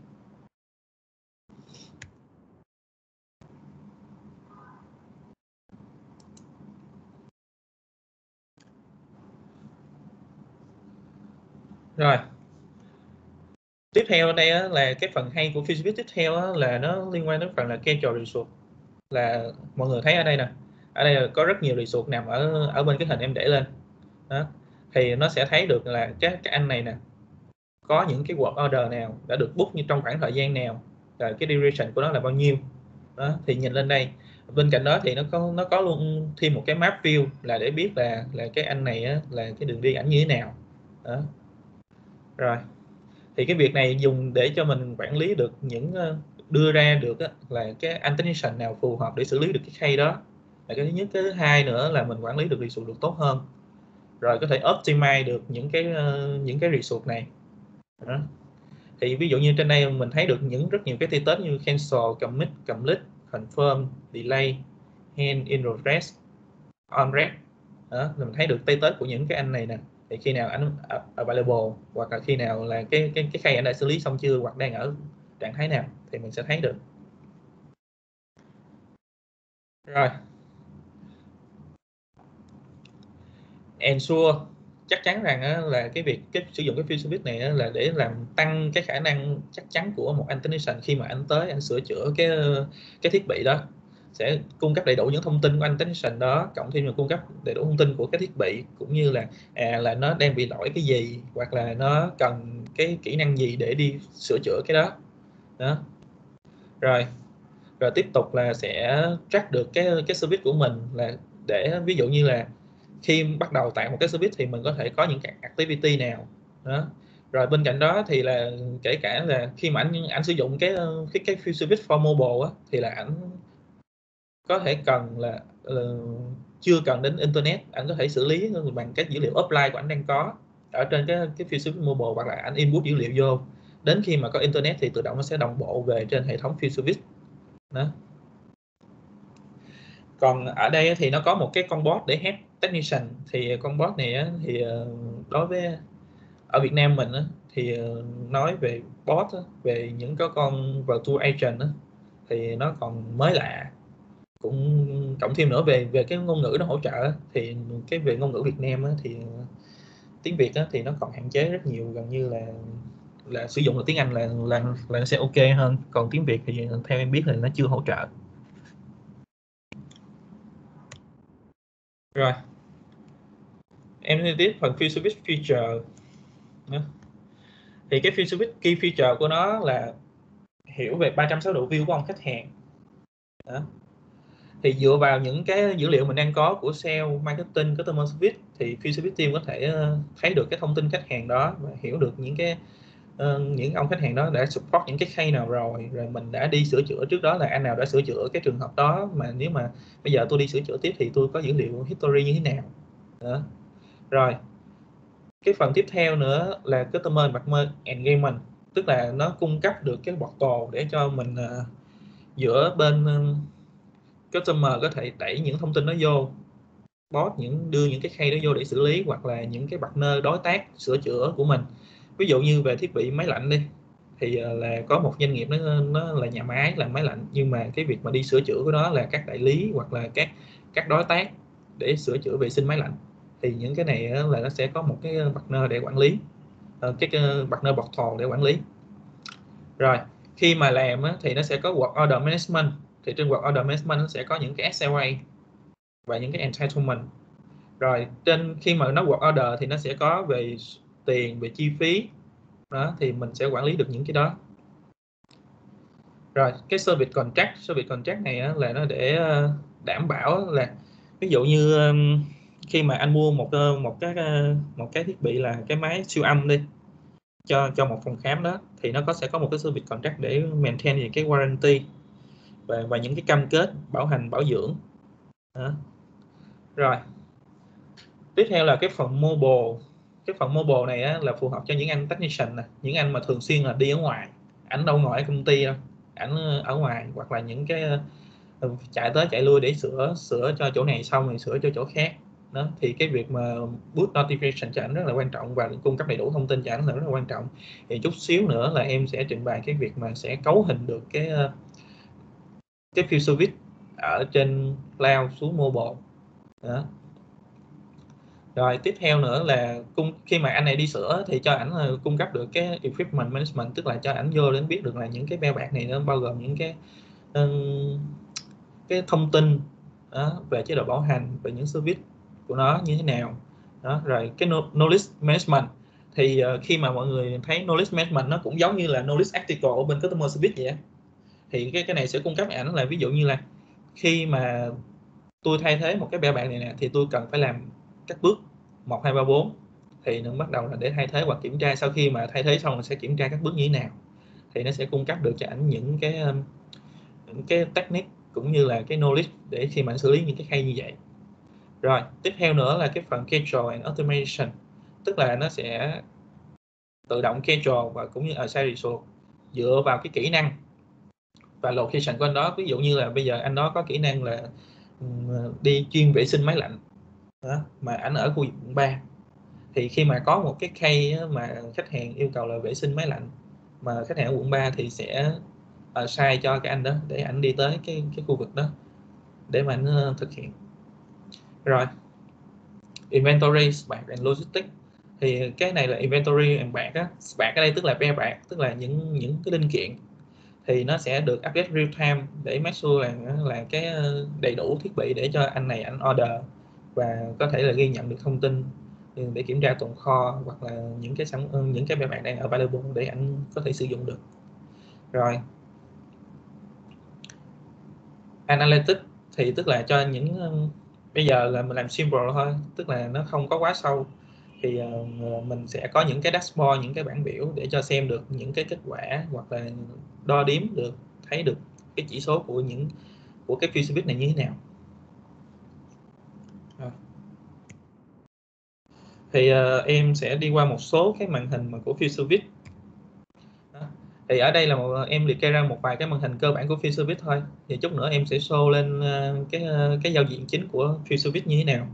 Speaker 5: Rồi tiếp theo ở đây á, là cái phần hay của FutureBit tiếp theo á, là nó liên quan đến phần là schedule resource. Là mọi người thấy ở đây nè, ở đây là có rất nhiều resource nằm ở ở bên cái hình em để lên đó, thì nó sẽ thấy được là cái cái anh này nè có những cái work order nào đã được book như trong khoảng thời gian nào, rồi cái duration của nó là bao nhiêu đó. Thì nhìn lên đây, bên cạnh đó thì nó có nó có luôn thêm một cái map view là để biết là là cái anh này á, là cái đường đi ảnh như thế nào đó. Rồi thì cái việc này dùng để cho mình quản lý được những đưa ra được á, là cái annotation nào phù hợp để xử lý được cái case đó là cái thứ nhất. Cái thứ hai nữa là mình quản lý được resource được tốt hơn, rồi có thể optimize được những cái uh, những cái resource này đó. Thì ví dụ như trên đây mình thấy được những rất nhiều cái status như cancel, commit, complete, confirm, delay, hand in progress, on red đó. Mình thấy được status của những cái anh này nè, thì khi nào anh available hoặc là khi nào là cái cái cái case anh đã xử lý xong chưa hoặc đang ở trạng thái nào thì mình sẽ thấy được. Rồi ensure chắc chắn rằng á, là cái việc cái sử dụng cái FutureBit này á, là để làm tăng cái khả năng chắc chắn của một anh technician khi mà anh tới anh sửa chữa cái cái thiết bị đó, sẽ cung cấp đầy đủ những thông tin của anh technician đó, cộng thêm là cung cấp đầy đủ thông tin của cái thiết bị, cũng như là à, là nó đang bị lỗi cái gì hoặc là nó cần cái kỹ năng gì để đi sửa chữa cái đó đó. Rồi rồi tiếp tục là sẽ track được cái cái service của mình, là để ví dụ như là khi bắt đầu tại một cái service thì mình có thể có những cái activity nào đó. Rồi bên cạnh đó thì là kể cả là khi mà anh anh sử dụng cái cái cái FutureBit for mobile á, thì là anh có thể cần là uh, chưa cần đến internet, anh có thể xử lý bằng cái dữ liệu offline của anh đang có ở trên cái cái FutureBit mobile, hoặc là anh input dữ liệu vô, đến khi mà có internet thì tự động nó sẽ đồng bộ về trên hệ thống FutureBit đó. Còn ở đây thì nó có một cái con bot để help technician, thì con bot này thì đối với ở Việt Nam mình thì nói về bot về những cái con virtual agent thì nó còn mới lạ, cũng cộng thêm nữa về về cái ngôn ngữ nó hỗ trợ, thì cái về ngôn ngữ Việt Nam thì tiếng Việt thì nó còn hạn chế rất nhiều, gần như là là sử dụng được tiếng Anh là là là nó sẽ ok hơn, còn tiếng Việt thì theo em biết là nó chưa hỗ trợ. Rồi em đi tiếp phần FutureBit feature. Thì cái FutureBit key feature của nó là hiểu về ba trăm sáu mươi độ view của ông khách hàng. Đó. Thì dựa vào những cái dữ liệu mình đang có của sale, marketing, customer service thì field service team có thể thấy được cái thông tin khách hàng đó và hiểu được những cái uh, những ông khách hàng đó đã support những cái case nào rồi, rồi mình đã đi sửa chữa trước đó là anh nào đã sửa chữa cái trường hợp đó, mà nếu mà bây giờ tôi đi sửa chữa tiếp thì tôi có dữ liệu history như thế nào. Đó. Rồi cái phần tiếp theo nữa là customer engagement, tức là nó cung cấp được cái portal để cho mình uh, giữa bên uh, customer có thể đẩy những thông tin đó vô bot, những đưa những cái case đó vô để xử lý, hoặc là những cái partner đối tác sửa chữa của mình. Ví dụ như về thiết bị máy lạnh đi, thì uh, là có một doanh nghiệp nó, nó là nhà máy làm máy lạnh, nhưng mà cái việc mà đi sửa chữa của đó là các đại lý hoặc là các các đối tác để sửa chữa vệ sinh máy lạnh. Thì những cái này là nó sẽ có một cái partner để quản lý, cái partner portal để quản lý. Rồi khi mà làm thì nó sẽ có work order management, thì trên work order management nó sẽ có những cái ét lờ a và những cái entitlement. Rồi trên khi mà nó work order thì nó sẽ có về tiền, về chi phí đó, thì mình sẽ quản lý được những cái đó. Rồi cái service contract, service contract này là nó để đảm bảo là ví dụ như khi mà anh mua một một cái một cái thiết bị là cái máy siêu âm đi cho cho một phòng khám đó, thì nó có sẽ có một cái service contract để maintain những cái warranty và và những cái cam kết bảo hành bảo dưỡng đó. Rồi tiếp theo là cái phần mobile. Cái phần mobile này á, là phù hợp cho những anh technician này, những anh mà thường xuyên là đi ở ngoài, ảnh đâu ngồi ở công ty đâu, ảnh ở ngoài, hoặc là những cái chạy tới chạy lui để sửa sửa cho chỗ này xong rồi sửa cho chỗ khác đó, thì cái việc mà push notification cho ảnh rất là quan trọng và cung cấp đầy đủ thông tin cho ảnh là rất là quan trọng. Thì chút xíu nữa là em sẽ trình bày cái việc mà sẽ cấu hình được cái cái field service ở trên cloud xuống mobile đó. Rồi tiếp theo nữa là cung khi mà anh này đi sửa thì cho ảnh là cung cấp được cái equipment management, tức là cho ảnh vô đến biết được là những cái beo bạc này nó bao gồm những cái um, cái thông tin đó, về chế độ bảo hành, về những service của nó như thế nào đó. Rồi cái knowledge management thì uh, khi mà mọi người thấy knowledge management nó cũng giống như là knowledge article ở bên customer service vậy á, thì cái cái này sẽ cung cấp ảnh là ví dụ như là khi mà tôi thay thế một cái beo bạc này nè thì tôi cần phải làm các bước một hai ba bốn, thì nó bắt đầu là để thay thế hoặc kiểm tra. Sau khi mà thay thế xong mình sẽ kiểm tra các bước như thế nào, thì nó sẽ cung cấp được cho ảnh những cái những cái technique cũng như là cái knowledge để khi mà anh xử lý những cái case như vậy. Rồi tiếp theo nữa là cái phần schedule and automation, tức là nó sẽ tự động schedule và cũng như assign resource dựa vào cái kỹ năng và location của anh đó. Ví dụ như là bây giờ anh đó có kỹ năng là đi chuyên vệ sinh máy lạnh đó, mà anh ở khu vực quận ba, thì khi mà có một cái case mà khách hàng yêu cầu là vệ sinh máy lạnh mà khách hàng ở quận ba thì sẽ uh, sai cho cái anh đó để anh đi tới cái cái khu vực đó để mà anh uh, thực hiện. Rồi inventory, bạc and logistics, thì cái này là inventory and bạc á. Bạc ở đây tức là be bạc, tức là những những cái linh kiện, thì nó sẽ được update real time để make sure là là cái đầy đủ thiết bị để cho anh này anh order và có thể là ghi nhận được thông tin để kiểm tra tồn kho hoặc là những cái sản những cái be bạc đang available để anh có thể sử dụng được. Rồi analytics thì tức là cho những bây giờ là mình làm simple thôi, tức là nó không có quá sâu, thì uh, mình sẽ có những cái dashboard, những cái bảng biểu để cho xem được những cái kết quả hoặc là đo đếm được, thấy được cái chỉ số của những của cái field service này như thế nào. Rồi. Thì uh, em sẽ đi qua một số cái màn hình mà của field service. Đó. Thì ở đây là một, em liệt kê ra một vài cái màn hình cơ bản của field service thôi. Thì chút nữa em sẽ show lên uh, cái uh, cái giao diện chính của field service như thế nào.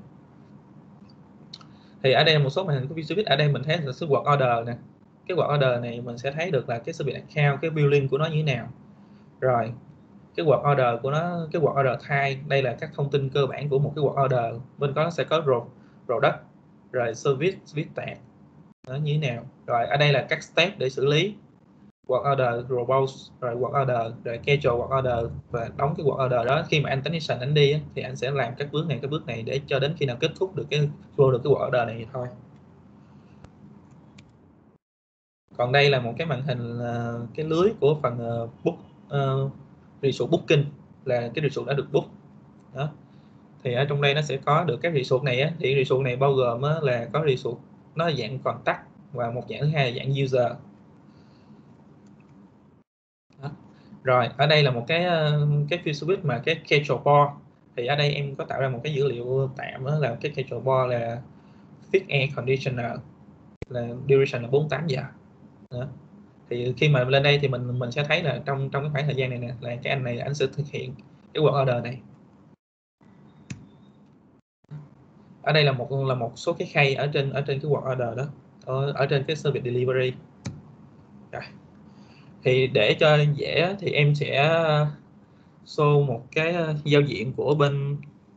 Speaker 5: Thì ở đây là một số màn hình của field service. Ở đây mình thấy là số work order nè. Cái work order này mình sẽ thấy được là cái service account, cái billing của nó như thế nào. Rồi cái work order của nó, cái work order type, đây là các thông tin cơ bản của một cái work order. Bên có nó sẽ có product, rồi service, service tag nó như thế nào. Rồi ở đây là các step để xử lý work order, propose, rồi work order, rồi schedule work order và đóng cái work order đó. Khi mà anh technician anh đi thì anh sẽ làm các bước này, các bước này để cho đến khi nào kết thúc được cái flow được cái work order này thôi. Còn đây là một cái màn hình uh, cái lưới của phần uh, book uh, resource booking, là cái resource đã được book đó. Thì ở trong đây nó sẽ có được các resource này á, thì resource này bao gồm á, là có resource nó là dạng contact và một dạng thứ hai là dạng user đó. Rồi ở đây là một cái cái FuseWith mà cái schedule board, thì ở đây em có tạo ra một cái dữ liệu tạm đó, là cái schedule board là fixed air conditioner, là duration là bốn mươi tám giờ đó. Thì khi mà lên đây thì mình mình sẽ thấy là trong trong cái khoảng thời gian này nè, là cái anh này anh sẽ thực hiện cái work order này. Ở đây là một là một số cái khay ở trên ở trên cái work order đó, ở, ở trên cái service delivery. Rồi. Thì để cho dễ thì em sẽ show một cái giao diện của bên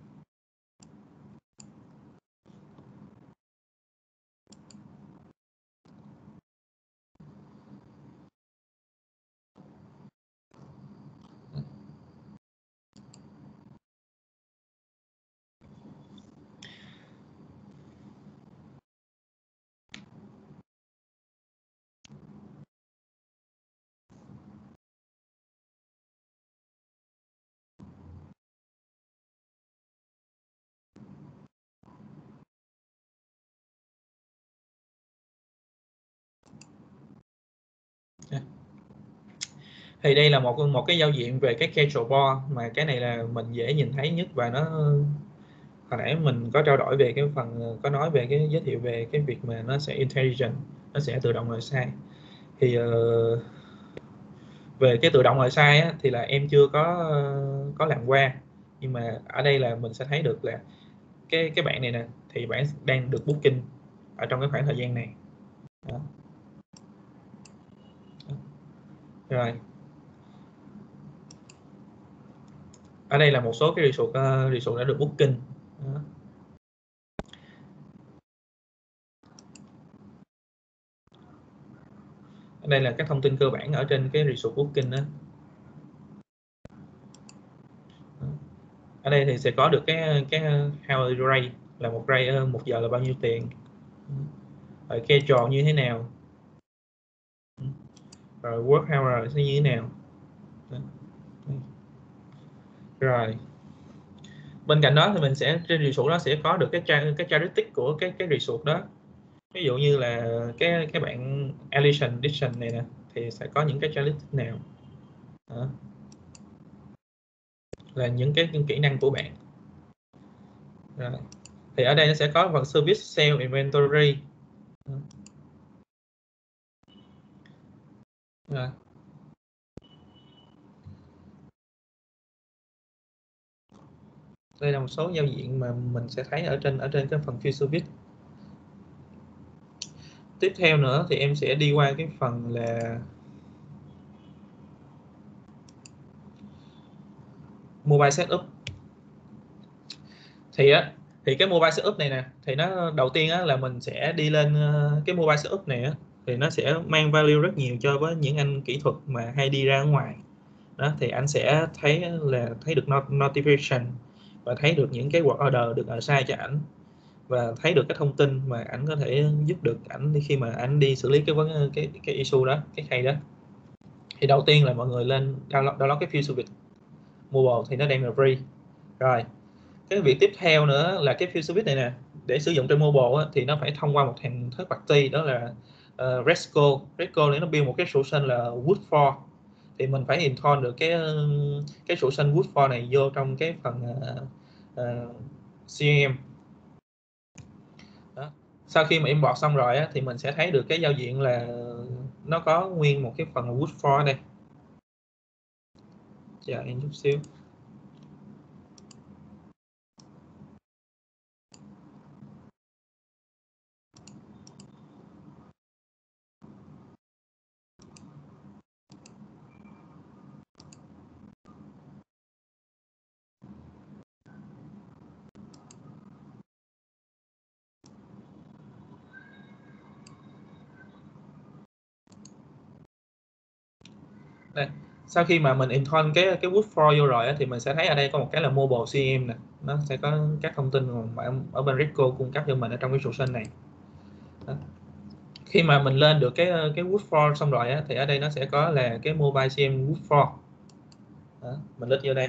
Speaker 5: thì đây là một một cái giao diện về cái schedule board, mà cái này là mình dễ nhìn thấy nhất, và nó hồi nãy mình có trao đổi về cái phần có nói về cái giới thiệu về cái việc mà nó sẽ intelligent, nó sẽ tự động loại sai. Thì uh, về cái tự động loại sai á, thì là em chưa có uh, có làm qua, nhưng mà ở đây là mình sẽ thấy được là cái cái bạn này nè, thì bạn đang được booking ở trong cái khoảng thời gian này đó. Rồi ở đây là một số cái resource uh, resource đã được booking đó. Ở đây là các thông tin cơ bản ở trên cái resource booking đó. Ở đây thì sẽ có được cái cái hourly rate, là một rate một giờ là bao nhiêu tiền, rồi schedule như thế nào, rồi work hour sẽ như thế nào. Rồi bên cạnh đó thì mình sẽ trên resource đó sẽ có được cái cái characteristic của cái cái resource đó. Ví dụ như là cái cái bạn addition addition này nè, thì sẽ có những cái characteristic nào đó, là những cái những kỹ năng của bạn. Rồi. Thì ở đây nó sẽ có phần service sale inventory. Rồi. Đây là một số giao diện mà mình sẽ thấy ở trên ở trên cái phần FuseWith. Tiếp theo nữa thì em sẽ đi qua cái phần là mobile setup. Thì á thì cái mobile setup này nè, thì nó đầu tiên á, là mình sẽ đi lên cái mobile setup này á, thì nó sẽ mang value rất nhiều cho với những anh kỹ thuật mà hay đi ra ngoài đó. Thì anh sẽ thấy là thấy được notification và thấy được những cái work order được assign cho ảnh, và thấy được cái thông tin mà ảnh có thể giúp được ảnh khi mà ảnh đi xử lý cái vấn cái cái issue đó, cái case đó. Thì đầu tiên là mọi người lên download, download cái FuseWith mobile thì nó đang là free. Rồi cái việc tiếp theo nữa là cái FuseWith này nè, để sử dụng trên mobile á, thì nó phải thông qua một thằng third party, đó là uh, Resco. Resco này nó build một cái solution là Woodford, thì mình phải install được cái cái solution Woodford này vô trong cái phần uh, uh, xê em. Đó. Sau khi mà import xong rồi á, thì mình sẽ thấy được cái giao diện là nó có nguyên một cái phần Woodford ở đây. Chờ em chút xíu. Đây. Sau khi mà mình install cái cái Woodford vô rồi á, thì mình sẽ thấy ở đây có một cái là mobile xê em nè, nó sẽ có các thông tin mà ở bên Resco cung cấp cho mình ở trong cái solution này. Đó. khi mà mình lên được cái cái Woodford xong rồi á, thì ở đây nó sẽ có là cái Mobile xê em Woodford. Đó, mình lít vô đây.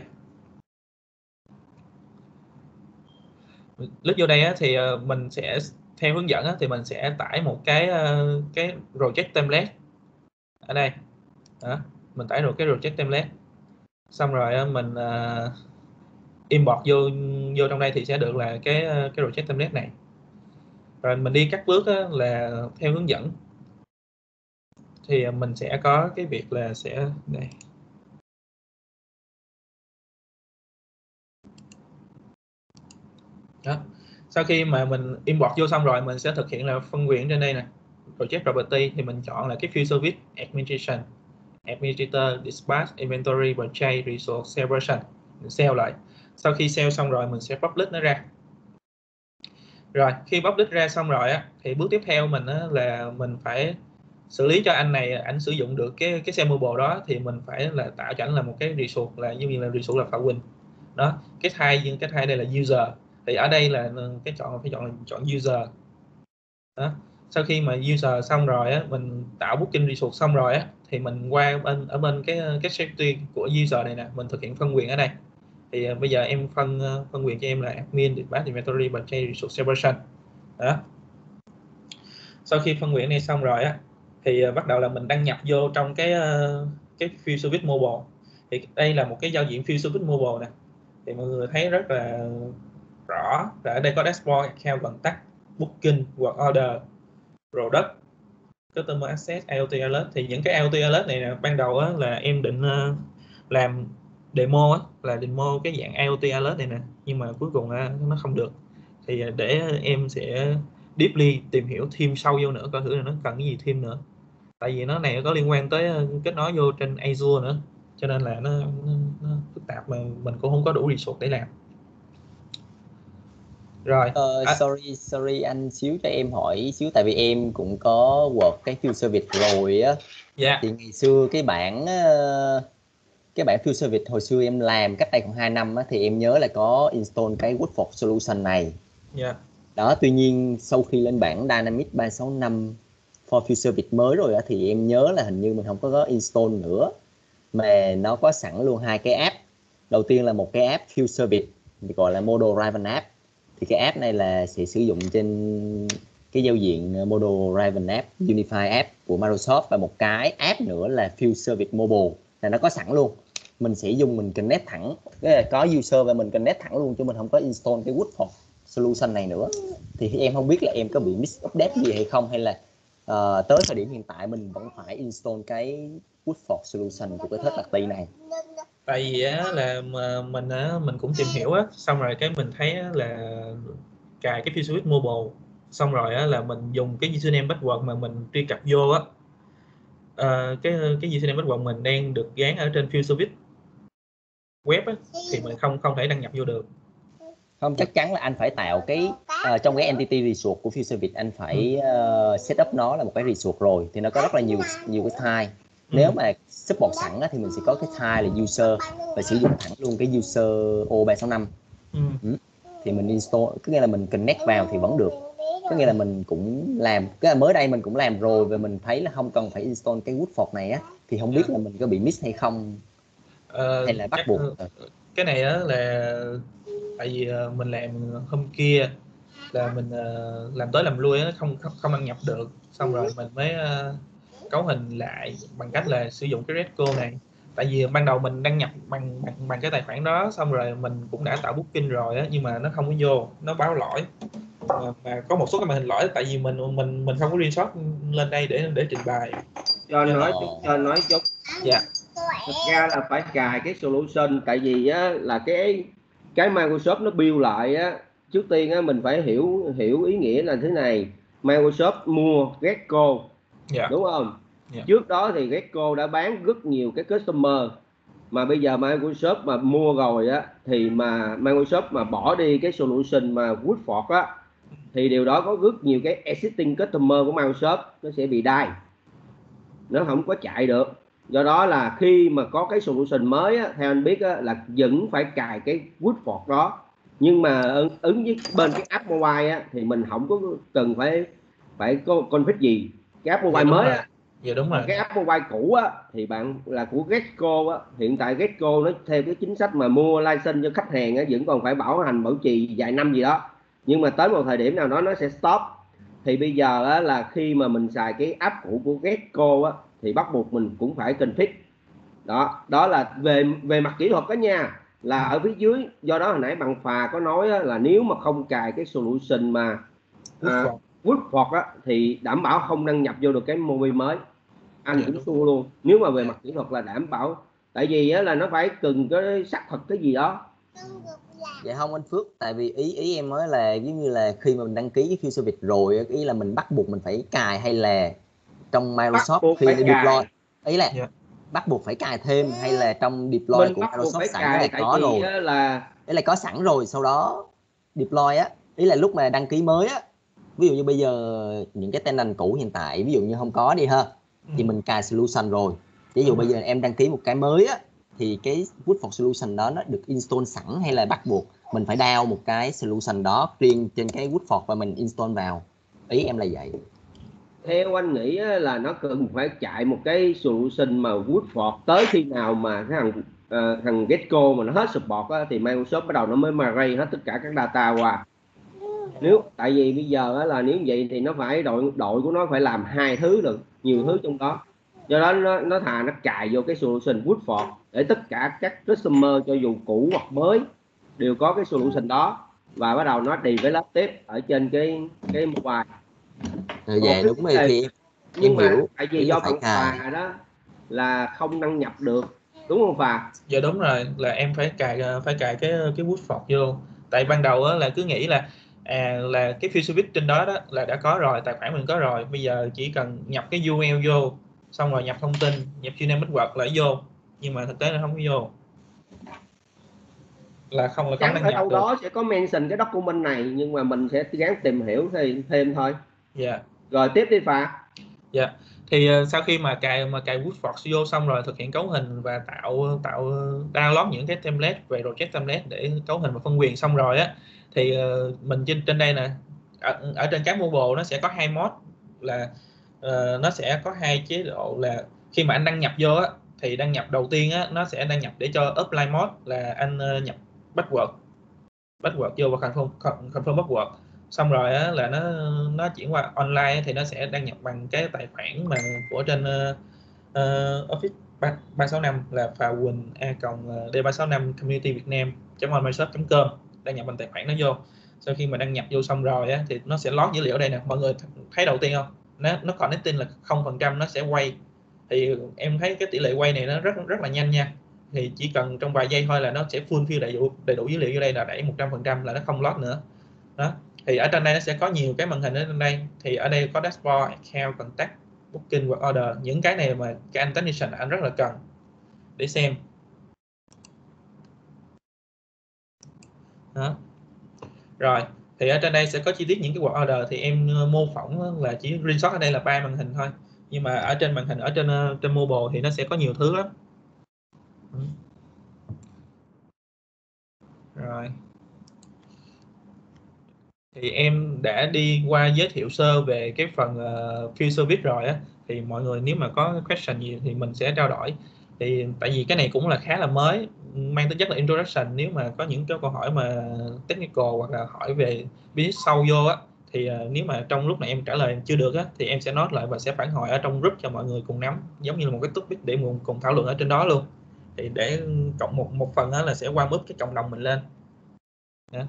Speaker 5: Lít vô đây á, thì mình sẽ theo hướng dẫn á, thì mình sẽ tải một cái cái project template ở đây. Đó, mình tải được cái project template. Xong rồi mình uh, import vô vô trong đây thì sẽ được là cái cái project template này. Rồi mình đi các bước á, là theo hướng dẫn. Thì mình sẽ có cái việc là sẽ đây. Đó. Sau khi mà mình import vô xong rồi, mình sẽ thực hiện là phân quyền trên đây nè. Project property thì mình chọn là cái field service administration, administrator, dispatch, inventory, purchase, resource, sale version. Mình save lại. Sau khi save xong rồi mình sẽ publish nó ra. Rồi khi publish ra xong rồi á, thì bước tiếp theo mình á, là mình phải xử lý cho anh này anh sử dụng được cái cái xe mobile đó, thì mình phải là tạo cho anh là một cái resource là như như là resource là file win. Đó, cái hai cái hai đây là user. Thì ở đây là cái chọn phải chọn chọn user. Đó. Sau khi mà user xong rồi á, mình tạo booking resource xong rồi á, thì mình qua bên ở bên cái cái safety của user này nè, mình thực hiện phân quyền ở đây. Thì uh, bây giờ em phân uh, phân quyền cho em là admin, dispatch, inventory, purchase, resource separation. Đó. Sau khi phân quyền này xong rồi á, thì uh, bắt đầu là mình đăng nhập vô trong cái uh, cái field service mobile. Thì đây là một cái giao diện field service mobile nè. Thì mọi người thấy rất là rõ. Và ở đây có dashboard, account, contact, booking, work order, product, customer access, I O T alert. Thì những I O T alert này nè, ban đầu á, là em định uh, làm demo á, là demo cái dạng I O T alert này nè, nhưng mà cuối cùng á, nó không được. Thì để em sẽ deeply tìm hiểu thêm sâu vô nữa, coi thử là nó cần cái gì thêm nữa. Tại vì nó này có liên quan tới kết nối vô trên Azure nữa, cho nên là nó, nó, nó phức tạp mà mình cũng không có đủ resource để làm. Rồi.
Speaker 7: Uh,
Speaker 5: à.
Speaker 7: sorry sorry anh xíu cho em hỏi xíu, tại vì em cũng có work cái field service rồi á.
Speaker 5: Yeah.
Speaker 7: Thì ngày xưa cái bản cái bản field service hồi xưa em làm cách đây khoảng hai năm á, thì em nhớ là có install cái Woodford solution này.
Speaker 5: Yeah.
Speaker 7: Đó, tuy nhiên sau khi lên bản Dynamics ba sáu năm for field service mới rồi á, thì em nhớ là hình như mình không có install nữa, mà nó có sẵn luôn hai cái app. Đầu tiên là một cái app field service gọi là Model Raven app. Thì cái app này là sẽ sử dụng trên cái giao diện Model Raven app, Unify app của Microsoft, và một cái app nữa là Field Service Mobile là nó có sẵn luôn. Mình sẽ dùng mình connect thẳng, có user và mình connect thẳng luôn, chứ mình không có install cái Woodford solution này nữa. Thì em không biết là em có bị miss update gì hay không, hay là uh, tới thời điểm hiện tại mình vẫn phải install cái Woodford solution của cái third party này.
Speaker 5: Tại vì á, là mà mình á, mình cũng tìm hiểu á, xong rồi cái mình thấy á, là cài cái Field Service Mobile, xong rồi á, là mình dùng cái username password mà mình truy cập vô á, uh, cái cái username password mình đang được gán ở trên Field Service web á, thì mình không không thể đăng nhập vô được.
Speaker 7: Không, chắc chắn là anh phải tạo cái uh, trong cái entity resource của Field Service anh phải uh, set up nó là một cái resource rồi, thì nó có rất là nhiều nhiều cái type. Ừ. Nếu mà support sẵn á, thì mình sẽ có cái type là user và sử dụng thẳng luôn cái user O ba sáu năm. Ừ. Ừ. Thì mình install, có nghĩa là mình connect vào thì vẫn được. Có nghĩa là mình cũng làm, cái là mới đây mình cũng làm rồi và mình thấy là không cần phải install cái Woodford này á, thì không biết là mình có bị miss hay không,
Speaker 5: ờ,
Speaker 7: hay là bắt
Speaker 5: cái,
Speaker 7: buộc.
Speaker 5: Cái này á là tại vì mình làm hôm kia là mình làm tới làm lui á, không không không đăng nhập được, xong rồi mình mới cấu hình lại bằng cách là sử dụng cái Redco này. Tại vì ban đầu mình đăng nhập bằng bằng, bằng cái tài khoản đó, xong rồi mình cũng đã tạo booking rồi á, nhưng mà nó không có vô, nó báo lỗi. Mà, mà có một số cái màn hình lỗi tại vì mình mình mình không có screenshot lên đây để để trình bày.
Speaker 3: Cho anh nói chút, cho anh nói chút.
Speaker 5: Dạ.
Speaker 3: Thật ra là phải cài cái solution, tại vì á, là cái cái Microsoft nó build lại á, trước tiên á, mình phải hiểu hiểu ý nghĩa là thế này. Microsoft mua Getco, yeah. đúng không? Yeah. Trước đó thì Getco đã bán rất nhiều cái customer, mà bây giờ Microsoft mà mua rồi á, thì mà Microsoft mà bỏ đi cái solution mà Woodford á, thì điều đó có rất nhiều cái existing customer của Microsoft nó sẽ bị die, nó không có chạy được. Do đó là khi mà có cái solution mới á, theo anh biết á, là vẫn phải cài cái Woodford đó. Nhưng mà ứng với bên cái app mobile á, thì mình không có cần phải phải có config gì. cái app
Speaker 5: Dạ
Speaker 3: mobile
Speaker 5: đúng
Speaker 3: mới
Speaker 5: rồi.
Speaker 3: á.
Speaker 5: Dạ đúng
Speaker 3: Còn
Speaker 5: rồi.
Speaker 3: cái app mobile cũ á thì bạn là của Getco á, hiện tại Getco nó theo cái chính sách mà mua license cho khách hàng á vẫn còn phải bảo hành bảo trì vài năm gì đó, nhưng mà tới một thời điểm nào đó nó sẽ stop. Thì bây giờ á, là khi mà mình xài cái app cũ của Getco á thì bắt buộc mình cũng phải config. Đó, đó là về về mặt kỹ thuật đó nha, là ở phía dưới. Do đó hồi nãy bằng Phà có nói á, là nếu mà không cài cái solution mà à, Woodford á thì đảm bảo không đăng nhập vô được cái movie mới. Anh
Speaker 5: Dạ
Speaker 3: cũng
Speaker 5: đúng.
Speaker 3: xua luôn. Nếu mà về
Speaker 5: Dạ.
Speaker 3: mặt kỹ thuật là đảm bảo, tại vì á, là nó phải cần cái xác thực cái gì đó.
Speaker 7: Dạ không anh Phước, tại vì ý ý em nói là giống như là khi mà mình đăng ký cái FuseService rồi, ý là mình bắt buộc mình phải cài, hay là trong
Speaker 3: Bắt
Speaker 7: Microsoft
Speaker 3: buộc
Speaker 7: khi
Speaker 3: phải
Speaker 7: deploy,
Speaker 3: cài.
Speaker 7: ý là
Speaker 5: Dạ.
Speaker 7: bắt buộc phải cài thêm, hay là trong deploy
Speaker 3: Mình
Speaker 7: của
Speaker 3: bắt buộc
Speaker 7: Microsoft
Speaker 3: phải
Speaker 7: sẵn
Speaker 3: cài,
Speaker 7: là
Speaker 3: tại
Speaker 7: có
Speaker 3: vì
Speaker 7: rồi,
Speaker 3: á, là
Speaker 7: ý là có sẵn rồi, sau đó deploy á, ý là lúc mà đăng ký mới á, ví dụ như bây giờ những cái tenant cũ hiện tại ví dụ như không có đi ha, thì
Speaker 5: Ừ.
Speaker 7: mình cài solution rồi. Ví dụ
Speaker 5: Đúng
Speaker 7: bây
Speaker 5: rồi.
Speaker 7: giờ em đăng ký một cái mới á, thì cái Woodford solution đó nó được install sẵn, hay là bắt buộc mình phải download một cái solution đó riêng trên cái Woodford và mình install vào? Ý em là vậy.
Speaker 3: Theo anh nghĩ á, là nó cần phải chạy một cái solution mà Woodford, tới khi nào mà cái thằng uh, thằng Getco mà nó hết support á, thì Microsoft bắt đầu nó mới migrate hết tất cả các data qua. Nếu tại vì bây giờ á, là nếu vậy thì nó phải đội đội của nó phải làm hai thứ được, nhiều thứ trong đó. Do đó nó nó thà nó cài vô cái solution Woodford để tất cả các customer cho dù cũ hoặc mới đều có cái solution đó, và bắt đầu nó develop tiếp ở trên cái cái mobile.
Speaker 7: Ừ,
Speaker 3: Còn
Speaker 7: vậy
Speaker 3: cái
Speaker 7: đúng
Speaker 3: vấn
Speaker 7: rồi,
Speaker 3: đề-
Speaker 7: thì em,
Speaker 3: nhưng
Speaker 7: em
Speaker 3: mà
Speaker 7: hiểu,
Speaker 3: tại
Speaker 7: ý
Speaker 3: vì
Speaker 7: là
Speaker 3: do
Speaker 7: phải
Speaker 3: bạn
Speaker 7: cài.
Speaker 3: Phà đó là không đăng nhập được, đúng không Phà?
Speaker 5: Dạ đúng rồi, là em phải cài phải cài cái cái Woodford vô. Tại ban đầu á, là cứ nghĩ là à là cái FuseService trên đó đó là đã có rồi, tài khoản mình có rồi, bây giờ chỉ cần nhập cái u rờ lờ vô, xong rồi nhập thông tin, nhập username password là vô, nhưng mà thực tế là không có vô, là không là không
Speaker 3: Chắn
Speaker 5: đăng
Speaker 3: ở
Speaker 5: nhập
Speaker 3: đâu
Speaker 5: được.
Speaker 3: đó sẽ có mention cái document này, nhưng mà mình sẽ gắng tìm hiểu thêm thêm thôi.
Speaker 5: Dạ.
Speaker 3: Rồi tiếp đi Phà.
Speaker 5: Dạ. Thì uh, sau khi mà cài mà cài Woodford vô xong rồi, thực hiện cấu hình và tạo tạo download những cái template về project template để cấu hình và phân quyền xong rồi á, thì uh, mình trên trên đây nè, ở, ở trên cái mobile nó sẽ có hai mode, là uh, nó sẽ có hai chế độ. Là khi mà anh đăng nhập vô á, thì đăng nhập đầu tiên á, nó sẽ đăng nhập để cho offline mode, là anh uh, nhập password password vô và confirm confirm password, xong rồi á, là nó nó chuyển qua online thì nó sẽ đăng nhập bằng cái tài khoản mà của trên uh, uh, Office ba sáu năm, là phà quỳnh a d ba sáu năm community việt nam microsoft chấm com, đăng nhập bằng tài khoản nó vô. Sau khi mà đăng nhập vô xong rồi á, thì nó sẽ lót dữ liệu đây nè, mọi người thấy đầu tiên không, nó nó connecting là không phần trăm, nó sẽ quay. Thì em thấy cái tỷ lệ quay này nó rất rất là nhanh nha, thì chỉ cần trong vài giây thôi là nó sẽ full fill đầy đủ đầy đủ dữ liệu vô đây, là đẩy một trăm phần trăm, là nó không lót nữa đó. Thì ở trên đây nó sẽ có nhiều cái màn hình ở trên đây, thì ở đây có dashboard, account, contact, booking và order. Những cái này mà cái anh technician anh rất là cần để xem đó. Rồi thì ở trên đây sẽ có chi tiết những cái work order, thì em mô phỏng là chỉ screenshot ở đây là ba màn hình thôi, nhưng mà ở trên màn hình ở trên trên mobile thì nó sẽ có nhiều thứ lắm. Rồi thì em đã đi qua giới thiệu sơ về cái phần uh, FuseService rồi á, thì mọi người nếu mà có question gì thì mình sẽ trao đổi. Thì tại vì cái này cũng là khá là mới, mang tính chất là introduction, nếu mà có những cái câu hỏi mà technical hoặc là hỏi về business sâu vô á, thì uh, nếu mà trong lúc này em trả lời chưa được á, thì em sẽ note lại và sẽ phản hồi ở trong group cho mọi người cùng nắm, giống như là một cái topic để cùng, cùng thảo luận ở trên đó luôn. Thì để cộng một một phần đó là sẽ warm up cái cộng đồng mình lên. Yeah.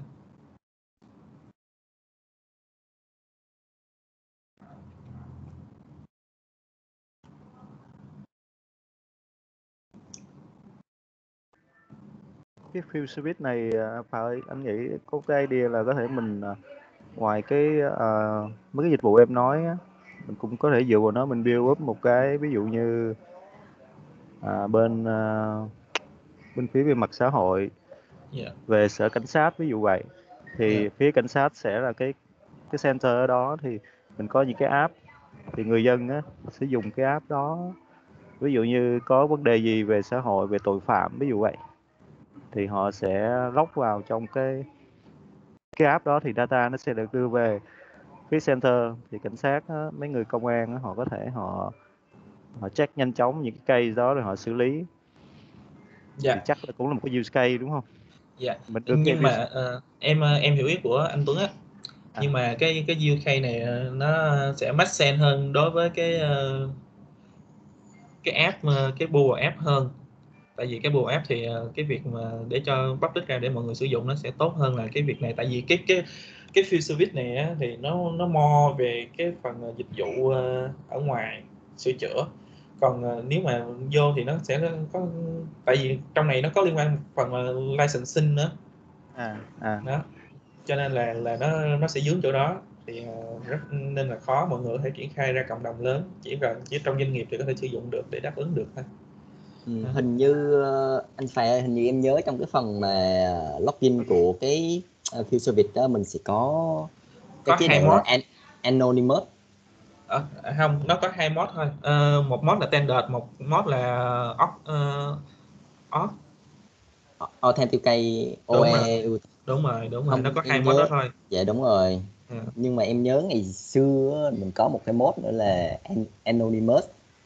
Speaker 8: Cái FuseService này phải anh nghĩ có cái idea là có thể mình ngoài cái uh, mấy cái dịch vụ em nói á, mình cũng có thể dựa vào nó mình build up một cái, ví dụ như à, bên uh, bên phía về mặt xã hội,
Speaker 5: Yeah.
Speaker 8: về sở cảnh sát ví dụ vậy, thì
Speaker 5: Yeah.
Speaker 8: phía cảnh sát sẽ là cái cái center ở đó, thì mình có những cái app thì người dân á, sẽ dùng cái app đó, ví dụ như có vấn đề gì về xã hội, về tội phạm ví dụ vậy, thì họ sẽ log vào trong cái cái app đó, thì data nó sẽ được đưa về phía center thì cảnh sát á, mấy người công an á, họ có thể họ họ check nhanh chóng những cái case đó rồi họ xử lý.
Speaker 5: Dạ.
Speaker 8: Thì chắc là cũng là một cái use case đúng không?
Speaker 5: Dạ.
Speaker 8: Mình đưa cái
Speaker 5: Nhưng mà
Speaker 8: abuse-
Speaker 5: uh, em uh, em hiểu ý của anh Tuấn á.
Speaker 8: À.
Speaker 5: Nhưng mà cái cái u ca này uh, nó sẽ make sense hơn đối với cái uh, cái app uh, cái Google app hơn. Tại vì cái Google app thì uh, cái việc mà để cho public ra để mọi người sử dụng nó sẽ tốt hơn là cái việc này. Tại vì cái cái cái field service này á, thì nó nó more về cái phần uh, dịch vụ uh, ở ngoài sửa chữa. Còn uh, nếu mà vô thì nó sẽ có, tại vì trong này nó có liên quan phần uh, licensing nữa.
Speaker 8: À, à.
Speaker 5: Đó. Cho nên là là nó nó sẽ dướng chỗ đó, thì uh, rất nên là khó mọi người có thể triển khai ra cộng đồng lớn, chỉ cần chỉ trong doanh nghiệp thì có thể sử dụng được để đáp ứng được thôi.
Speaker 7: Ừ, hình như anh phải hình như em nhớ trong cái phần mà login của cái uh, field service đó mình sẽ có cái
Speaker 5: Có
Speaker 7: chế
Speaker 5: hai
Speaker 7: độ là
Speaker 5: mod.
Speaker 7: an- anonymous.
Speaker 5: Ờ, không, nó có hai mod thôi. Ờ, một mod là standard, một mod là off uh, off
Speaker 7: Authenticate
Speaker 5: Đúng
Speaker 7: o e.
Speaker 5: rồi. Đúng rồi, đúng rồi,
Speaker 7: Không,
Speaker 5: nó có
Speaker 7: em
Speaker 5: hai mod
Speaker 7: nhớ.
Speaker 5: đó thôi.
Speaker 7: Dạ đúng rồi.
Speaker 5: Ừ.
Speaker 7: Nhưng mà em nhớ ngày xưa mình có một cái mod nữa là an- anonymous.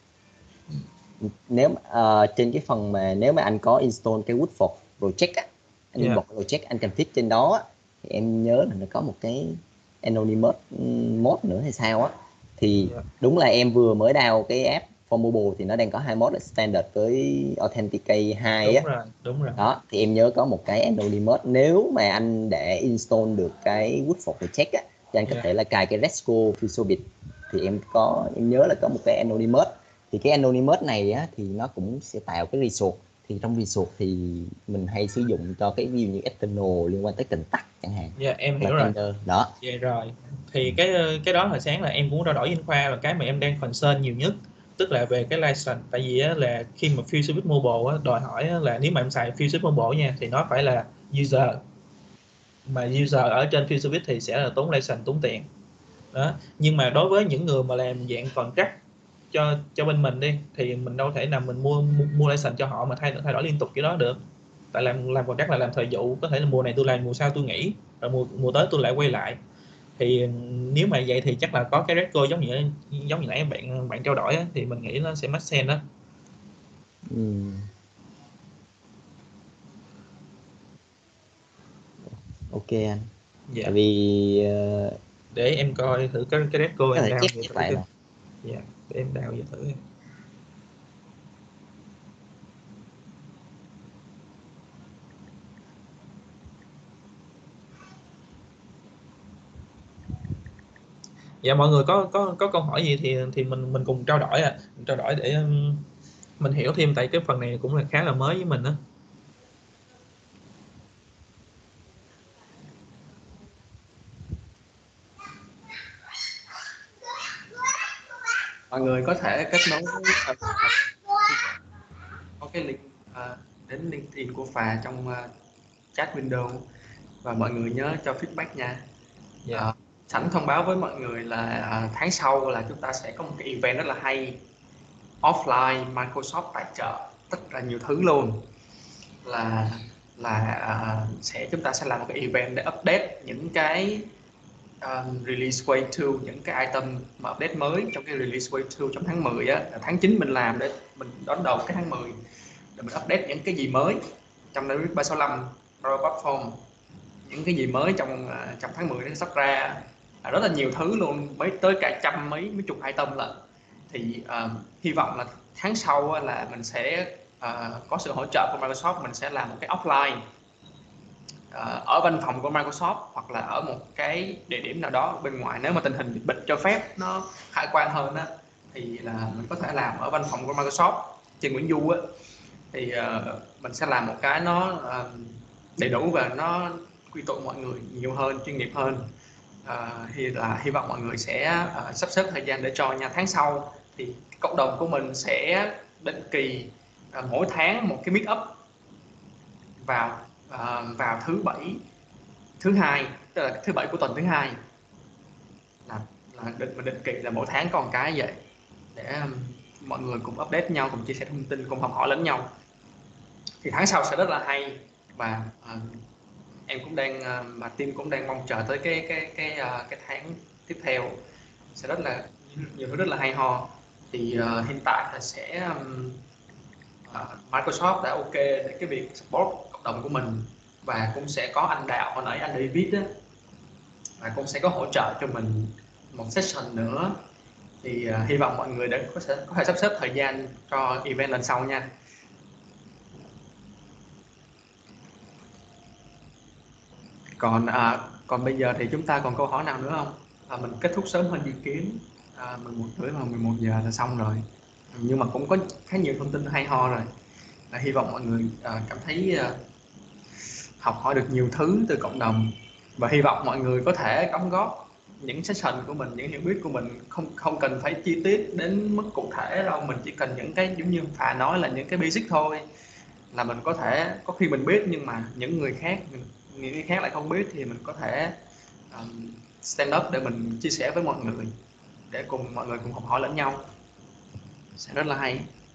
Speaker 7: Nếu uh, trên cái phần mà nếu mà anh có install cái Woodford project á, anh
Speaker 5: Yeah.
Speaker 7: import project anh config trên đó á, thì em nhớ là nó có một cái anonymous mod nữa hay sao á. Thì
Speaker 5: Yeah.
Speaker 7: đúng là em vừa mới download cái app for mobile thì nó đang có hai mod là standard với authenticate hai
Speaker 5: Đúng
Speaker 7: á.
Speaker 5: rồi, đúng rồi.
Speaker 7: Đó, thì em nhớ có một cái anonymous, nếu mà anh để install được cái Woodford project á thì anh có
Speaker 5: Yeah.
Speaker 7: thể là cài cái Resco field service. Thì em có em nhớ là có một cái anonymous. Thì cái anonymous này á thì nó cũng sẽ tạo cái resource. Thì trong resource thì mình hay sử dụng cho cái ví dụ như external liên quan tới cần tắc chẳng hạn.
Speaker 5: Dạ, em
Speaker 7: Là
Speaker 5: hiểu rồi.
Speaker 7: tender. Đó.
Speaker 5: Dạ rồi. Thì cái cái đó hồi sáng là em cũng trao đổi với anh Khoa, là cái mà em đang concern nhiều nhất, tức là về cái license. Tại vì á, là khi mà field service mobile á, đòi hỏi á, là nếu mà em xài field service mobile nha thì nó phải là user, mà user ở trên field service thì sẽ là tốn license, tốn tiền đó. Nhưng mà đối với những người mà làm dạng contract cho cho bên mình đi thì mình đâu thể nào mình mua mua, mua license cho họ mà thay thay đổi liên tục cái đó được. Tại làm làm contract là làm thời vụ, có thể là mùa này tôi làm, mùa sau tôi nghỉ, rồi mùa mùa tới tôi lại quay lại. Thì nếu mà vậy thì chắc là có cái record giống như giống như nãy bạn bạn trao đổi á, thì mình nghĩ nó sẽ make sense đó.
Speaker 7: Ừ. Ok anh.
Speaker 5: Dạ.
Speaker 7: Tại vì uh,
Speaker 5: để em coi thử cái cái record
Speaker 7: có
Speaker 5: em
Speaker 7: thể
Speaker 5: download
Speaker 7: chép
Speaker 5: về
Speaker 7: chép
Speaker 5: thử
Speaker 7: lại
Speaker 5: xem.
Speaker 7: mà.
Speaker 5: Dạ, để em download về thử. Dạ, mọi người có có có câu hỏi gì thì thì mình mình cùng trao đổi à, mình trao đổi để um, mình hiểu thêm, tại cái phần này cũng là khá là mới với mình đó.
Speaker 1: Mọi người có thể kết nối với, có cái link uh, đến LinkedIn của Phà trong uh, chat window, và mọi người nhớ cho feedback nha.
Speaker 5: Dạ.
Speaker 1: Uh, sẵn thông báo với mọi người là uh, tháng sau là chúng ta sẽ có một cái event rất là hay, offline, Microsoft tài trợ tất cả nhiều thứ luôn, là là uh, sẽ chúng ta sẽ làm một cái event để update những cái um, release wave hai, những cái item mà update mới trong cái release wave hai trong tháng mười á. Tháng chín mình làm để mình đón đầu cái tháng mười để mình update những cái gì mới trong Dynamics ba sáu lăm Power Platform, những cái gì mới trong uh, trong tháng mười nó sắp ra, uh, rất là nhiều thứ luôn, mấy tới cả trăm mấy mấy chục item lận. Thì uh, hy vọng là tháng sau uh, là mình sẽ uh, có sự hỗ trợ của Microsoft, mình sẽ làm một cái offline uh, ở văn phòng của Microsoft, hoặc là ở một cái địa điểm nào đó bên ngoài, nếu mà tình hình dịch bệnh cho phép, nó khả quan hơn á, thì là mình có thể làm ở văn phòng của Microsoft trên Nguyễn Du á. Thì uh, mình sẽ làm một cái nó uh, đầy đủ và nó quy tụ mọi người nhiều hơn, chuyên nghiệp hơn. Uh, thì là hy vọng mọi người sẽ uh, sắp xếp thời gian để cho nha. Tháng sau thì cộng đồng của mình sẽ định kỳ uh, mỗi tháng một cái meet up vào uh, vào thứ bảy thứ hai, tức là thứ bảy của tuần thứ hai, là, là định mình định kỳ là mỗi tháng còn cái vậy, để um, mọi người cùng update nhau, cùng chia sẻ thông tin, cùng học hỏi lẫn nhau. Thì tháng sau sẽ rất là hay, và uh, em cũng đang uh, mà team cũng đang mong chờ tới cái cái cái uh, cái tháng tiếp theo sẽ rất là nhiều thứ rất là hay ho. Thì uh, hiện tại là sẽ um, uh, Microsoft đã ok để cái việc support cộng đồng của mình, và cũng sẽ có anh Đạo hồi nãy anh David đó, và cũng sẽ có hỗ trợ cho mình một session nữa. Thì uh, hy vọng mọi người đã có thể, có thể sắp xếp thời gian cho event lần sau nha. Còn à, còn bây giờ thì chúng ta còn câu hỏi nào nữa không? À, mình kết thúc sớm hơn dự kiến, à, mười một rưỡi hoặc mười một giờ là xong rồi, nhưng mà cũng có khá nhiều thông tin hay ho rồi. À, hy vọng mọi người à, cảm thấy à, học hỏi được nhiều thứ từ cộng đồng, và hy vọng mọi người có thể đóng góp những session của mình, những hiểu biết của mình không không cần phải chi tiết đến mức cụ thể đâu, mình chỉ cần những cái giống như Phà nói là những cái basic thôi, là mình có thể có khi mình biết nhưng mà những người khác những người khác lại không biết, thì mình có thể um, stand up để mình chia sẻ với mọi người, để cùng mọi người cùng học hỏi lẫn nhau, sẽ rất là hay.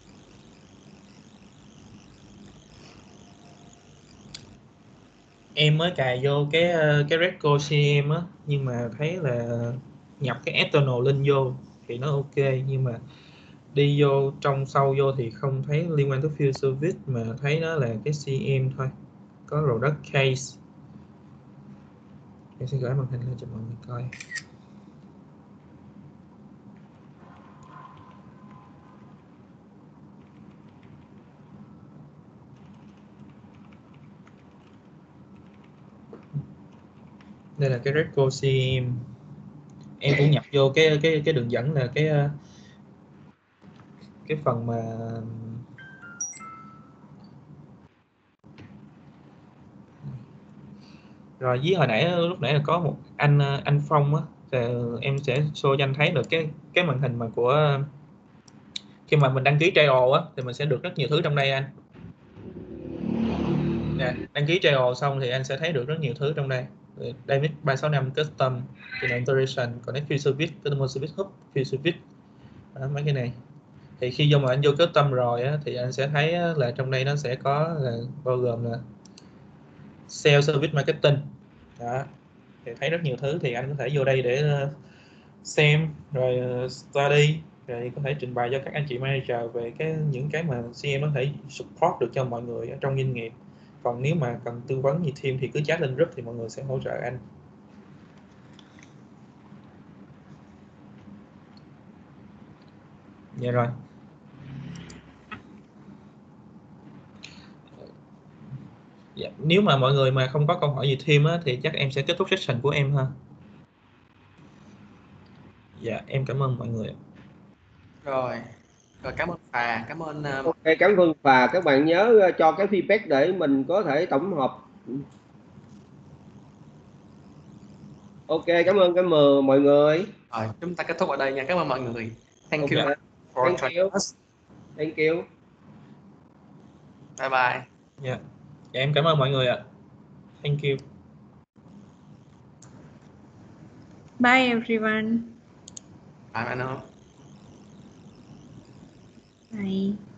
Speaker 5: Em mới cài vô cái cái record xê em á, nhưng mà thấy là nhập cái external link vô thì nó ok, nhưng mà đi vô trong sâu vô thì không thấy liên quan tới field service, mà thấy nó là cái xê em thôi, có product case. Em sẽ gửi màn hình lên cho mọi người coi. Đây là cái record xê em. Em cũng nhập vô cái cái cái đường dẫn là cái cái phần mà rồi với hồi nãy lúc nãy là có một anh anh Phong á, thì em sẽ show cho anh thấy được cái cái màn hình mà của khi mà mình đăng ký trial á, thì mình sẽ được rất nhiều thứ trong đây anh. Nè, đăng ký trial xong thì anh sẽ thấy được rất nhiều thứ trong đây. David ba sáu năm custom, integration, connect field service, customer service hub, field service, đó, mấy cái này. Thì khi vô mà anh vô custom rồi á, thì anh sẽ thấy á, là trong đây nó sẽ có là bao gồm là sales service marketing, đó, thì thấy rất nhiều thứ, thì anh có thể vô đây để uh, xem rồi uh, study, rồi có thể trình bày cho các anh chị manager về cái những cái mà xê em có thể support được cho mọi người ở trong doanh nghiệp. Còn nếu mà cần tư vấn gì thêm thì cứ chat lên group thì mọi người sẽ hỗ trợ anh. Dạ rồi. Dạ, nếu mà mọi người mà không có câu hỏi gì thêm á, thì chắc em sẽ kết thúc session của em ha. Dạ, em cảm ơn mọi người.
Speaker 1: Rồi, rồi cảm ơn Phà, cảm ơn uh,
Speaker 3: Ok, cảm ơn Phà. Các bạn nhớ cho cái feedback để mình có thể tổng hợp. Ok, cảm ơn cảm ơn mọi người.
Speaker 1: Rồi, chúng ta kết thúc ở đây nha. Cảm ơn mọi người. Thank
Speaker 3: Okay.
Speaker 1: you for
Speaker 3: Thank
Speaker 1: joining
Speaker 3: you.
Speaker 1: us.
Speaker 3: Thank you.
Speaker 1: Bye bye.
Speaker 5: Dạ, dạ em cảm ơn mọi người ạ. Thank you.
Speaker 2: Bye everyone.
Speaker 1: Bye Manu.
Speaker 2: Bye.